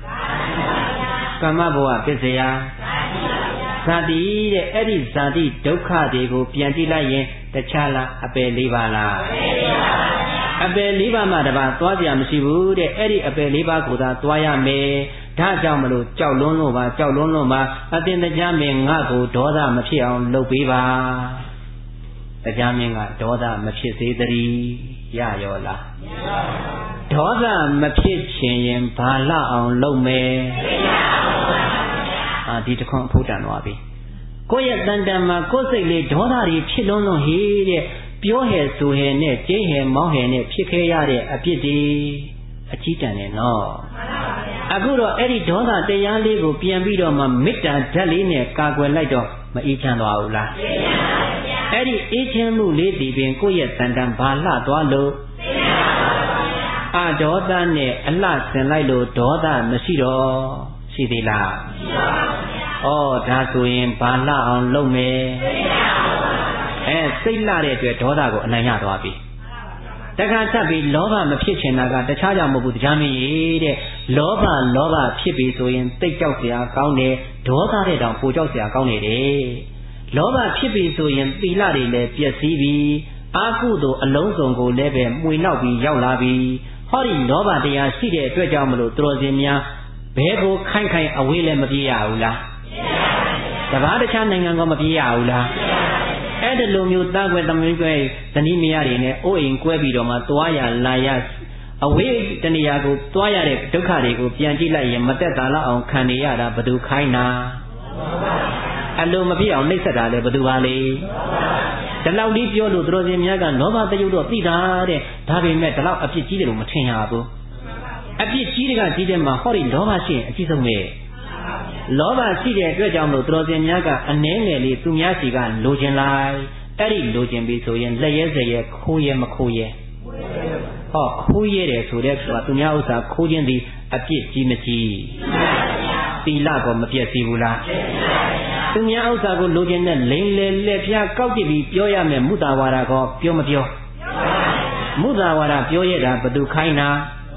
ဇာတိတဲ့အဲ့ဒီဇာတိဒုက္ခတွေကိုပြန်ကြည့်လိုက်ရင်တခြားလားအပယ်၄ပါးလားအပယ်၄ပါးမှတပါးသွားကြမရှိဘူးတဲ့အဲ့ဒီအပယ်၄ပါးကိုသာသွားရမယ်ဒါကြောင့်မလို့ကြောက်လွန်းလို့ပါအတင်တရားမင်းငါ့ကိုဒေါသမဖြစ်အောင်လုပ်ပေးပါတရားမင်းကဒေါသမဖြစ်စေတည်းရရောလားဒေါသမဖြစ်ချင်ရင်ဘာလောက်အောင်လုပ်မယ်ဒီတခွန်းအဖို့တန်သွားပြီကိုယ့်ရဲ့တန်တန်မှာကိုယ်စိတ်လေးဒေါသတွေဖြစ်လွန်းဟေးတဲ့ပြောဟဲဆိုဟဲနဲ့ကျင်းဟဲမောင်းဟဲနဲ့ဖြစ်ခဲ့ရတဲ့အပြစ်တွေအကြီးတန်တယ်နော်အခုတော့အဲ့ဒီဒေါသတရားလေးကိုပြန်ပြီးတော့မှမေတ္တာဓာတ်လေးနဲ့ကာကွယ်လိုက်တော့မအေးချမ်းသွားဘူးလားအဲ့ဒီအေးချမ်းမှုလေးဒီပင်ကိုယ့်ရဲ့တန်တန်ဘာလှသွားလို့ဒေါသနဲ့အလှဆင်လိုက်လို့ဒေါသမရှိတော့ရှိသေးလားဒါဆိုရင်ဘာလှအောင်လုပ်မယ်စိတ်လှတဲ့အတွက်ဒေါသကိုအနိုင်ရသွားပြီတခါဆက်ပြီးလောဘမဖြစ်ချင်တာကတခြားကြောင့်မဟုတ်ဘူးတရားမင်းကြီးတဲ့လောဘဖြစ်ပြီဆိုရင်တိတ်ကြောက်เสียကောင်းတယ်ဒေါသတဲ့တောင်ပိုကြောက်เสียကောင်းနေတယ်လောဘဖြစ်ပြီဆိုရင်သီလတွေလည်းပျက်စီးပြီအာဟုတို့အလုံးစုံကိုလည်းပဲမှွေနောက်ပြီးရောက်လာပြီဟောဒီလောဘတရားရှိတဲ့အတွက်ကြောင့်မလို့သူတော်စင်များဘဲကိုခိုင်အဝေးလည်းမပြေးရဘူးလားတဘာတခြားနိုင်ငံကမပြေးရဘူးလားအဲ့ဒီလိုမျိုးသားကွယ်သမီးကွယ်ဇနီးမယားတွေနဲ့အိုးအိမ်ကွဲပြီးတော့မှသွားရလာရအဝေးတနေရာကိုသွားရတဲ့ဒုက္ခတွေကိုပြန်ကြည့်လိုက်ရင်မသက်သာလောက်အောင်ခံနေရတာဘယ်သူခိုင်းတာအလိုမဖြစ်အောင်နှိပ်စက်တာလေဘယ်သူပါလေဒီလောက်လေးပြောလို့သူတော်စင်များကလောဘတယုတ်တော့သိတာတဲ့ဒါပေမဲ့ဒီလောက်အပြစ်ကြီးတယ်လို့မထင်ရဘူးအပြစ်ကြီးတဲ့ကကြီးတဲ့မှာဟောဒီလောဘရှိရင်အကြီးဆုံးပဲလောဘရှိတဲ့အတွက်ကြောင့်လို့သူတော်စင်များကအနှဲငယ်လေးသူများစီကလိုချင်လိုက်အဲ့ဒီလိုချင်ပြီဆိုရင်လက်ရဲစရဲခိုးရဲမခိုးရဲဟောခိုးရဲတယ်ဆိုတဲ့ဆိုတာသူများဥစ္စာခိုးခြင်းသည်အပြစ်ကြီးမကြီးသီလကောမပြည့်စည်ဘူးလားသူများဥစ္စာကိုလိုချင်တဲ့လိမ့်လေလက်ပြကောက်ကြည့်ပြီးပြောရမယ်မုသာဝါဒကောပြောမပြောမုသာဝါဒပြောရတာဘသူခိုင်းတာ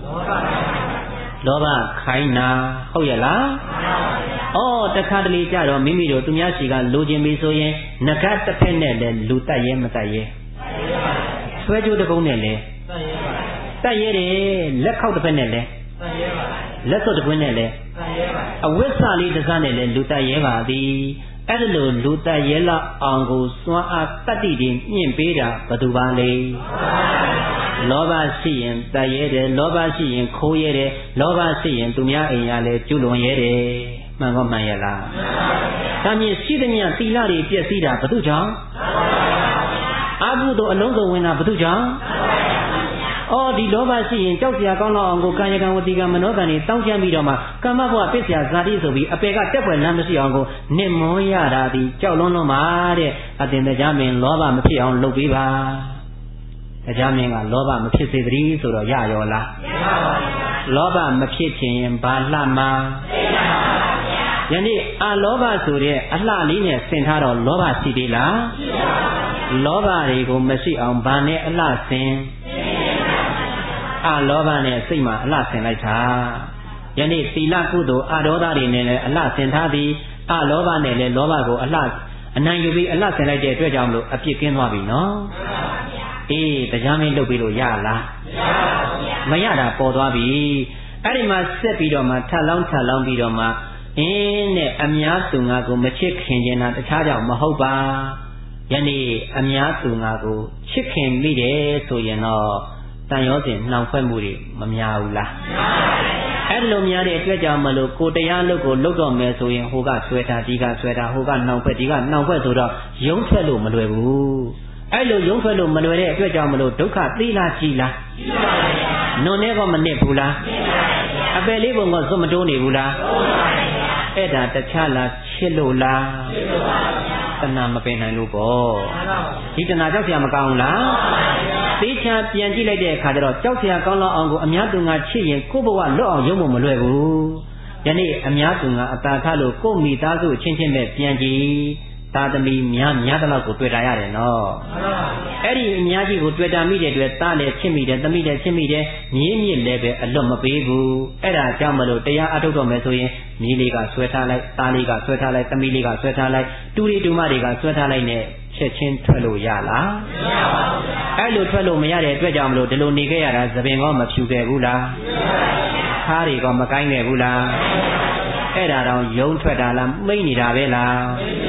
လောဘခိုင်းတာဟုတ်ရဲ့လားတခါတလေကြတော့မိမိတို့သူများစီကလိုချင်ပြီဆိုရင်ငကတ်တစ်ဖက်နဲ့လည်းလူတတ်ရဲမတတ်ရဲဆွဲကြိုးတစ်ကုန်းနဲ့လည်းတတ်ရဲတယ်လက်ခောက်တစ်ဖက်နဲ့လည်းလက်စွပ်တစ်ကွင်းနဲ့လည်းအဝိဆလေးတစ်စားနဲ့လည်းလူတတ်ရဲပါသည်အဲ့ဒါလိုလူတတ်ရဲလောက်အောင်ကိုစွမ်းအားတတ္တိတွေမြင့်ပေးတာဘယ်သူပါလဲလောဘရှိရင်တတ်ရဲတယ်လောဘရှိရင်ခိုးရဲတယ်လောဘရှိရင်သူများအိမ်ရလဲကျွလွန်ရဲတယ်မှန်ကောမှန်ရဲ့လားဒါမြင်ရှိသမျှသီလတွေပြည့်စည်တာဘယ်သူကြောင့်အကုသိုလ်အလုံးစုံဝင်တာဘယ်သူကြောင့်ဒီလောဘရှိရင်ကြောက်စရာကောင်းလောက်အောင်ကိုကာယကံဝတိကံမနောကံတွေတောင်းကျမ်းပြီးတော့မှကမ္မဘဝပစ္စယဇာတိဆိုပြီးအပေကတက်ွယ်လမ်းမရှိအောင်ကိုနစ်မောရတာဒီကြောက်လွန်းလွန်းပါတဲ့အတင်တရားမင်းလောဘမဖြစ်အောင်လုပ်ပေးပါတရားမင်းကလောဘမဖြစ်စေတည်းဆိုတော့ရရောလားမရပါဘူးလောဘမဖြစ်ခြင်းရင်ဘာလှမှာသိပါပါယနေ့အလောဘဆိုတဲ့အလှလေးနဲ့ဆင်ထားတော့လောဘရှိသေးလားရှိပါဘူးလောဘတွေကိုမရှိအောင်ဘာနဲ့အလှဆင်အလောဘနဲ့စိတ်မှာအလှဆင်လိုက်တာယနေ့သီလကုသိုလ်အဒေါသတွေနဲ့လည်းအလှဆင်ထားသည်အလောဘနဲ့လည်းလောဘကိုအလှအနိုင်ယူပြီးအလှဆင်လိုက်တဲ့အတွက်ကြောင့်လို့အပြစ်ကင်းသွားပြီနော်တရားမင်းလုပ်ပြီးလို့ရလားမရတာပေါ်သွားပြီအဲ့ဒီမှာဆက်ပြီးတော့မှထပ်လောင်းပြီးတော့မှနဲ့အများသူငါကိုမချစ်ခင်ခြင်းတာတခြားကြောင့်မဟုတ်ပါယနေ့အများသူငါကိုချစ်ခင်မိတယ်ဆိုရင်တော့တန်ရောစဉ်နှောင်ဖွဲ့မှုတွေမများဘူးလားအဲ့လိုများတဲ့အတွက်ကြောင့်မလို့ကိုတရားလုပ်ကိုလုပ်တော့မယ်ဆိုရင်ဟိုကဆွဲတာဒီကဆွဲတာဟိုကနှောင်ဖွဲ့ဒီကနှောင်ဖွဲ့ဆိုတော့ယုံထွက်လို့မလွယ်ဘူးအဲ့လိုယုံထွက်လို့မလွယ်တဲ့အတွက်ကြောင့်မလို့ဒုက္ခသိလားကြည်လားကြည်ပါဗျာနွန်နဲ့ကမနစ်ဘူးလားကြည်ပါဗျာအပယ်လေးပုံကစွတ်မတိုးနေဘူးလားတိုးပါဗျာအဲ့ဒါတခြားလားချစ်လို့လားချစ်လို့ပါဗျာတဏှာမပင်နိုင်လို့ပေါ့ဒီတဏှာကြောက်စရာမကောင်းလားသေချာပြန်ကြည့်လိုက်တဲ့အခါကျတော့ကြောက်စရာကောင်းလောက်အောင်ကိုအများသူငါချစ်ရင်ကိုယ့်ဘဝလွတ်အောင်ရုံးဖို့မလွယ်ဘူးယနေ့အများသူငါအတာခလို့ကိုယ့်မိသားစုချင်းချင်းပဲပြန်ကြည့်သာသမီများတဲ့လောက်ကိုတွေ့တာရတယ်နော်အဲ့ဒီအများကြီးကိုတွေ့တာမိတဲ့အတွက်သားလည်းချစ်မိတယ်သမီးလည်းချစ်မိတယ်မြေးမြစ်လည်းပဲအလွတ်မပေးဘူးအဲ့ဒါကြောင့်မလို့တရားအထုတ်တော့မယ်ဆိုရင်မြေးလေးကဆွဲထားလိုက်သားလေးကဆွဲထားလိုက်သမီးလေးကဆွဲထားလိုက်တူရီတူမတွေကဆွဲထားလိုက်နဲ့ချက်ချင်းထွက်လို့ရလားမရပါဘူးအဲ့လိုထွက်လို့မရတဲ့အတွက်ကြောင့်မလို့ဒီလိုနေခဲ့ရတာသပင်ကောမဖြူခဲ့ဘူးလားခါးတွေကမကိုင်းခဲ့ဘူးလားအဲ့ဒါတော့ယုံထွက်တာလားမိတ်နေတာပဲလား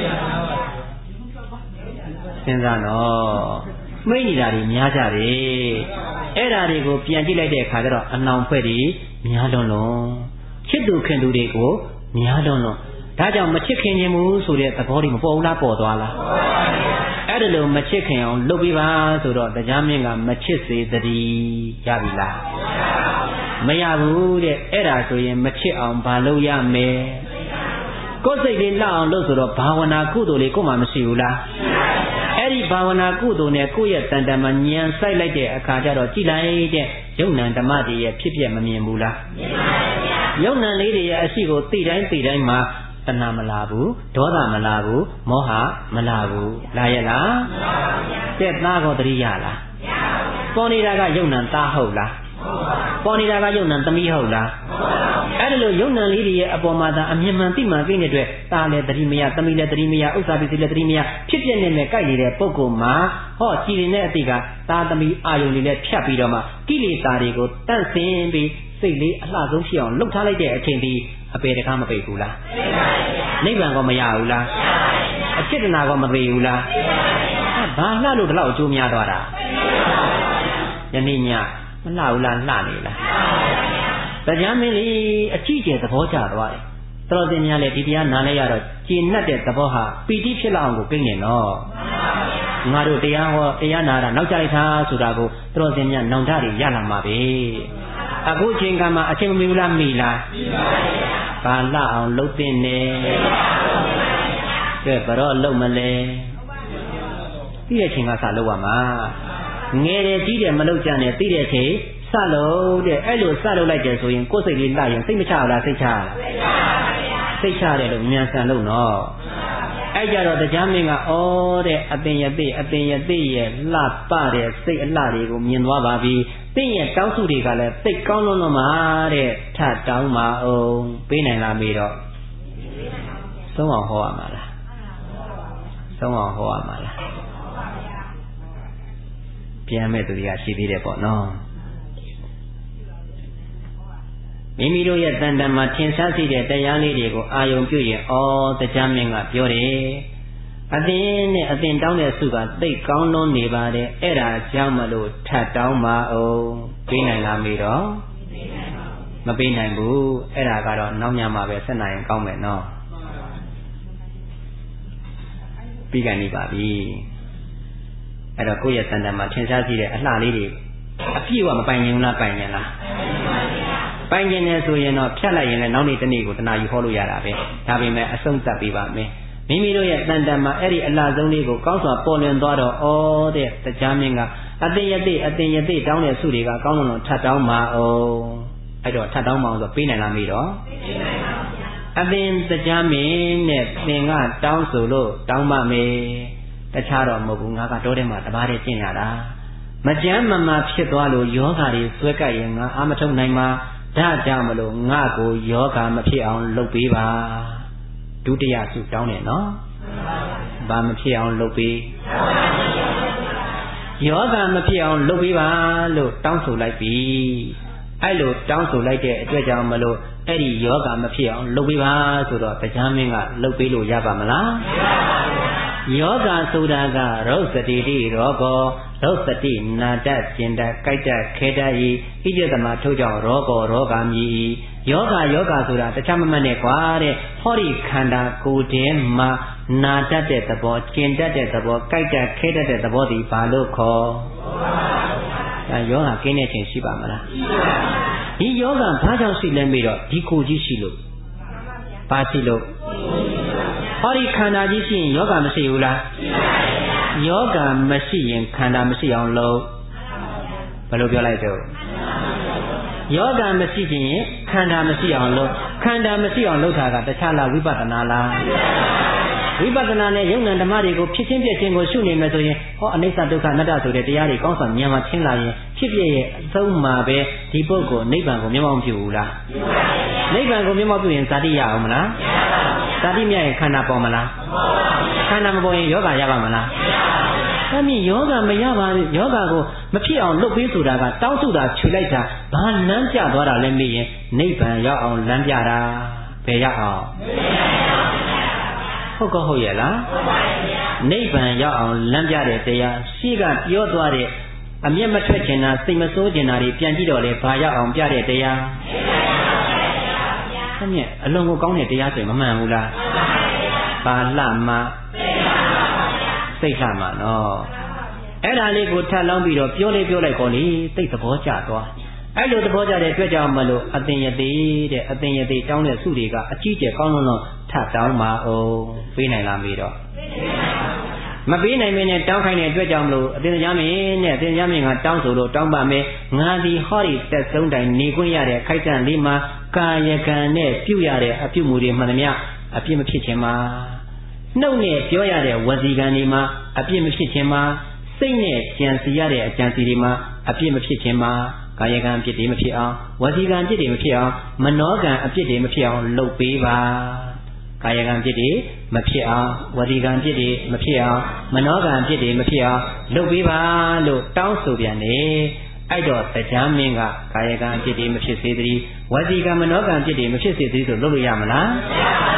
စဉ်းစားတော့မိတ်နေတာတွေများကြတယ်အဲ့ဒါတွေကိုပြန်ကြည့်လိုက်တဲ့အခါကျတော့အနှောင်ဖွဲ့တွေများလွန်းလွန်းချစ်သူခင်သူတွေကိုများလွန်းလွန်းဒါကြောင့်မချစ်ခင်ခြင်းဘူးဆိုတဲ့သဘောတွေမပေါ်ဘူးလားပေါ်သွားလားအဲ့ဒါလို့မချစ်ခင်အောင်လုပ်ပြီးပါဆိုတော့တရားမင်းကမချစ်စေတည်းရပြီလားမရဘူးတဲ့အဲ့ဒါဆိုရင်မချစ်အောင်ဘာလုပ်ရမလဲကိုယ်စိတ်လေးလှအောင်လုပ်ဆိုတော့ဘာဝနာကုသိုလ်လေးကိုမှမရှိဘူးလားအဲ့ဒီဘာဝနာကုသိုလ်နဲ့ကိုယ့်ရဲ့တန်တန်မှာဉာဏ်စိုက်လိုက်တဲ့အခါကျတော့ကြည်လိုက်တဲ့ယုံ nant ဓမ္မတွေရဲ့ဖြစ်ပျက်မမြင်ဘူးလားမြင်ပါဗျာယုံ nant လေးတွေရဲ့အရှိကိုသိတိုင်းမှာတဏှာမလာဘူးဒေါသမလာဘူးမောဟမလာဘူးလာရဲ့လားမလာပါဘူးတဲ့သားကောတရိယလားမရပါဘူးပေါ်နေတာကယုံ nant သားဟုတ်လားပေါ်နေတာကယုံ nant သမီးဟုတ်လားအဲ့ဒါလို့ယုံ nant လေးတွေရဲ့အပေါ်မှာသာအမြင်မှန်သိမှန်သိနေတဲ့အတွက်သားလည်းတတိမယသမီးလည်းတတိမယဥစ္စာပစ္စည်းလည်းတတိမယဖြစ်ပြနေမဲ့ကြိုက်နေတဲ့ပုဂ္ဂိုလ်မှာဟောကြည်နေတဲ့အတိကသားသမီးအာယုန်တွေလည်းဖြတ်ပြီးတော့မှကိလေသာတွေကိုတန့်စင်ပြီးစိတ်လေးအလှဆုံးဖြစ်အောင်လှုပ်ထားလိုက်တဲ့အချိန်ဒီအပေတကားမပိတ်ဘူးလားပိတ်ပါဗျာနိဗ္ဗာန်ကောမရဘူးလားအจิตနာကောမသိဘူးလားဘာလှလို့ဒီလောက်အကျိုးများသွားတာယနေ့ညမလှဘူးလားလှနေလားတရားမင်းလေးအကြည့်ကျသဘောကျသွားတယ်တော်တင်များလည်းဒီတရားနားလဲရတော့ကျေနပ်တဲ့သဘောဟာပီတိဖြစ်လာအောင်ကိုပြင်နေတော့ငါတို့တရားဟောတရားနာတာနောက်ကြလိုက်တာဆိုတာကိုတော်တင်များနောင်တတွေရလာမှာပဲအခုချိန်ကမှအချိန်မမီဘူးလားမီလားဘာလှအောင်လှုပ်တင်နေကဲဘရောလှုပ်မလဲပြီးတဲ့ချိန်ကစလှုပ်ရမှာငယ်တယ်ကြီးတယ်မလှုပ်ကြနဲ့ပြီးတဲ့ချိန်စလို့တဲ့အဲ့လိုစလို့လိုက်တယ်ဆိုရင်ကိုယ်စိတ်လေးလှရင်စိတ်မချလားစိတ်ချလားစိတ်ချတယ်လို့မြန်ဆန်လို့နော်အဲ့ကြတော့တရားမင်းကဩတဲ့အတင်ယသိရဲ့လှပတဲ့စိတ်အလှတွေကိုမြင်သွားပါပြီတင့်ရဲ့တောင်းစုတွေကလည်းသိကောင်းလုံးမှာတဲ့ထတောင်းပါအောင်ပေးနိုင်လားမေးတော့သုံးအောင်ဟောရမှာလားသုံးအောင်ဟောရမှာလားပြန်မဲ့သူတွေကရှိသေးတယ်ပေါ့နော်မိမိတို့ရဲ့တန်တန်မှာထင်ရှားစေတဲ့တရားလေးတွေကိုအာယုံပြုရင်တရားမင်းကပြောတယ်အသင်နဲ့အသင်တောင်းတဲ့စုကသိကောင်းလွန်းနေပါတယ်အဲ့ဒါကြောင့်မလို့ထပ်တောင်းပါအောင်ပေးနိုင်လားမေးတော့မပေးနိုင်ဘူးအဲ့ဒါကတော့နောက်ညမှာပဲဆက်နိုင်ရင်ကောင်းမယ်နော်ပြီးကန်နေပါပြီအဲ့တော့ကိုယ့်ရဲ့တန်တန်မှာထင်ရှားစေတဲ့အလှလေးတွေအပြည့်အဝမပိုင်ရင်လားပိုင်ရင်လားပိုင်ကျင်နေဆိုရင်တော့ဖြတ်လိုက်ရင်လည်းနောက်နေ့တစ်နေ့ကိုတနာယူဟောလို့ရတာပဲဒါပေမဲ့အဆုံးသတ်ပေးပါမယ်မိမိတို့ရဲ့တန်တန်မှာအဲ့ဒီအလှဆုံးလေးကိုကောင်းစွာပေါ်လွင်သွားတော့တဲ့တရားမင်းကအတင်ယသိတောင်းတဲ့စုတွေကကောင်းလုံးထပ်တောင်းပါအောင်အဲ့တော့ထပ်တောင်းပါအောင်ဆိုပေးနိုင်လားမေးတော့အသင်တရားမင်းနဲ့သင်ကတောင်းဆိုလို့တောင်းပါမယ်တခြားတော့မဟုတ်ဘူးငါကတော့တဲ့မှာတပါးတည်းကျင့်ရတာမကြမ်းမမာဖြစ်သွားလို့ယောဂါတွေဆွဲကပ်ရင်ငါအာမထုတ်နိုင်မှာဒါကြောင့်မလို့ငါကိုယောဂါမဖြစ်အောင်လုပ်ပေးပါဒုတိယစုတောင်းတယ်နော်ဘာမဖြစ်အောင်လုပ်ပေးယောဂါမဖြစ်အောင်လုပ်ပေးပါလို့တောင်းဆိုလိုက်ပြီအဲ့လိုတောင်းဆိုလိုက်တဲ့အတွက်ကြောင့်မလို့အဲ့ဒီယောဂါမဖြစ်အောင်လုပ်ပေးပါဆိုတော့တရားမင်းကလုပ်ပေးလို့ရပါမလားယောဂါဆိုတာကရုပ်စတိတိရောကောရုပ်စတိနာတတ်ကျင်တတ်ကြိုက်တတ်ခဲတတ်ဤဣတိသမထို့ကြောင့်ရောကောရောဂါမြည်ယောဂါဆိုတာတခြားမမှတ်နဲ့ကွာတဲ့ဟောဒီခန္ဓာကိုယ်တည်းမှာနာတတ်တဲ့သဘောကျင်တတ်တဲ့သဘောကြိုက်တတ်ခဲတတ်တဲ့သဘောဒီဘာလို့ခေါ်ဒါယောဂါကင်းတဲ့ချိန်ရှိပါမလားဒီယောဂါဘာကြောင့်ရှိလဲမေးတော့ဒီကိုကြီးရှိလို့ဘာရှိလို့ဟောဒီခန္ဓာကြီးရှိရင်ယောဂမရှိဘူးလားယောဂမရှိရင်ခန္ဓာမရှိအောင်လုပ်ဘယ်လိုပြောလိုက်တော့ယောဂမရှိခြင်းခန္ဓာမရှိအောင်လုပ်ခန္ဓာမရှိအောင်လုပ်တာကတခြားလားဝိပဿနာလားဝိပဿနာနဲ့ယုံနာဓမ္မတွေကိုဖြစ်ချင်းပြည့်ချင်းကိုရှုနေမယ်ဆိုရင်ဟောအနိစ္စဒုက္ခအနတ္တဆိုတဲ့တရားတွေကောင်းစွာဉာဏ်မှာသင်လာရင်ဖြစ်ပြရဲ့အဆုံးမှာပဲဒီပုဂ္ဂိုလ်နိဗ္ဗာန်ကိုမျက်မှောက်ပြုဘူးလားနိဗ္ဗာန်ကိုမျက်မှောက်ပြုရင်ဇာတိရအောင်မလားဇာတိမြတ်ရင်ခန္ဓာပေါ်မလားခန္ဓာမပေါ်ရင်ယောဂရပါမလားအဲ့ဒီယောဂမရပါဘူးယောဂကိုမဖြစ်အောင်လုပ်ပေးဆိုတာကတောင်းဆိုတာခြွေလိုက်တာဘာလမ်းပြသွားတာလဲမေးရင်နိဗ္ဗာန်ရောက်အောင်လမ်းပြတာဘယ်ရောက်အောင်ဟုတ်ကောဟုတ်ရဲ့လားနိဗ္ဗာန်ရောက်အောင်လမ်းပြတဲ့တရားရှိကပြောသွားတဲ့အမျက်မထွက်ချင်တာစိတ်မဆိုးချင်တာတွေပြန်ကြည့်တော့လေဘာရောက်အောင်ပြတဲ့တရားအမျက်အလုံးကိုကောင်းတဲ့တရားဆိုရင်မမှန်ဘူးလားဘာလှမှစိတ်လှမှနော်အဲ့ဒါလေးကိုထပ်လောင်းပြီးတော့ပြောလိုက်ကောလေသိသဘောကျသွားအဲ့လိုသဘောကျတဲ့အတွက်ကြောင့်မလို့အသင်ယတိတဲ့အသင်ယတိတောင်းတဲ့စုတွေကအကြီးကျယ်ကောင်းလုံးထပ်တောင်းပါအောင်ပေးနိုင်လားမေးတော့မပေးနိုင်မင်းနဲ့တောင်းခိုင်းတဲ့အတွက်ကြောင့်မလို့အသင်ကြားမင်းနဲ့အသင်ကြားမင်းကတောင်းဆိုလို့တောင်းပါမယ်ငါဒီဟောဒီတက်ဆုံးတိုင်းနေခွင့်ရတဲ့ခိုက်တန့်လေးမှာကာယကံနဲ့ပြုရတဲ့အပြုမှုတွေမှန်သမျှအပြစ်မဖြစ်ခြင်းမှာနှုတ်နဲ့ပြောရတဲ့ဝစီကံတွေမှာအပြစ်မဖြစ်ခြင်းမှာစိတ်နဲ့ကြံစီရတဲ့အကြံစီတွေမှာအပြစ်မဖြစ်ခြင်းမှာကာယကံအပြစ်တွေမဖြစ်အောင်ဝစီကံအပြစ်တွေမဖြစ်အောင်မနောကံအပြစ်တွေမဖြစ်အောင်လုပ်ပေးပါကာယကံအပြစ်တွေမဖြစ်အောင်ဝစီကံအပြစ်တွေမဖြစ်အောင်မနောကံအပြစ်တွေမဖြစ်အောင်လုပ်ပေးပါလို့တောင်းဆိုပြန်တယ်အဲ့တော့တရားမင်းကကာယကံအပြစ်တွေမဖြစ်စေသတည်းဝစီကံမနောကံအပြစ်တွေမဖြစ်စေသတည်းဆိုလုပ်လို့ရမလားမရပါဘူး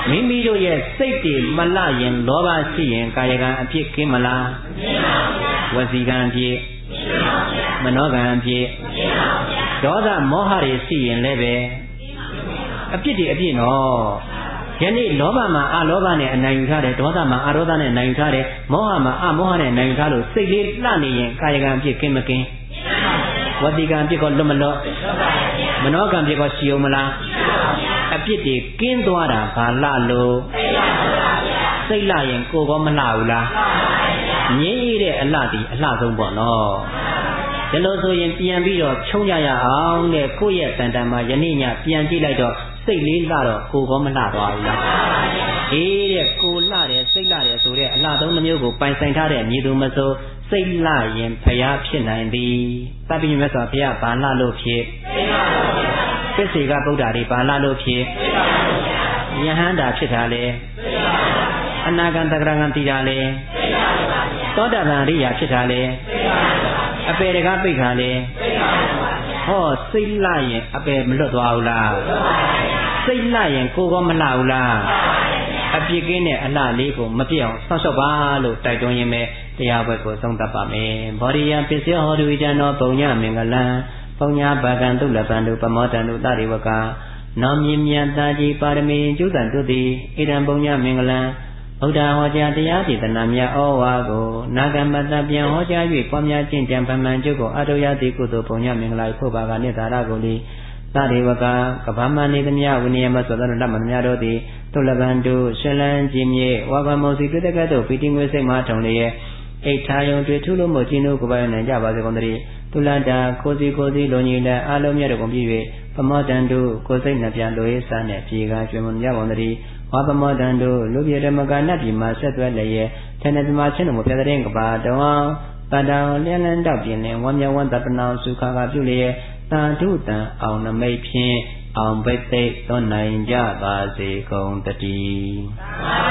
မိမိတို့ရဲ့စိတ်တွေမလှရင်လောဘရှိရင်ကာယကံအဖြစ်ကင်းမလားဝစီကံအဖြစ်မနောကံအဖြစ်ဒေါသမောဟတွေရှိရင်လည်းပဲအပြစ်တွေအပြစ်နော်ယနေ့လောဘမှာအလောဘနဲ့အနိုင်ယူထားတယ်ဒေါသမှာအဒေါသနဲ့အနိုင်ယူထားတယ်မောဟမှာအမောဟနဲ့အနိုင်ယူထားလို့စိတ်လေးလှနေရင်ကာယကံအဖြစ်ကင်းမကင်းဝစီကံအဖြစ်ကလွတ်မလွတ်မနောကံအဖြစ်ကရှိအောင်မလားအပြစ်တွေကင်းသွားတာဘာလှလို့စိတ်လှရင်ကိုယ်ကောမလှဘူးလားငြင်းရတဲ့အလှဒီအလှဆုံးပေါ့နော်ဒီလိုဆိုရင်ပြန်ပြီးတော့ချုံကြရအောင်တဲ့ကိုယ့်ရဲ့တန်တန်မှာယနေ့ညပြန်ကြည့်လိုက်တော့စိတ်လေးလှတော့ကိုယ်ကောမလှသွားဘူးလားအေးတဲ့ကိုလှတယ်စိတ်လှတယ်ဆိုတဲ့အလှသုံးမျိုးကိုပိုင်ဆိုင်ထားတဲ့မြည်သူမဆိုစိတ်လှရင်ဖျားဖြစ်နိုင်သည်သဗ္ဗညမြတ်စွာဘုရားဘာလှလို့ဖြစ်ပစ္စေကဗုဒ္ဓတွေဘာလှလို့ဖြစ်ယဟန္တာဖြစ်တာလေအနာဂံတဂရဂံတည်တာလေသောတာပန်ရိယာဖြစ်တာလေအပေတကားပိတ်တာလေဟောစိတ်လှရင်အပေမလွတ်သွားဘူးလားစိတ်လှရင်ကိုယ်ကောမလှဘူးလားအပြစ်ကင်းတဲ့အလှလေးကိုမပြည့်အောင်ဆောက်ရှောက်ပါလို့တိုက်တွန်းရင်းပဲတရားဘက်ကိုဆုံးသတ်ပါမယ်ဘောရိယပစ္စယောဟောတုဝိဇ္ဇနောပုံညမင်္ဂလံပုံညာဘာကံတုလပံတုပမောတံတုတရိဝကနောမြင်မြတ်တာကြီးပါရမီကျုသံတုတိဣဒံပုံညမင်္ဂလံဗုဒ္ဓဟောကြားတရားဒေသနာများဩဝါကိုနာဂမတပြန်ဟောကြား၍ပွားများကျင့်ကြံဗမှန်ကျုပ်ကိုအတုယတိကုသိုလ်ပုံညမင်္ဂလာဖို့ပါကနိသာရကိုလီသရိဝကကဗမဏိသမြဝိနည်းမသောတရတမမြတို့သည်တုလပံတုရှင်လန်းခြင်းမြေဝါကမောစီတွေ့တဲ့ကဲ့သို့ပီတိငွေစိတ်မှထုံလျက်အိဋ္ဌာယုံတွေ့ထူးလို့မို့ကျင်းတို့ကိုပိုင်နိုင်ကြပါစေကုန်သတည်းတုလတာကိုစီလိုညီလက်အလုံးမြတ်တို့ကုန်ပြည့်၍ပမောတန်တို့ကိုစိတ်နှပြလိုရေးစားနဲ့ပြေကကျွေးမွန်ကြပါကုန်သတည်းဝါပမောတန်တို့လူပြေဓမ္မကနတ်ပြည်မှာဆက်သွဲလျက်ထေနပြမချင်းတို့မပြတဲ့ကပါတော်တတံလျက်လန်းတော့ပြင်းလင်ဝမ်းမြောက်ဝမ်းတပနာစုခါကပြုလျက်တာဓုတံအောင်နမိတ်ဖြင့်အောင်ပိတ်သိသောနိုင်ကြပါစေကုန်တည်း